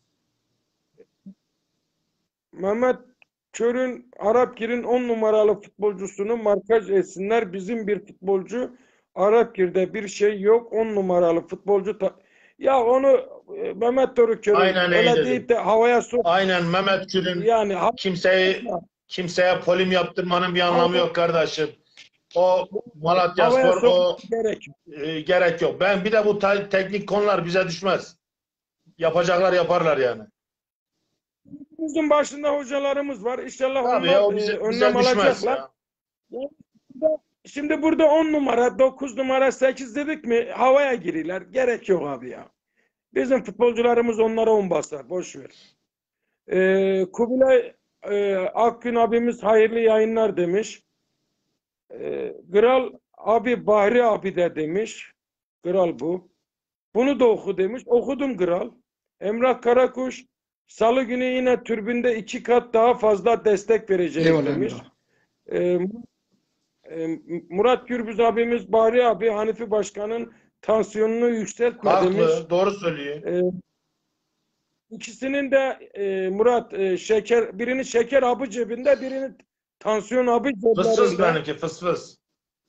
Mehmet Kör'ün Arapgir'in on numaralı futbolcusunu markaj etsinler. Bizim bir futbolcu Arapgir'de bir şey yok. on numaralı futbolcu ta- ya onu e, Mehmet Doruk Kör'ün Aynen öyle öyle dedim. deyip de havaya sok Aynen Mehmet Gül'ün yani ha- kimseyi kimseye polim yaptırmanın bir anlamı yok kardeşim. O Malatya havaya Spor o sok gerek yok. e, gerek yok. Ben bir de bu ta- teknik konular bize düşmez. Yapacaklar yaparlar yani. Bizim başında hocalarımız var. İnşallah Tabii onlar ya, o e, bize, önlem bize düşmez alacaklar. ya. Şimdi burada on numara, dokuz numara, sekiz dedik mi havaya girirler. Gerek yok abi ya. Bizim futbolcularımız onlara on basar. Boş ver. Ee, Kubilay e, Akgün abimiz hayırlı yayınlar demiş. Ee, Kral abi Bahri abi de demiş. Kral bu. Bunu da oku demiş. Okudum Kral. Emrah Karakuş Salı günü yine türbünde iki kat daha fazla destek vereceğiz Eyvallah demiş. Emrah. Ee, e, Murat Gürbüz abimiz Bahri abi Hanifi Başkan'ın tansiyonunu yükseltme demiş. Haklı, doğru söylüyor. Ee, ikisinin de e, Murat e, şeker birini şeker abı cebinde birini tansiyon abı Fıs fıs ceblerinde. benimki, fıs fıs.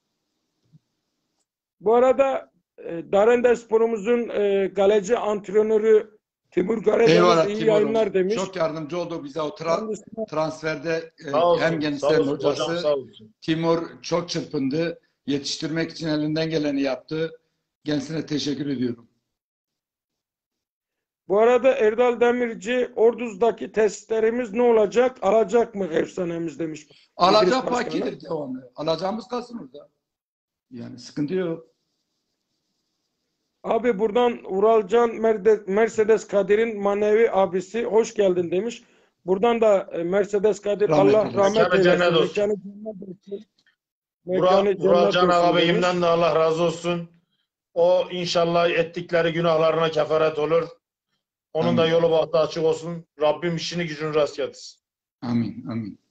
Bu arada e, Darendespor'umuzun e, kaleci antrenörü Timur Karadeniz Eyvallah iyi Timur'um. yayınlar demiş. Çok yardımcı oldu bize o tra- Kendisine transferde e, Sağ olsun, hem sağ gençlerin olsun hocam, hocası sağ olsun. Timur çok çırpındı. Yetiştirmek için elinden geleni yaptı. Kendisine teşekkür ediyorum. Bu arada Erdal Demirci Orduz'daki testlerimiz ne olacak? Alacak mı efsanemiz demiş. Alacak İdris Başkanı. bakidir devamlı. Alacağımız kalsın orada. Yani sıkıntı yok. Abi buradan Uralcan Merde- Mercedes Kadir'in manevi abisi hoş geldin demiş. Buradan da e, Mercedes Kadir Rahmet Allah eylesin. rahmet Mekanı eylesin. cennet olsun. Mekanı cennet olsun. Burak, Mekanı Burak cennet Can olsun demiş. ağabeyimden de Allah razı olsun. O inşallah ettikleri günahlarına kefaret olur. Onun da Amin. yolu bahtı açık olsun. Rabbim işini gücünü rast getirsin. Amin. Amin.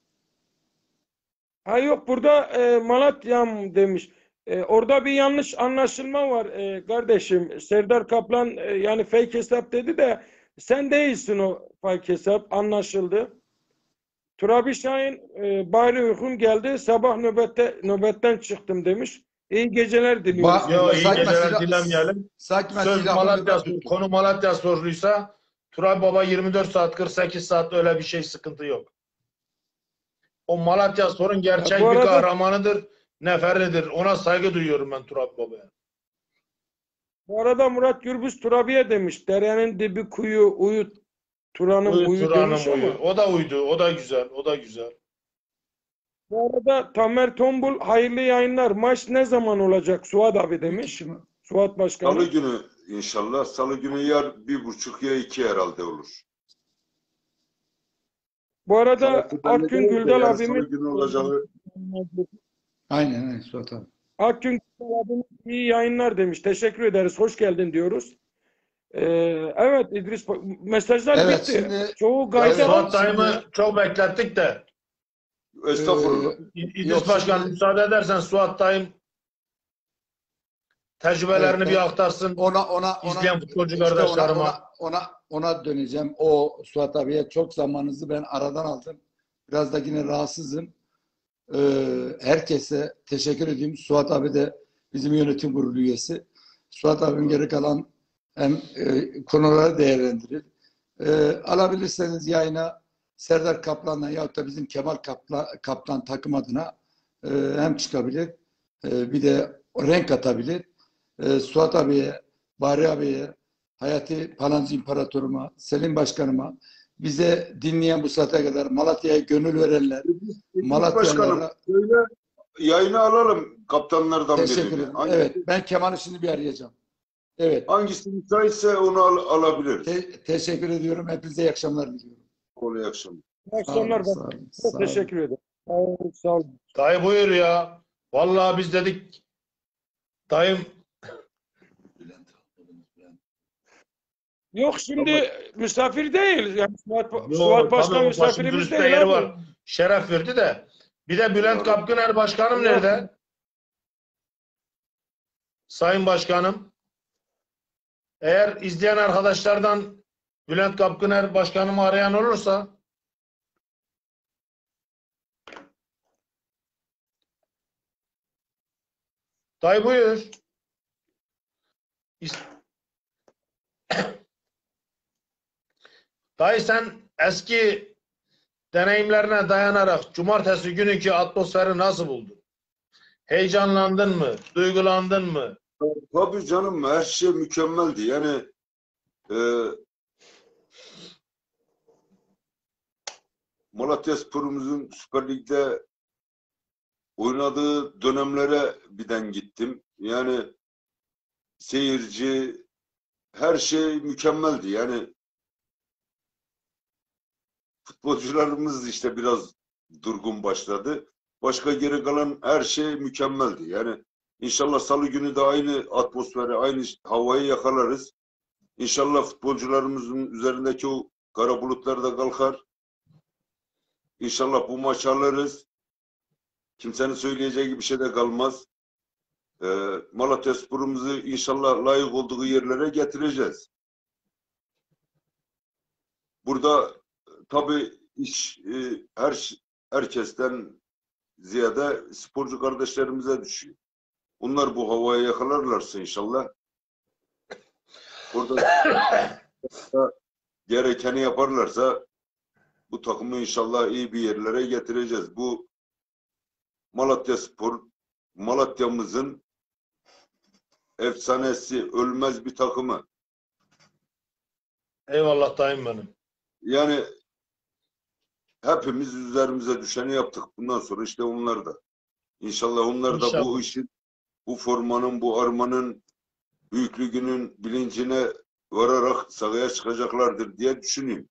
Ha yok burada e, Malatya'm demiş. E, orada bir yanlış anlaşılma var e, kardeşim. Serdar Kaplan e, yani fake hesap dedi de sen değilsin o fake hesap anlaşıldı. Turabi Şahin e, bari uykum geldi sabah nöbette nöbetten çıktım demiş. İyi geceler diliyoruz. Ba- Yo, iyi Sakma geceler silah- dilemeyelim. Sakma Söz silahını Malatya, bırakın. konu Malatya soruluysa Turay Baba yirmi dört saat kırk sekiz saat öyle bir şey sıkıntı yok. O Malatya sorun gerçek Ya bu bir arada- kahramanıdır, neferlidir. Ona saygı duyuyorum ben Turay Baba'ya. Bu arada Murat Gürbüz Turabi'ye demiş. Derenin dibi kuyu uyut. Turan'ın uyu, Uyu, Turan'ın demiş uyu. ama. O da uydu, o da güzel, o da güzel. Bu arada Tamer Tombul hayırlı yayınlar. Maç ne zaman olacak Suat abi demiş. Suat Başkanı. Salı günü inşallah. Salı günü ya bir buçuk ya iki herhalde olur. Bu arada Salı belli Akgün değil de Güldal yani abimiz Salı günü olacağı Aynen aynen Suat abi. Akgün Güldal abimiz iyi yayınlar demiş. Teşekkür ederiz. Hoş geldin diyoruz. Ee, evet İdris mesajlar Evet, bitti. şimdi- Çoğu Ya gayet Suat dayımı çok beklettik de. estağfurullah. Ee, İdris Yok, Başkan şimdi- müsaade edersen Suat dayım tecrübelerini Evet, bir evet. aktarsın. Ona ona ona İzleyen futbolcu işte ona, kardeşlerime. ona ona ona döneceğim. O Suat abiye çok zamanınızı ben aradan aldım. Biraz da yine rahatsızım. Ee, herkese teşekkür ediyorum. Suat abi de bizim yönetim kurulu üyesi. Suat abim geri kalan hem e, konuları değerlendirir. Ee, alabilirseniz yayına Serdar Kaplan'la yahut da bizim Kemal Kaplan, Kaplan takım adına e, hem çıkabilir e, bir de renk atabilir. E, Suat abiye, Bahri abiye, Hayati Palancı İmparatoruma, Selim Başkanıma, bize dinleyen bu saate kadar Malatya'ya gönül verenler, Başkanım, Malatyalılara böyle yayını alalım kaptanlardan teşekkür birini. ederim. Hangi- Evet, ben Kemal'i şimdi bir arayacağım. Evet, Hangisi müsaitse onu al- alabiliriz. te- teşekkür ediyorum. Hepinize iyi akşamlar diliyorum. Kolay akşamlar. İyi Sağ olun, akşamlar. sağ olun, Çok sağ olun. teşekkür ederim. Sağ olun. Sağ olun. Dayı buyur ya. Vallahi biz dedik dayım Yok şimdi misafir değil. Yani Suat, Yo, Suat Başkan tabii o misafirimiz başımızın üstünde değil yeri abi. var. Şeref verdi de. Bir de Bülent Doğru. Kapkıner Başkanım Yok. nerede? Sayın Başkanım. Eğer izleyen arkadaşlardan Bülent Kapkıner Başkanımı arayan olursa dayı buyur. İs- Dayı sen eski deneyimlerine dayanarak cumartesi günkü atmosferi nasıl buldun? Heyecanlandın mı? Duygulandın mı? Tabii canım, her şey mükemmeldi. Yani e, Malatyaspor'umuzun Süper Lig'de oynadığı dönemlere birden gittim. Yani seyirci, her şey mükemmeldi. Yani futbolcularımız işte biraz durgun başladı. Başka geri kalan her şey mükemmeldi. Yani inşallah salı günü de aynı atmosferi, aynı havayı yakalarız. İnşallah futbolcularımızın üzerindeki o kara bulutlar da kalkar. İnşallah bu maçı alırız. Kimsenin söyleyeceği bir şey de kalmaz. Ee, Malatyaspor'umuzu inşallah layık olduğu yerlere getireceğiz. Burada tabii iş e, her herkesten ziyade sporcu kardeşlerimize düşüyor. Onlar bu havaya yakalarlarsa inşallah orada gerekeni yaparlarsa bu takımı inşallah iyi bir yerlere getireceğiz. Bu Malatyaspor, Malatya'mızın efsanesi, ölmez bir takımı. Eyvallah dayım benim. Yani hepimiz üzerimize düşeni yaptık. Bundan sonra işte onlar da. İnşallah onlar da İnşallah. bu işin, bu formanın, bu armanın büyüklüğünün bilincine vararak sahaya çıkacaklardır diye düşünüyorum.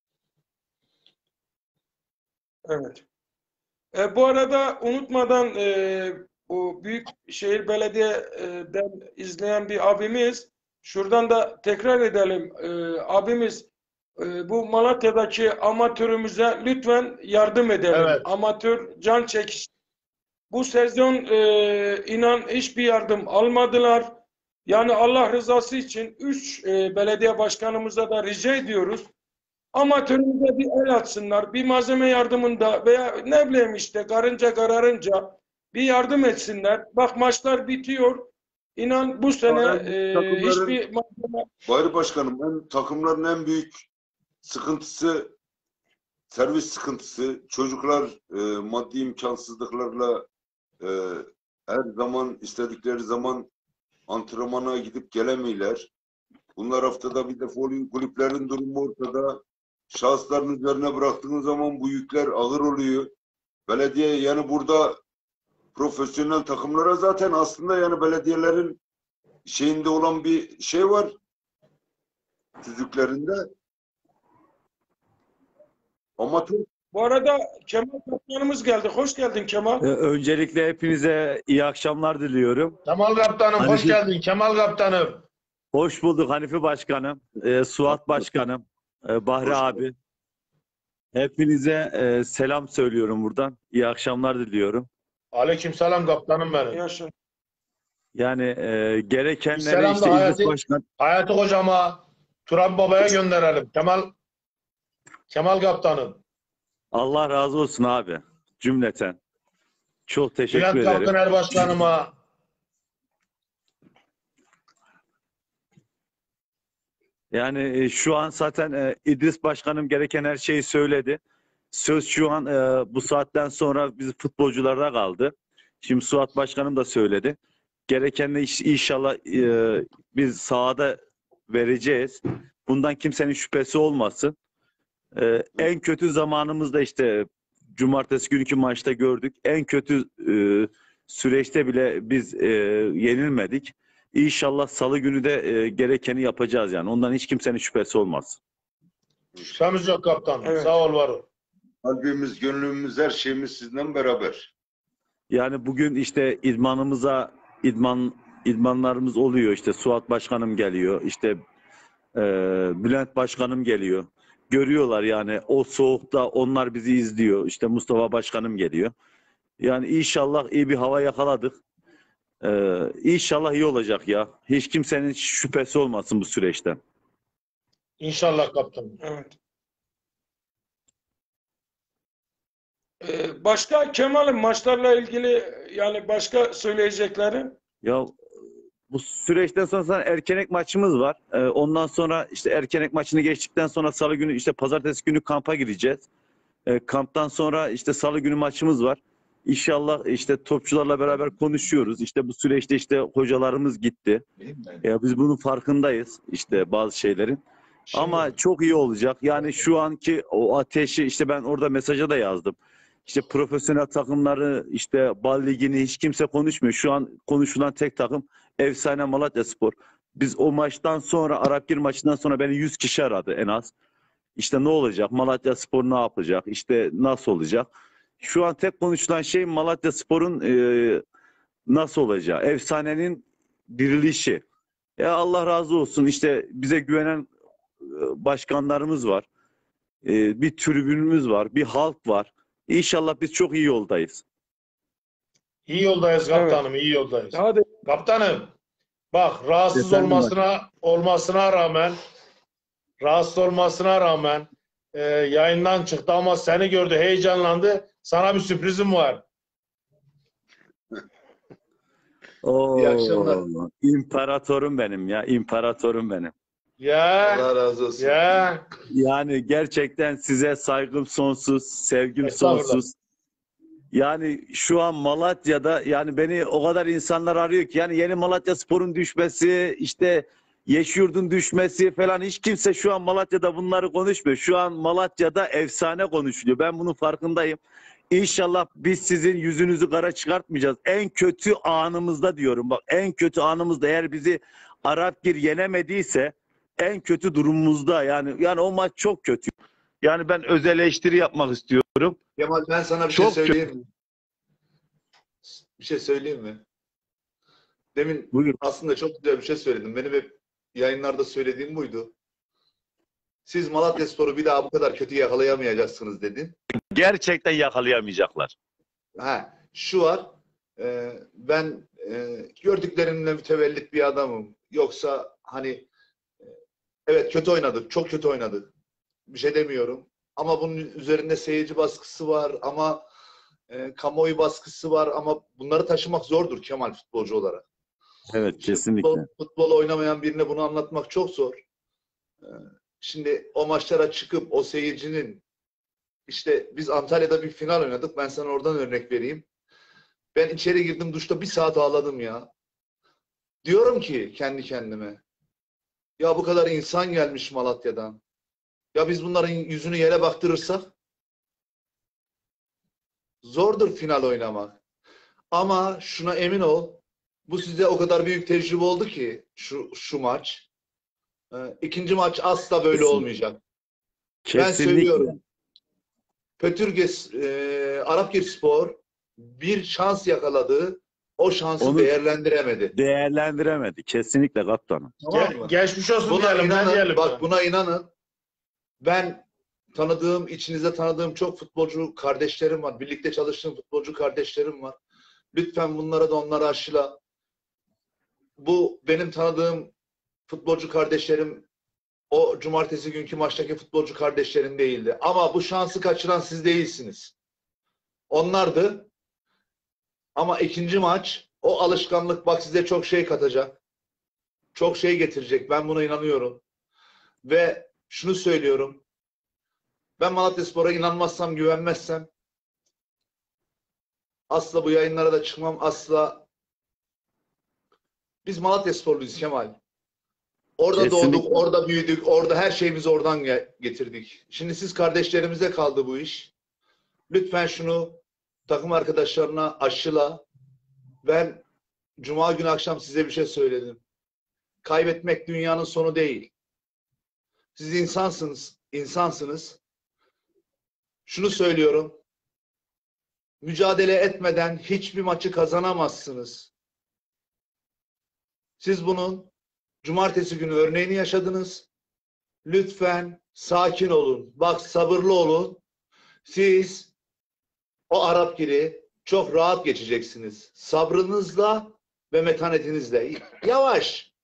Evet. E, bu arada unutmadan e, bu Büyükşehir Belediye'den izleyen bir abimiz, şuradan da tekrar edelim. E, abimiz e, bu Malatya'daki amatörümüze lütfen yardım edelim. Evet. Amatör can çekiş. Bu sezon e, inan hiçbir yardım almadılar. Yani Allah rızası için üç e, belediye başkanımıza da rica ediyoruz. Amatörümüze bir el atsınlar. Bir malzeme yardımında veya ne bileyim işte karınca kararınca bir yardım etsinler. Bak maçlar bitiyor. İnan bu sene e, Takımların- hiçbir malzeme Bayır Başkanım, en, takımların en büyük sıkıntısı servis sıkıntısı. Çocuklar e, maddi imkansızlıklarla e, her zaman istedikleri zaman antrenmana gidip gelemiyorlar. Bunlar haftada bir defa oluyor. Kulüplerin durumu ortada. Şahısların üzerine bıraktığınız zaman bu yükler ağır oluyor. Belediye yani burada profesyonel takımlara zaten aslında yani belediyelerin şeyinde olan bir şey var. Tüzüklerinde. Amatör Bu arada Kemal Kaptanımız geldi. Hoş geldin Kemal. Ee, Öncelikle hepinize iyi akşamlar diliyorum. Kemal Kaptanım hoş Hanifi- geldin. Kemal Kaptanım. Hoş bulduk Hanifi Başkanım, e, Suat Başkanım, e, Bahri Hoş abi. Hepinize e, selam söylüyorum buradan. İyi akşamlar diliyorum. Aleykümselam kaptanım benim. Yaşın. Yani e, Bir gerekenleri selam işte da İdris Hayati- Başkan, Hayati hocama, Turan babaya gönderelim. Kemal Kemal Kaptanım. Allah razı olsun abi cümleten. Çok teşekkür Bülent ederim. Kapkıner Başkanıma, Yani e, şu an zaten e, İdris Başkanım gereken her şeyi söyledi. Söz şu an e, bu saatten sonra biz futbolcularda kaldı. Şimdi Suat Başkanım da söyledi. Gerekenle iş- inşallah e, biz sahada vereceğiz. Bundan kimsenin şüphesi olmasın. E, en kötü zamanımızda işte cumartesi günkü maçta gördük. En kötü e, süreçte bile biz e, yenilmedik. İnşallah salı günü de e, gerekeni yapacağız yani. Ondan hiç kimsenin şüphesi olmaz. şüphemiz yok kaptanım. Evet. Sağ ol var ol. Kalbimiz, gönlümüz, her şeyimiz sizden beraber. Yani bugün işte idmanımıza idman idmanlarımız oluyor. İşte Suat Başkanım geliyor. İşte e, Bülent Başkanım geliyor. Görüyorlar yani o soğukta onlar bizi izliyor. İşte Mustafa Başkanım geliyor. Yani inşallah iyi bir hava yakaladık. Ee, inşallah iyi olacak ya. Hiç kimsenin şüphesi olmasın bu süreçten. İnşallah kaptanım. Evet. Ee, başka Kemal'im maçlarla ilgili yani başka söyleyeceklerin? Ya bu süreçten sonra zaten erkenek maçımız var. Ee, ondan sonra işte erkenek maçını geçtikten sonra salı günü işte pazartesi günü kampa gireceğiz. Ee, kamptan sonra işte salı günü maçımız var. İnşallah işte topçularla beraber konuşuyoruz. İşte bu süreçte işte hocalarımız gitti. Ya biz bunun farkındayız işte bazı şeylerin. Şimdi, Ama çok iyi olacak. Yani şu anki o ateşi işte ben orada mesaja da yazdım. İşte profesyonel takımları işte Bal Ligi'ni hiç kimse konuşmuyor. Şu an konuşulan tek takım efsane Malatyaspor. Biz o maçtan sonra Arapgir maçından sonra beni yüz kişi aradı en az. İşte ne olacak? Malatyaspor ne yapacak? İşte nasıl olacak? Şu an tek konuşulan şey Malatyaspor'un e, nasıl olacağı. Efsanenin dirilişi. Ya Allah razı olsun işte bize güvenen başkanlarımız var. Ee, bir tribünümüz var. Bir halk var. İnşallah biz çok iyi yoldayız. İyi yoldayız kaptanım, iyi yoldayız. Hadi. Kaptanım, bak rahatsız Efendim olmasına olmasına rağmen rahatsız olmasına rağmen e, yayından çıktı ama seni gördü, heyecanlandı. Sana bir sürprizim var. Oo, İyi akşamlar. İmparatorum benim ya. İmparatorum benim. Ya, Allah razı olsun. ya. Yani gerçekten size saygım sonsuz, sevgim Estağfurullah. sonsuz. Yani şu an Malatya'da yani beni o kadar insanlar arıyor ki yani yeni Malatyaspor'un düşmesi, işte Yeşilyurt'un düşmesi falan hiç kimse şu an Malatya'da bunları konuşmuyor. Şu an Malatya'da efsane konuşuluyor. Ben bunun farkındayım. İnşallah biz sizin yüzünüzü kara çıkartmayacağız. En kötü anımızda diyorum bak en kötü anımızda eğer bizi Arapgir yenemediyse en kötü durumumuzda yani yani o maç çok kötü. Yani ben öz eleştiri yapmak istiyorum. Kemal ben sana bir Çok şey söyleyeyim mi? Bir şey söyleyeyim mi? Demin Buyur. aslında çok güzel bir şey söyledim. Benim hep yayınlarda söylediğim buydu. Siz Malatyaspor'u bir daha bu kadar kötü yakalayamayacaksınız dedin. Gerçekten yakalayamayacaklar. Ha, şu var. e, ben e, gördüklerimle mütevellit bir adamım. Yoksa hani e, evet kötü oynadık. Çok kötü oynadık. Bir şey demiyorum. Ama bunun üzerinde seyirci baskısı var. Ama e, kamuoyu baskısı var. Ama bunları taşımak zordur Kemal futbolcu olarak. Evet İşte kesinlikle. Futbol, futbol oynamayan birine bunu anlatmak çok zor. E, şimdi o maçlara çıkıp o seyircinin işte biz Antalya'da bir final oynadık. Ben sana oradan örnek vereyim. Ben içeri girdim duşta bir saat ağladım ya. Diyorum ki kendi kendime. Ya bu kadar insan gelmiş Malatya'dan. Ya biz bunların yüzünü yere baktırırsak zordur final oynamak. Ama şuna emin ol. Bu size o kadar büyük tecrübe oldu ki şu şu maç. Ee, ikinci maç asla böyle Kesinlikle. olmayacak. Kesinlikle. Ben söylüyorum. Pötürges e, Arapgirspor bir şans yakaladı. O şansı Onu- değerlendiremedi. Değerlendiremedi. Kesinlikle kaptanım. Tamam Ge- mı? geçmiş olsun Buna diyelim, ne inanın, diyelim? bak buna inanın. Ben tanıdığım, içinizde tanıdığım çok futbolcu kardeşlerim var. Birlikte çalıştığım futbolcu kardeşlerim var. Lütfen bunlara da onları aşıla. Bu benim tanıdığım futbolcu kardeşlerim o cumartesi günkü maçtaki futbolcu kardeşlerim değildi. Ama bu şansı kaçıran siz değilsiniz. Onlardı. Ama ikinci maç o alışkanlık bak size çok şey katacak. Çok şey getirecek. Ben buna inanıyorum. Ve şunu söylüyorum. Ben Malatyaspor'a inanmazsam, güvenmezsem asla bu yayınlara da çıkmam. Asla. Biz Malatyasporluyuz Kemal. Orada Kesinlikle. doğduk, orada büyüdük, orada her şeyimizi oradan ge- getirdik. Şimdi siz kardeşlerimize kaldı bu iş. Lütfen şunu takım arkadaşlarına aşıla. Ben Cuma günü akşam size bir şey söyledim. Kaybetmek dünyanın sonu değil. Siz insansınız, insansınız. Şunu söylüyorum. Mücadele etmeden hiçbir maçı kazanamazsınız. Siz bunun cumartesi günü örneğini yaşadınız. Lütfen sakin olun. Bak sabırlı olun. Siz o Arap Giri çok rahat geçeceksiniz. Sabrınızla ve metanetinizle. Yavaş.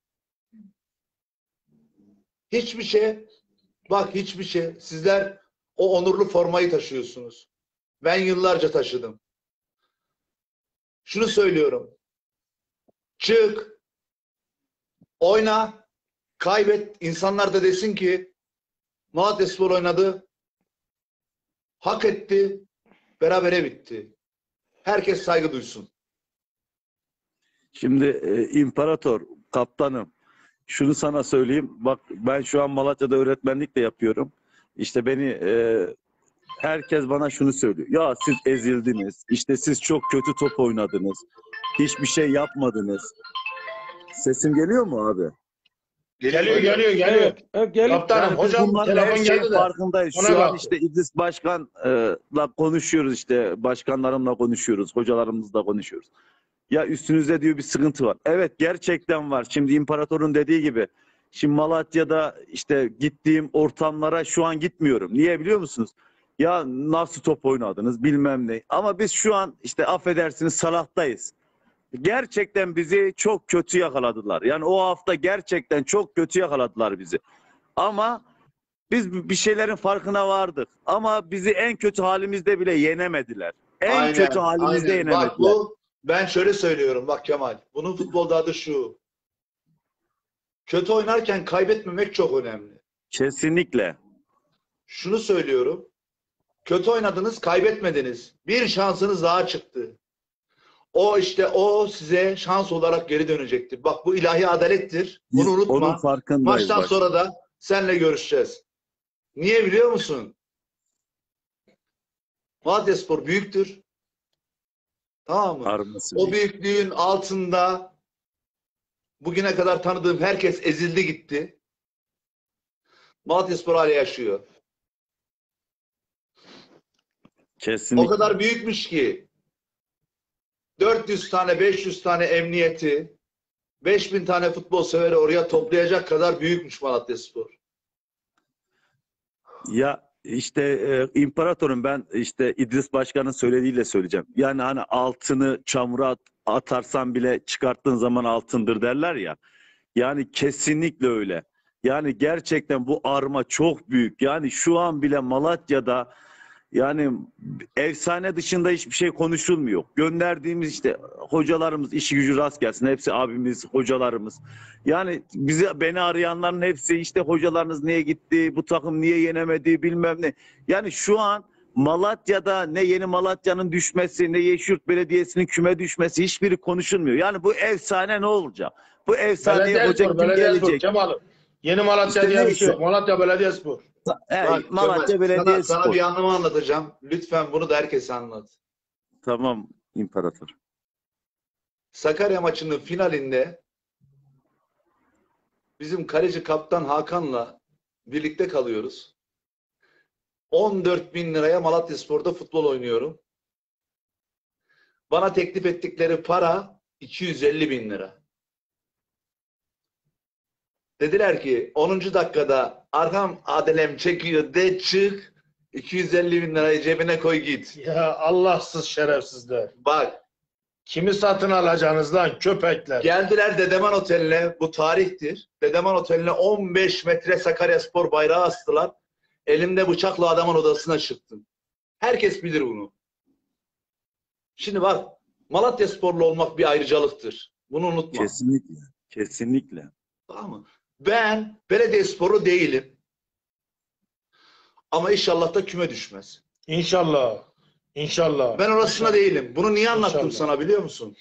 Hiçbir şey, bak hiçbir şey. Sizler o onurlu formayı taşıyorsunuz. Ben yıllarca taşıdım. Şunu söylüyorum. Çık. Oyna. Kaybet. İnsanlar da desin ki Malatyaspor oynadı. Hak etti. Berabere bitti. Herkes saygı duysun. Şimdi e, İmparator, kaptanım, şunu sana söyleyeyim. Bak ben şu an Malatya'da öğretmenlik de yapıyorum. İşte beni e, herkes bana şunu söylüyor. Ya siz ezildiniz. İşte siz çok kötü top oynadınız. Hiçbir şey yapmadınız. Sesim geliyor mu abi? Geliyor geliyor geliyor. Evet. evet gelip Kaptanım Yani biz hocam bunların her telefon şeyin geldi de. farkındayız. Ona Şu an baktım. işte İdris Başkan'la konuşuyoruz işte. Başkanlarımla konuşuyoruz. Hocalarımızla konuşuyoruz. Ya üstünüzde diyor bir sıkıntı var. Evet gerçekten var. Şimdi İmparator'un dediği gibi. Şimdi Malatya'da işte gittiğim ortamlara şu an gitmiyorum. Niye biliyor musunuz? Ya nasıl top oynadınız bilmem ne. Ama biz şu an işte affedersiniz salahtayız. Gerçekten bizi çok kötü yakaladılar. Yani o hafta gerçekten çok kötü yakaladılar bizi. Ama biz bir şeylerin farkına vardık. Ama bizi en kötü halimizde bile yenemediler. En Aynen, kötü halimizde aynen. yenemediler. Bak bu, ben şöyle söylüyorum bak Kemal. Bunun futbolda adı şu. Kötü oynarken kaybetmemek çok önemli. Kesinlikle. Şunu söylüyorum. Kötü oynadınız, kaybetmediniz. Bir şansınız daha çıktı. O işte o size şans olarak geri dönecektir. Bak bu ilahi adalettir. Biz Bunu unutma. onun farkındayız. Maçtan bak. sonra da seninle görüşeceğiz. Niye biliyor musun? Malatyaspor büyüktür. Tamam mı? Arması O büyük. büyüklüğün altında bugüne kadar tanıdığım herkes ezildi gitti. Malatyaspor hala yaşıyor. Kesinlikle. O kadar büyükmüş ki dört yüz tane beş yüz tane emniyeti beş bin tane futbol severi oraya toplayacak kadar büyükmüş Malatyaspor. Ya işte e, İmparator'un ben işte İdris Başkan'ın söylediğiyle söyleyeceğim. Yani hani altını çamura at- atarsan bile çıkarttığın zaman altındır derler ya. Yani kesinlikle öyle. Yani gerçekten bu arma çok büyük. Yani şu an bile Malatya'da yani efsane dışında hiçbir şey konuşulmuyor. Gönderdiğimiz işte hocalarımız işi gücü rast gelsin. Hepsi abimiz, hocalarımız. Yani bizi beni arayanların hepsi işte hocalarınız niye gitti, bu takım niye yenemedi bilmem ne. Yani şu an Malatya'da ne Yeni Malatya'nın düşmesi, ne Yeşilyurt Belediyesi'nin küme düşmesi hiçbiri konuşulmuyor. Yani bu efsane ne olacak? Bu efsaneye hoca Belediyespor, kim Belediyespor gelecek? Kemal'im. Yeni Malatya İşte diye bir neyse. şey yok. Malatya Belediyespor. Evet, Bak, Malatya Kemal, sana, Belediyespor. sana bir anlamı anlatacağım. Lütfen bunu da herkese anlat. Tamam İmparator. Sakarya maçının finalinde bizim kaleci kaptan Hakan'la birlikte kalıyoruz. on dört bin liraya Malatyaspor'da futbol oynuyorum. Bana teklif ettikleri para iki yüz elli bin lira. Dediler ki onuncu dakikada arkam Adelem çekiyor de çık iki yüz elli bin lirayı cebine koy git. Ya Allahsız şerefsizler. Bak Kimi satın alacaksınız lan köpekler? geldiler Dedeman Oteli'ne, bu tarihtir. Dedeman Oteli'ne on beş metre Sakaryaspor bayrağı astılar. Elimde bıçakla adamın odasına çıktım. Herkes bilir bunu. Şimdi bak Malatyasporlu olmak bir ayrıcalıktır. Bunu unutma. Kesinlikle. Kesinlikle. Tamam mı? Ben Belediyesporlu değilim. Ama inşallah da küme düşmez. İnşallah. İnşallah. Ben orasına değilim. Bunu niye anlattım İnşallah. sana biliyor musun?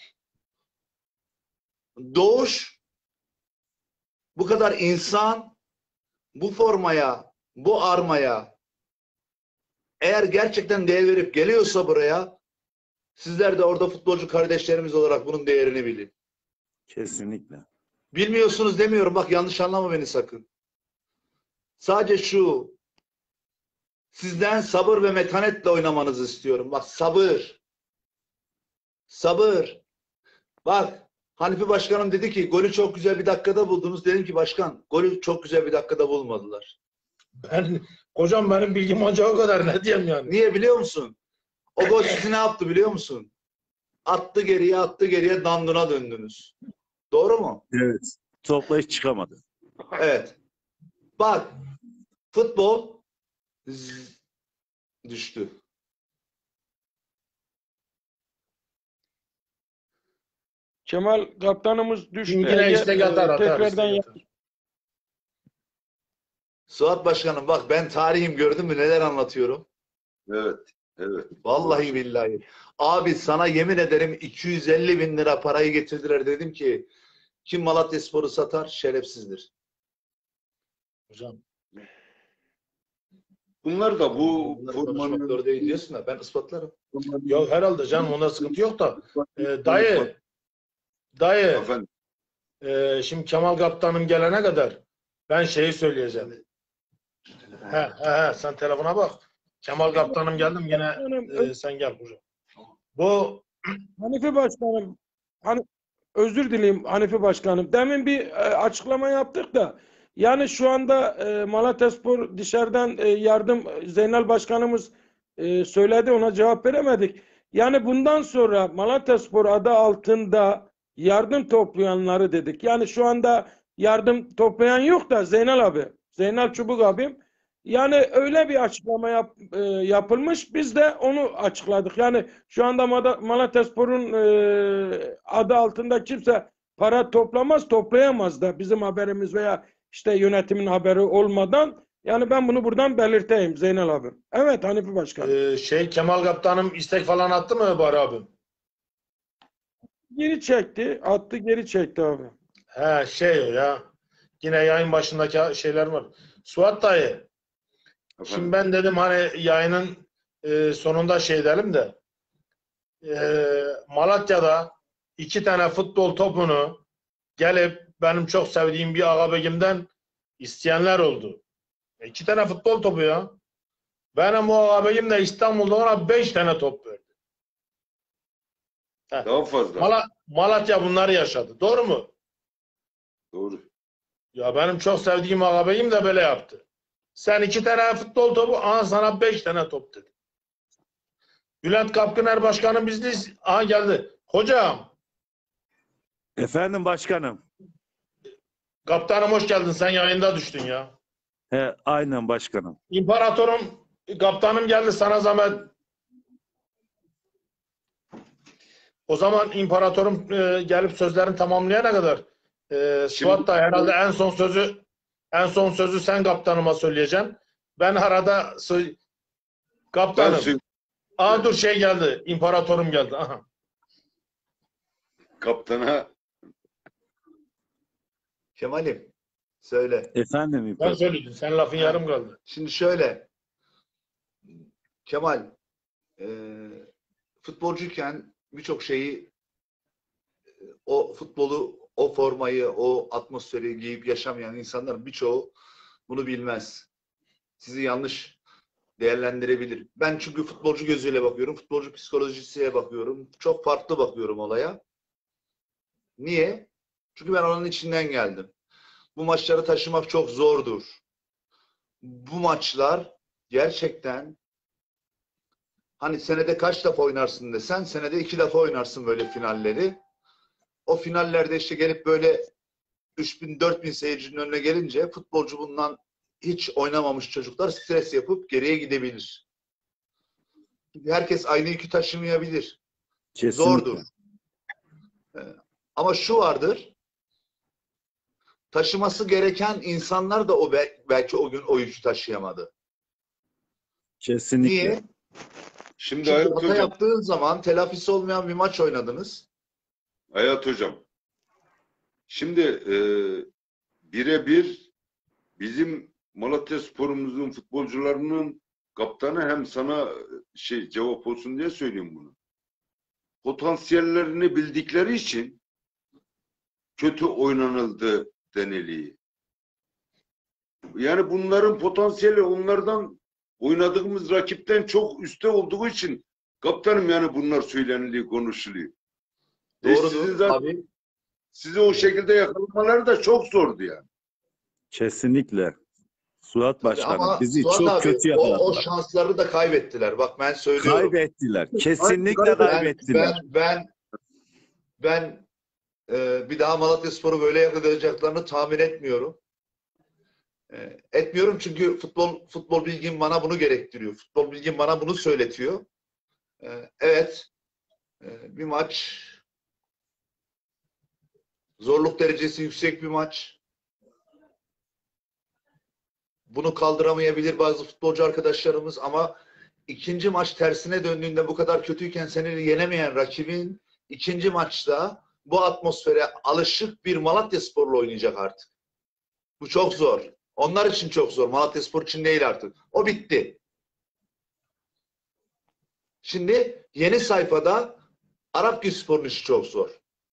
Doğuş bu kadar insan bu formaya, bu armaya eğer gerçekten değer verip geliyorsa buraya sizler de orada futbolcu kardeşlerimiz olarak bunun değerini bilin. Kesinlikle. Bilmiyorsunuz demiyorum. Bak yanlış anlama beni sakın. Sadece şu Sizden sabır ve metanetle oynamanızı istiyorum. Bak sabır. Sabır. Bak Hanifi Başkanım dedi ki golü çok güzel bir dakikada buldunuz. Dedim ki başkan golü çok güzel bir dakikada bulmadılar. Ben, hocam benim bilgim ancak o kadar, ne diyeyim yani. Niye biliyor musun? O gol sizi ne yaptı biliyor musun? Attı geriye attı geriye danduna döndünüz. Doğru mu? Evet. Topla hiç çıkamadı. Evet. Bak futbol zzz, düştü. Kemal kaptanımız düştü. Yine Eğer, istek atar, e, atar, tekrardan istek yap- atar. Suat Başkanım bak ben tarihim gördün mü neler anlatıyorum. Evet. Evet. Vallahi billahi. Abi sana yemin ederim iki yüz elli bin lira parayı getirdiler. Dedim ki kim Malatyaspor'u satar şerefsizdir. Hocam. Bunlar da bu Bunları konuşmak doğru formanın değil diyorsun da ben ispatlarım. Ya herhalde canım, onda sıkıntı yok da. Ee, dayı, dayı, efendim e, şimdi Kemal Kaptanım gelene kadar ben şeyi söyleyeceğim. He, he, he, sen telefona bak. Kemal Kaptanım geldim yine, e, sen gel hocam. Bu Hanifi Başkanım, hani özür dileyim Hanifi Başkanım. Demin bir e, açıklama yaptık da yani şu anda e, Malatyaspor dışarıdan e, yardım Zeynel Başkanımız e, söyledi, ona cevap veremedik. Yani bundan sonra Malatyaspor adı altında yardım toplayanları dedik. Yani şu anda yardım toplayan yok da Zeynel abi, Zeynel Çubuk abim. Yani öyle bir açıklama yap, e, yapılmış. Biz de onu açıkladık. Yani şu anda Mada- Malatyaspor'un e, adı altında kimse para toplamaz, toplayamaz da bizim haberimiz veya işte yönetimin haberi olmadan. Yani ben bunu buradan belirteyim Zeynel abi. Evet Hanifi Başkan. e, şey Kemal Kaptanım istek falan attı mı Bari abim? Geri çekti, attı geri çekti abi. He şey o ya. Yine yayın başındaki şeyler var. Suat dayı. Şimdi efendim ben dedim hani yayının e, sonunda şey edelim de e, Malatya'da iki tane futbol topunu gelip benim çok sevdiğim bir ağabeyimden isteyenler oldu. E, iki tane futbol topu ya. Benim o ağabeyim de İstanbul'da ona beş tane top verdi. Heh. daha fazla. Mala- Malatya bunları yaşadı. Doğru mu? Doğru. Ya benim çok sevdiğim ağabeyim de böyle yaptı. Sen iki tane futbol topu, aha sana beş tane top dedi. Bülent Kapkıner Başkanım bizdeyiz. Aha geldi. Hocam, Efendim başkanım. kaptanım hoş geldin. Sen yayında düştün ya. He, aynen başkanım. İmparatorum, kaptanım geldi sana zahmet. O zaman imparatorum e, gelip sözlerini tamamlayana kadar e, Suat da herhalde en son sözü en son sözü sen kaptanıma söyleyeceksin. Ben arada sö- Ben kaptanım. sö- Aa dur şey geldi. İmparatorum geldi. Aha. kaptana Kemal'im söyle. Efendim Ben İmparator. söyledim. Sen lafın yarım kaldı. Şimdi şöyle Kemal e, futbolcuyken birçok şeyi o futbolu, o formayı, o atmosferi giyip yaşamayan insanların birçoğu bunu bilmez. Sizi yanlış değerlendirebilir. Ben çünkü futbolcu gözüyle bakıyorum. Futbolcu psikolojisiyle bakıyorum. Çok farklı bakıyorum olaya. Niye? Çünkü ben onun içinden geldim. Bu maçları taşımak çok zordur. Bu maçlar gerçekten hani senede kaç defa oynarsın desen senede iki defa oynarsın böyle finalleri. O finallerde işte gelip böyle üç bin dört bin seyircinin önüne gelince futbolcu bundan hiç oynamamış çocuklar stres yapıp geriye gidebilir. Herkes aynı yükü taşımayabilir. Kesinlikle. Zordur. Ee, Ama şu vardır. Taşıması gereken insanlar da o bel- belki o gün o yükü taşıyamadı. Kesinlikle. Niye? şimdi Çünkü Hayat hata Hocam, yaptığın zaman telafisi olmayan bir maç oynadınız. Hayat Hocam. Şimdi e, birebir bizim Malatyaspor'umuzun futbolcularının kaptanı hem sana şey cevap olsun diye söyleyeyim bunu. Potansiyellerini bildikleri için kötü oynanıldı deniliği. Yani bunların potansiyeli onlardan oynadığımız rakipten çok üstte olduğu için kaptanım yani bunlar söyleniliyor, konuşuluyor. E Doğrudur sizin zaten abi. sizi o şekilde yakalamaları da çok zordu yani. Kesinlikle. Suat Başkanım Ama bizi Suat çok abi, kötü o, o yakaladılar. şansları da kaybettiler. Bak ben söylüyorum. Kaybettiler. Kesinlikle Ben- Ben, kaybettiler. ben, ben, ben e, bir daha Malatyaspor'u böyle yakalayacaklarını tahmin etmiyorum. E, etmiyorum çünkü futbol futbol bilgim bana bunu gerektiriyor. Futbol bilgim bana bunu söyletiyor. E, evet, e, bir maç, zorluk derecesi yüksek bir maç. Bunu kaldıramayabilir bazı futbolcu arkadaşlarımız ama ikinci maç tersine döndüğünde bu kadar kötüyken seni yenemeyen rakibin ikinci maçta bu atmosfere alışık bir Malatyaspor'la oynayacak artık. Bu çok zor. Onlar için çok zor. Malatyaspor için değil artık. O bitti. Şimdi yeni sayfada Arapgirspor'un işi çok zor.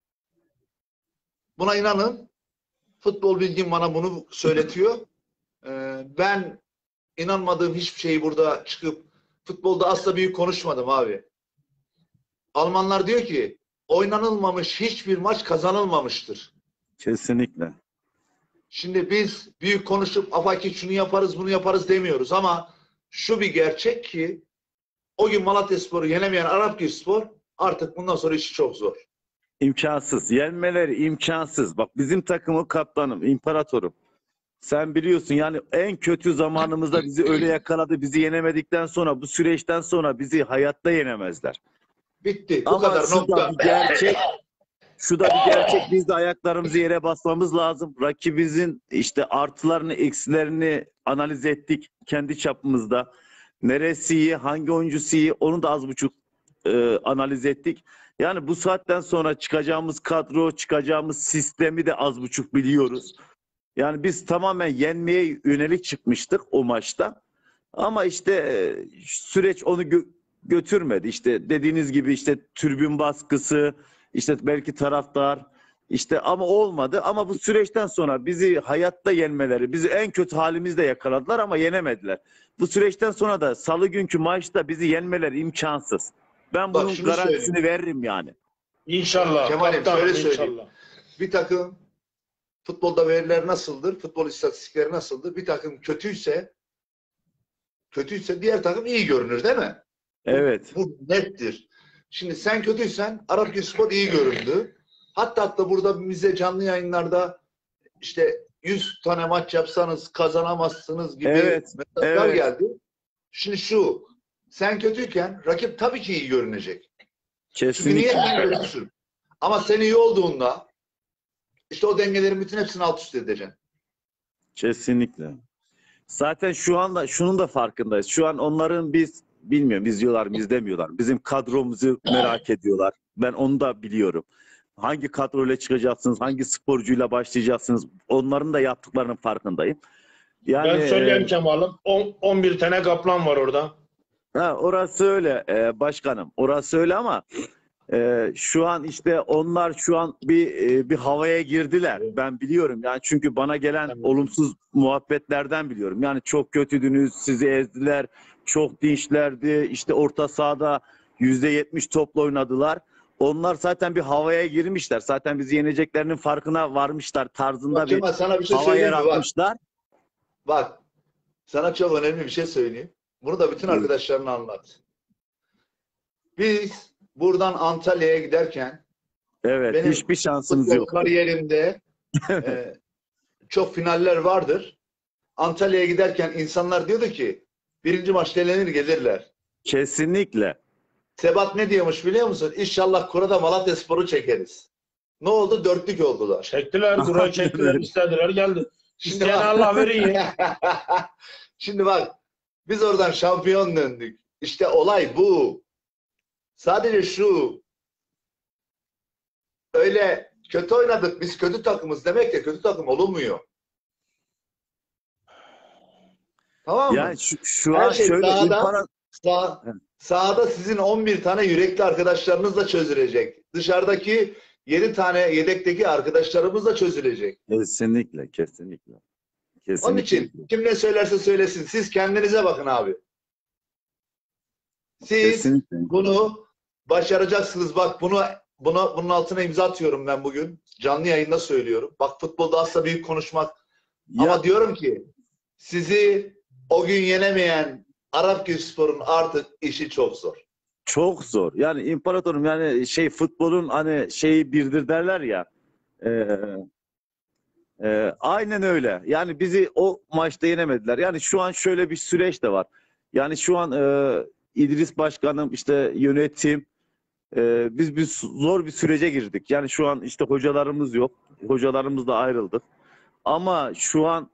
Buna inanın. Futbol bilgim bana bunu söyletiyor. Ee, ben inanmadığım hiçbir şeyi burada çıkıp futbolda asla büyük konuşmadım abi. Almanlar diyor ki oynanılmamış hiçbir maç kazanılmamıştır. Kesinlikle. Şimdi biz büyük konuşup afaki şunu yaparız bunu yaparız demiyoruz ama şu bir gerçek ki o gün Malatyaspor'u yenemeyen Arapgirspor artık bundan sonra işi çok zor. İmkansız. Yenmeleri imkansız. Bak bizim takımı kaptanım, imparatorum. Sen biliyorsun yani en kötü zamanımızda bizi öyle yakaladı. Bizi yenemedikten sonra bu süreçten sonra bizi hayatta yenemezler. Bitti. Bu Ama kadar şu da nokta. bir gerçek. Şu da bir gerçek. Biz de ayaklarımızı yere basmamız lazım. Rakibimizin işte artılarını, eksilerini analiz ettik kendi çapımızda. Neresi iyi, hangi oyuncusu iyi onu da az buçuk e, analiz ettik. Yani bu saatten sonra çıkacağımız kadro, çıkacağımız sistemi de az buçuk biliyoruz. Yani biz tamamen yenmeye yönelik çıkmıştık o maçta. Ama işte e, süreç onu gö- götürmedi. İşte dediğiniz gibi işte tribün baskısı, işte belki taraftar, işte ama olmadı. Ama bu süreçten sonra bizi hayatta yenmeleri, bizi en kötü halimizde yakaladılar ama yenemediler. Bu süreçten sonra da salı günkü maçta bizi yenmeleri imkansız. Ben Bak bunun şunu garantisini söyleyeyim. veririm yani. İnşallah. Kemal'im, kaptanım, şöyle söyleyeyim. inşallah. Bir takım futbolda veriler nasıldır? Futbol istatistikleri nasıldır? Bir takım kötüyse kötüyse diğer takım iyi görünür değil mi? Evet. Bu nettir. Şimdi sen kötüysen Arapgirspor iyi göründü. Hatta hatta burada bize canlı yayınlarda işte yüz tane maç yapsanız kazanamazsınız gibi Evet, mesajlar evet. geldi. Şimdi şu, sen kötüyken rakip tabii ki iyi görünecek. Çünkü niye Kesinlikle. sen kötüsün? Ama sen iyi olduğunda işte o dengelerin bütün hepsini alt üst edeceksin. Kesinlikle. Zaten şu anda şunun da farkındayız. Şu an onların biz bilmiyorum izliyorlar mı izlemiyorlar. Bizim kadromuzu merak ediyorlar. Ben onu da biliyorum. Hangi kadroyla çıkacaksınız, hangi sporcuyla başlayacaksınız onların da yaptıklarının farkındayım. Yani Ben söyleyeyim e, Kemal'im. on- on bir tane kaplan var orada. ha, orası öyle e, başkanım. Orası öyle ama e, şu an işte onlar şu an bir e, bir havaya girdiler. Ben biliyorum yani çünkü bana gelen Tamam. olumsuz muhabbetlerden biliyorum. Yani çok kötüdünüz, sizi ezdiler, çok dinçlerdi. İşte orta sahada yüzde yetmiş topla oynadılar. Onlar zaten bir havaya girmişler. Zaten bizi yeneceklerinin farkına varmışlar tarzında Bak bir Kemal sana bir şey hava söyleyeyim mi? Bak, yaratmışlar. bak sana çok önemli bir şey söyleyeyim. Bunu da bütün Buyur. arkadaşlarına anlat. Biz buradan Antalya'ya giderken Evet, benim hiçbir şansımız futbol yok. kariyerimde e, çok finaller vardır. Antalya'ya giderken insanlar diyordu ki birinci maçta elenir gelirler. Kesinlikle. Sebat ne diyormuş biliyor musun? İnşallah Kura'da Malatyaspor'u çekeriz. Ne oldu? Dörtlük oldular. Çektiler, burayı Aynen çektiler, öyle. istediler, geldi. Şimdi İsteyen bak- Allah verir. Şimdi bak biz oradan şampiyon döndük. İşte olay bu. Sadece şu öyle kötü oynadık biz kötü takımız demek de kötü takım olunmuyor. Tamam mı? Yani şu, şu Her an şey şöyle sahada- impara- Sağ, Evet. sahada sizin on bir tane yürekli arkadaşlarınızla çözülecek. Dışarıdaki yedi tane yedekteki arkadaşlarımızla çözülecek. Kesinlikle, kesinlikle. Kesinlikle. Onun için kim ne söylerse söylesin. Siz kendinize bakın abi. Siz Kesinlikle. bunu başaracaksınız. Bak bunu buna bunun altına imza atıyorum ben bugün. Canlı yayında söylüyorum. Bak futbolda asla büyük konuşmak. Ya, Ama diyorum ki sizi o gün yenemeyen Arapgirspor'un artık işi çok zor. çok zor. Yani imparatorum yani şey futbolun hani şeyi birdir derler ya. E, e, aynen öyle. Yani bizi o maçta yenemediler. Yani şu an şöyle bir süreç de var. Yani şu an e, İdris Başkanım işte yönetim e, biz bir zor bir sürece girdik. Yani şu an işte hocalarımız yok. Hocalarımızla ayrıldık. Ama şu an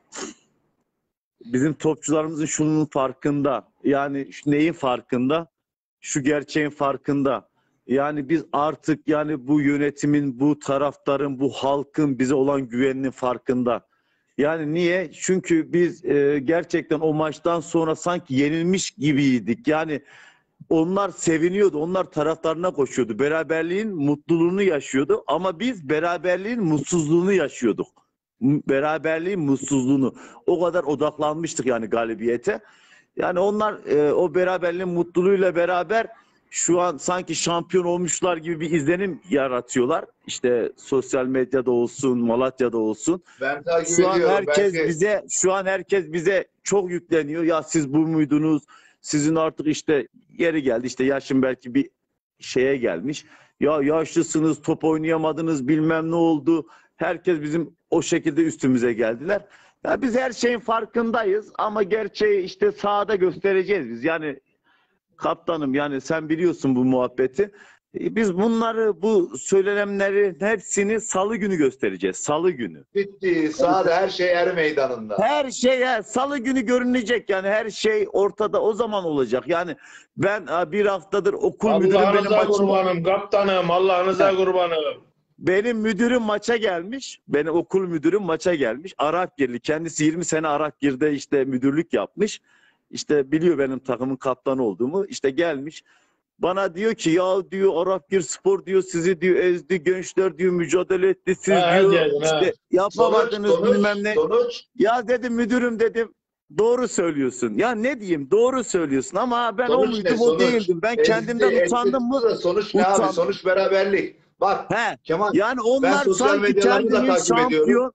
bizim topçularımızın şunun farkında. Yani şu neyin farkında? Şu gerçeğin farkında. Yani biz artık yani bu yönetimin, bu taraftarın, bu halkın bize olan güveninin farkında. Yani niye? Çünkü biz e, gerçekten o maçtan sonra sanki yenilmiş gibiydik. Yani onlar seviniyordu, onlar taraftarına koşuyordu. Beraberliğin mutluluğunu yaşıyordu ama biz beraberliğin mutsuzluğunu yaşıyorduk. Beraberliğin mutsuzluğunu. O kadar odaklanmıştık yani galibiyete. Yani onlar e, o beraberliğin mutluluğuyla beraber şu an sanki şampiyon olmuşlar gibi bir izlenim yaratıyorlar. İşte sosyal medyada olsun, Malatya'da olsun. Ben takip Şu an ediyorum. herkes Belki bize şu an herkes bize çok yükleniyor. Ya siz bu muydunuz? Sizin artık işte yeri geldi. İşte yaşım belki bir şeye gelmiş. Ya yaşlısınız, top oynayamadınız, bilmem ne oldu. Herkes bizim o şekilde üstümüze geldiler. Ya biz her şeyin farkındayız ama gerçeği işte sahada göstereceğiz biz. Yani kaptanım yani sen biliyorsun bu muhabbeti. E, Biz bunları, bu söylenenlerin hepsini salı günü göstereceğiz. Salı günü. bitti. Sahada her şey er meydanında. Her şey ya, salı günü görünecek yani her şey ortada o zaman olacak. Yani ben e, bir haftadır okul müdürüm benim Allah'ınıza maçıma, kurbanım kaptanım. Allah'ınıza kurbanım. benim müdürüm maça gelmiş. Benim okul müdürüm maça gelmiş. Arakgirli. Kendisi yirmi sene Arakgir'de işte müdürlük yapmış. İşte biliyor benim takımın kaptanı olduğumu. İşte gelmiş. Bana diyor ki ya diyor Arakgirspor diyor sizi diyor ezdi, gençler diyor mücadele etti, siz Ha, diyor diyordun, ha. işte Sonuç, yapamadınız bilmem sonuç, ne. sonuç. Ya dedim müdürüm dedim doğru söylüyorsun. Ya ne diyeyim doğru söylüyorsun ama ben o Sonuç ne? muydum o Sonuç. değildim. Ben Ezdi, kendimden ezdi utandım mı? da sonuç ne abi? Utandım. Sonuç beraberlik. Bak He. Kemal, Yani ben onlar sosyal sanki medyalarını da kendini takip şampiyon. ediyorum.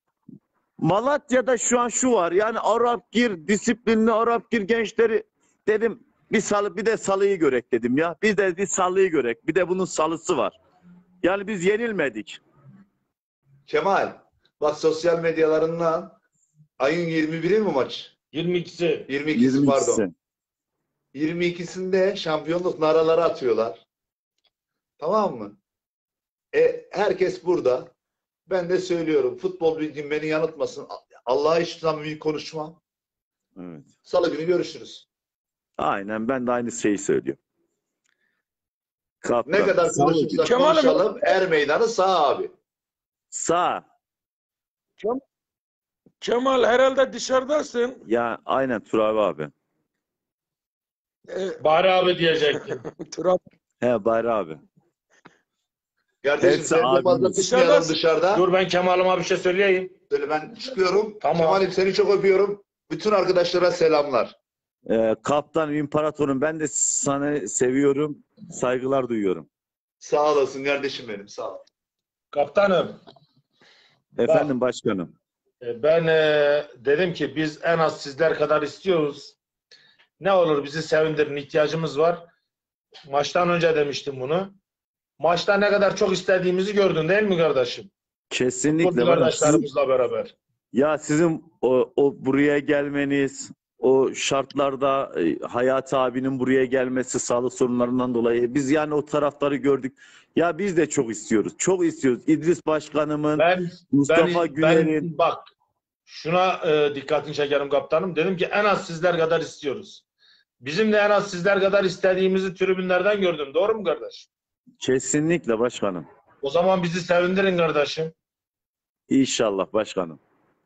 Malatya'da şu an şu var. Yani Arapgir, disiplinli Arapgir gençleri dedim bir salı bir de salıyı görek dedim ya. Bir de bir salıyı görek. Bir de bunun salısı var. Yani biz yenilmedik. Kemal, bak sosyal medyalarından ayın yirmi biri mi maç? yirmi ikisi. yirmi ikisi yirmi ikisi. pardon. yirmi ikisinde şampiyonluk naraları atıyorlar. Tamam mı? E, herkes burada. Ben de söylüyorum. Futbol bilgim beni yanıltmasın. Allah'a hiçbir zaman büyük konuşmam. Evet. Salı günü görüşürüz. Aynen ben de aynı şeyi söylüyorum. Kaptan. Ne kadar Sağ olun. konuşursak Kemal'im- konuşalım. Er meydanı sağ abi. Sağ. Kemal herhalde dışarıdasın. Ya aynen Turabi abi. Ee, Bahri abi diyecektim. Turab He Bahri abi. Kardeşim Hepsi seni de abimiz. fazla tutmayalım Dışarıda- dışarıda. Dur ben Kemal'ıma bir şey söyleyeyim. Böyle ben çıkıyorum. Tamam. Kemal'im seni çok öpüyorum. Bütün arkadaşlara selamlar. Ee, kaptan İmparatorum ben de sana seviyorum. Saygılar duyuyorum. Sağ olasın kardeşim benim. Sağ ol. Kaptanım Efendim başkanım. e, ben e, dedim ki biz en az sizler kadar istiyoruz. Ne olur bizi sevindirin, ihtiyacımız var. Maçtan önce demiştim bunu. Maçta ne kadar çok istediğimizi gördün değil mi kardeşim? Kesinlikle. Futbolcu Bakın, sizin- kardeşlerimizle beraber. ya sizin o, o buraya gelmeniz, o şartlarda e, Hayati abinin buraya gelmesi sağlık sorunlarından dolayı biz yani o tarafları gördük. Ya biz de çok istiyoruz. Çok istiyoruz. İdris Başkanımın, Ben Mustafa ben, Güner'in. ben bak şuna e, dikkatini çekerim kaptanım. Dedim ki en az sizler kadar istiyoruz. Bizim de en az sizler kadar istediğimizi tribünlerden gördüm. Doğru mu kardeş? Kesinlikle başkanım. O zaman bizi sevindirin kardeşim. İnşallah başkanım.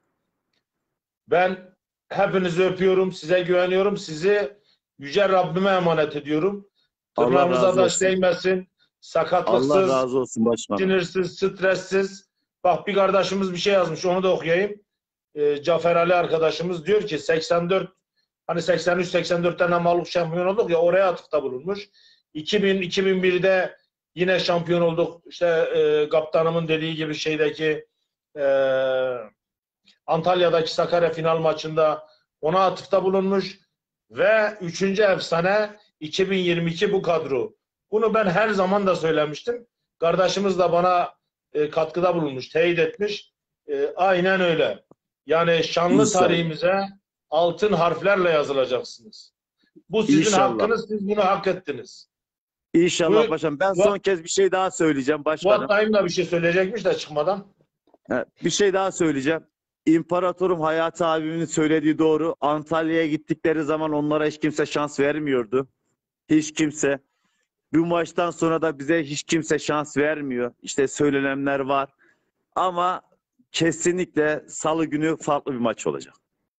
Ben hepinizi öpüyorum. Size güveniyorum. Sizi yüce Rabbime emanet ediyorum. Allah Tırnağınıza razı taş olsun. değmesin. Allah Sakatlıksız, razı olsun başkanım. sinirsiz, stressiz. Bak bir kardeşimiz bir şey yazmış. Onu da okuyayım. Ee, Cafer Ali arkadaşımız diyor ki seksen dört Hani seksen üç seksen dörtte Namağlup şampiyon olduk ya, oraya atıfta bulunmuş. iki bin iki bin birde yine şampiyon olduk. İşte e, kaptanımın dediği gibi şeydeki e, Antalya'daki Sakarya final maçında ona atıfta bulunmuş. Ve üçüncü efsane iki bin yirmi iki bu kadro. Bunu ben her zaman da söylemiştim. Kardeşimiz de bana e, katkıda bulunmuş, teyit etmiş. E, aynen öyle. Yani şanlı İnşallah. tarihimize altın harflerle yazılacaksınız. Bu sizin İnşallah. hakkınız, siz bunu hak ettiniz. İnşallah Buyur. başkanım. Ben Fuat- son kez bir şey daha söyleyeceğim başkanım. Fuat Dayım da bir şey söyleyecekmiş de çıkmadan. He, bir şey daha söyleyeceğim. İmparatorum Hayati abimin söylediği doğru. Antalya'ya gittikleri zaman onlara hiç kimse şans vermiyordu. Hiç kimse. Bu maçtan sonra da bize hiç kimse şans vermiyor. İşte söylenenler var. Ama kesinlikle Salı günü farklı bir maç olacak.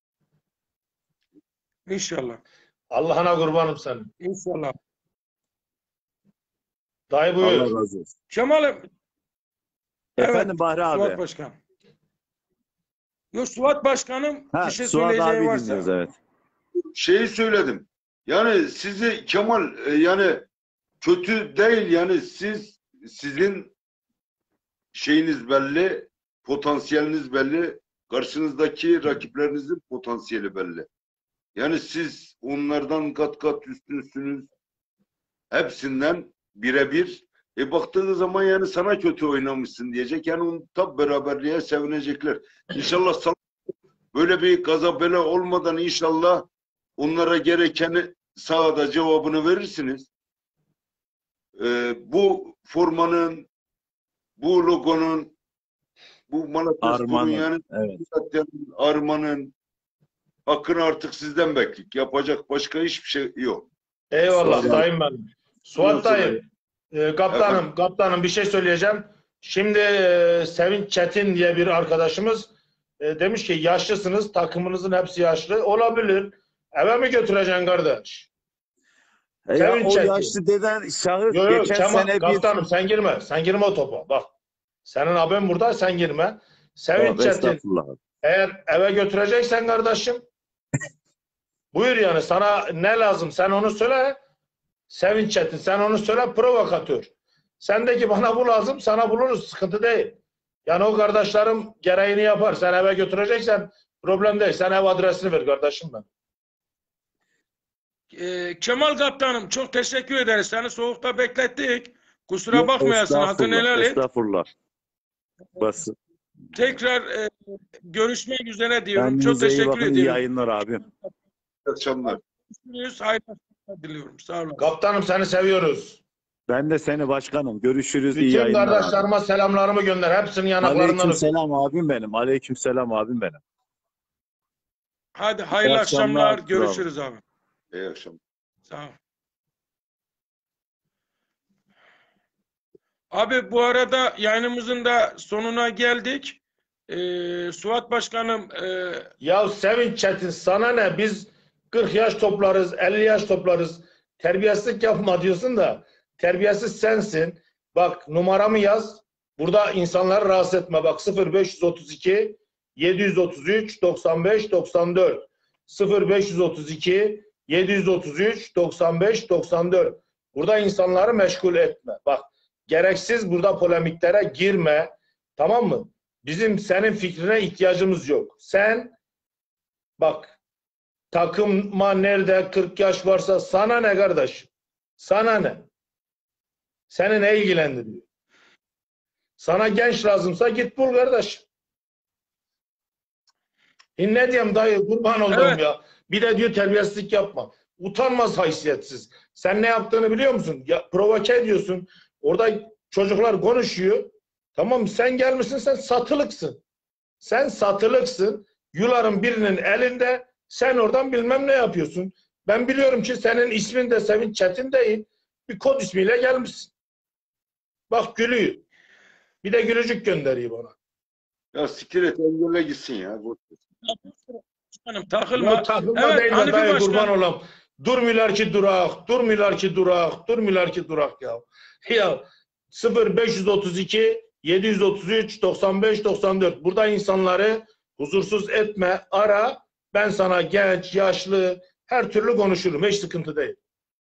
İnşallah. Allah'ına kurbanım senin. İnşallah. Dayı buyur. Allah razı olsun. Kemal'im. Efendim Bahri abi. Suat Başkan. Yok Suat Başkanım Ha, bir şey Suat söyleyeceği abi varsa. dinliyoruz, evet. Şeyi söyledim. Yani sizi Kemal e, yani kötü değil, yani siz sizin şeyiniz belli, potansiyeliniz belli, karşınızdaki rakiplerinizin potansiyeli belli. Yani siz onlardan kat kat üstünsünüz. Hepsinden birebir. E baktığınız zaman yani sana kötü oynamışsın diyecek. Yani onu tab beraberliğe sevinecekler. İnşallah sal- böyle bir gaza bela olmadan inşallah onlara gerekeni sahada cevabını verirsiniz. Ee, bu formanın, bu logonun, bu Malatya Spor'un Armanın, yani evet. armanın hakkını artık sizden beklik. Yapacak başka hiçbir şey yok. Eyvallah Suat- dayım benim. Suat dayım. E, kaptanım, Efendim? kaptanım bir şey söyleyeceğim. Şimdi e, Sevinç Çetin diye bir arkadaşımız e, demiş ki yaşlısınız, takımınızın hepsi yaşlı. Olabilir. Eve mi götüreceksin kardeş? E ya, Sevinç o Çetin. yaşlı deden şahıs Yok yok geçen Kemal, sene bir... kaptanım sen girme. Sen girme o topa. Bak. Senin abin burada, sen girme. Sevinç Tamam, Çetin. estağfurullah. Eğer eve götüreceksen kardeşim, buyur yani, sana ne lazım sen onu söyle. Sevinç Çetin sen onu söyle, provokatör. Sendeki bana bu lazım, sana buluruz, sıkıntı değil. Yani o kardeşlerim gereğini yapar. Sen eve götüreceksen problem değil. Sen ev adresini ver kardeşim ben. Ee, Kemal Kaptanım çok teşekkür ederiz. Seni soğukta beklettik. Kusura Yok, bakmayasın. Hakkını estağfurullah, helal et. estağfurullah. Basın. Tekrar e, görüşmek üzere diyorum. Kendinize çok iyi teşekkür bakın. İyi ediyorum. yayınlar abim. İyi akşamlar. Görüşürüz. Hayırlı akşamlar diliyorum. Sağ olun. Kaptanım seni seviyoruz. Ben de seni başkanım. Görüşürüz. iyi Bütün yayınlar abi. kardeşlerime selamlarımı gönder. Hepsinin yanaklarından Aleyküm öp. selam abim benim. Aleyküm selam abim benim. Hadi hayırlı İyi akşamlar. akşamlar. Görüşürüz abi. İyi akşamlar. Sağ ol. Abi bu arada yayınımızın da sonuna geldik. Ee, Suat Başkanım e, Ya Sevinç Çetin sana ne? Biz kırk yaş toplarız, elli yaş toplarız. Terbiyesizlik yapma diyorsun da terbiyesiz sensin. Bak numaramı yaz. Burada insanları rahatsız etme. Bak sıfır beş otuz iki yedi otuz üç doksan beş doksan dört sıfır beş otuz iki yedi otuz üç doksan beş doksan dört. Burada insanları meşgul etme. Bak gereksiz burada polemiklere girme. Tamam mı? Bizim senin fikrine ihtiyacımız yok. Sen bak takıma nerede kırk yaş varsa sana ne kardeş? Sana ne? Seni ne ilgilendiriyor? Sana genç lazımsa git bul kardeş. E ne diyeyim dayı kurban oldum Evet. ya. Bir de diyor terbiyesizlik yapma. Utanmaz haysiyetsiz. Sen ne yaptığını biliyor musun? Ya, provoke ediyorsun. Orada çocuklar konuşuyor. Tamam sen gelmişsin, sen satılıksın. Sen satılıksın. Yuların birinin elinde sen oradan bilmem ne yapıyorsun. Ben biliyorum ki senin ismin de Sevinç Çetin değil. Bir kod ismiyle gelmişsin. Bak gülüyor. Bir de gülücük gönderiyor bana. Ya siktir et, engelle gitsin ya. Boş ver. Başkanım takılma. Ya takılma Evet, değil de Hanifi dayı Başkan. kurban olam. Durmuyorlar ki durak, durmuyorlar ki durak, durmuyorlar ki durak ya. Ya sıfır beş otuz iki yedi otuz üç doksan beş doksan dört. Burada insanları huzursuz etme, ara. Ben sana genç, yaşlı her türlü konuşurum. Hiç sıkıntı değil.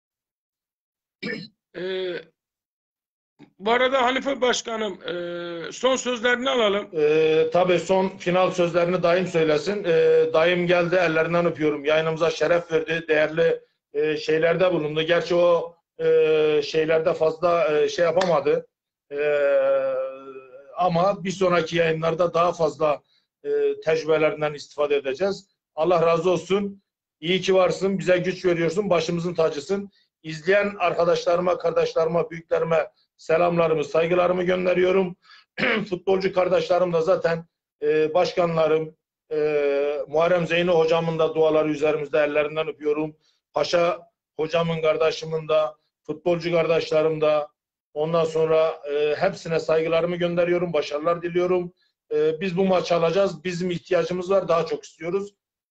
Ee, bu arada Hanife Başkanım e, son sözlerini alalım. Ee, tabii son final sözlerini dayım söylesin. Ee, dayım geldi, ellerinden öpüyorum. Yayınımıza şeref verdi. Değerli e, şeylerde bulundu. Gerçi o e, şeylerde fazla e, şey yapamadı. E, ama bir sonraki yayınlarda daha fazla e, tecrübelerinden istifade edeceğiz. Allah razı olsun. İyi ki varsın. Bize güç veriyorsun. Başımızın tacısın. İzleyen arkadaşlarıma, kardeşlerime, büyüklerime selamlarımı, saygılarımı gönderiyorum. Futbolcu kardeşlerim de zaten e, başkanlarım, e, Muharrem Zeyno hocamın da duaları üzerimizde, ellerinden öpüyorum. Paşa hocamın, kardeşimin de, futbolcu kardeşlerim de, ondan sonra e, hepsine saygılarımı gönderiyorum, başarılar diliyorum. E, biz bu maçı alacağız, bizim ihtiyacımız var, daha çok istiyoruz.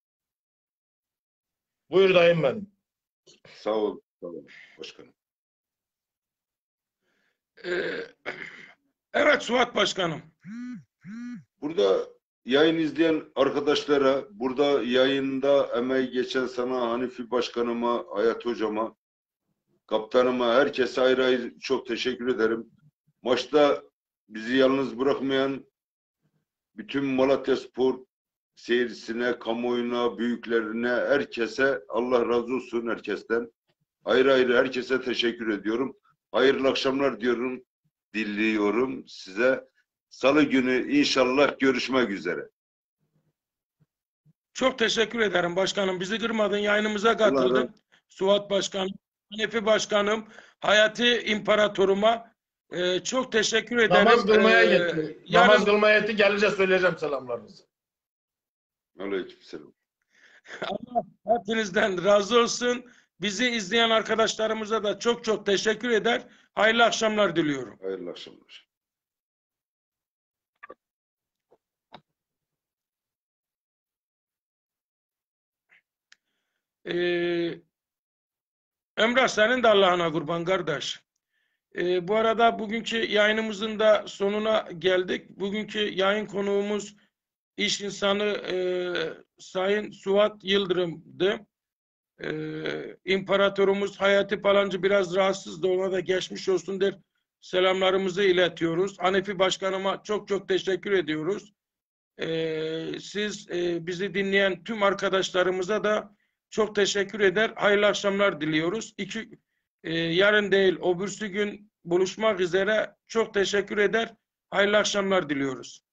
Buyur dayım benim. Sağ ol, sağ ol başkanım. Ee, evet Suat Başkanım. Burada yayın izleyen arkadaşlara, burada yayında emeği geçen sana, Hanifi Başkanıma, Hayat Hocama, kaptanıma, herkese ayrı ayrı çok teşekkür ederim. Maçta bizi yalnız bırakmayan bütün Malatyaspor seyircisine, kamuoyuna, büyüklerine, herkese Allah razı olsun herkesten. Ayrı ayrı herkese teşekkür ediyorum. Hayırlı akşamlar diyorum, diliyorum size. Salı günü inşallah görüşmek üzere. Çok teşekkür ederim başkanım. Bizi kırmadın, yayınımıza katıldın. Allah razı- Suat Başkanım, Hanefi Başkanım, Hayati İmparatoruma e, çok teşekkür ederim. Namaz kılmaya Ee, gitti. yarın- Namaz kılmaya gitti. Gelince söyleyeceğim selamlarınızı. Aleykümselam. Allah hepinizden razı olsun. Bizi izleyen arkadaşlarımıza da çok çok teşekkür eder. Hayırlı akşamlar diliyorum. Hayırlı akşamlar. Ee, Emrah senin de Allah'ına kurban kardeş. Ee, bu arada bugünkü yayınımızın da sonuna geldik. Bugünkü yayın konuğumuz iş insanı e, Sayın Suat Yıldırım'dı. Ee, İmparatorumuz Hayati Palancı biraz rahatsızdı. Ona da geçmiş olsun der. Selamlarımızı iletiyoruz. Hanefi Başkanıma çok çok teşekkür ediyoruz. Ee, siz e, bizi dinleyen tüm arkadaşlarımıza da çok teşekkür eder. Hayırlı akşamlar diliyoruz. İki, e, yarın değil, öbürsü gün buluşmak üzere. Çok teşekkür eder. Hayırlı akşamlar diliyoruz.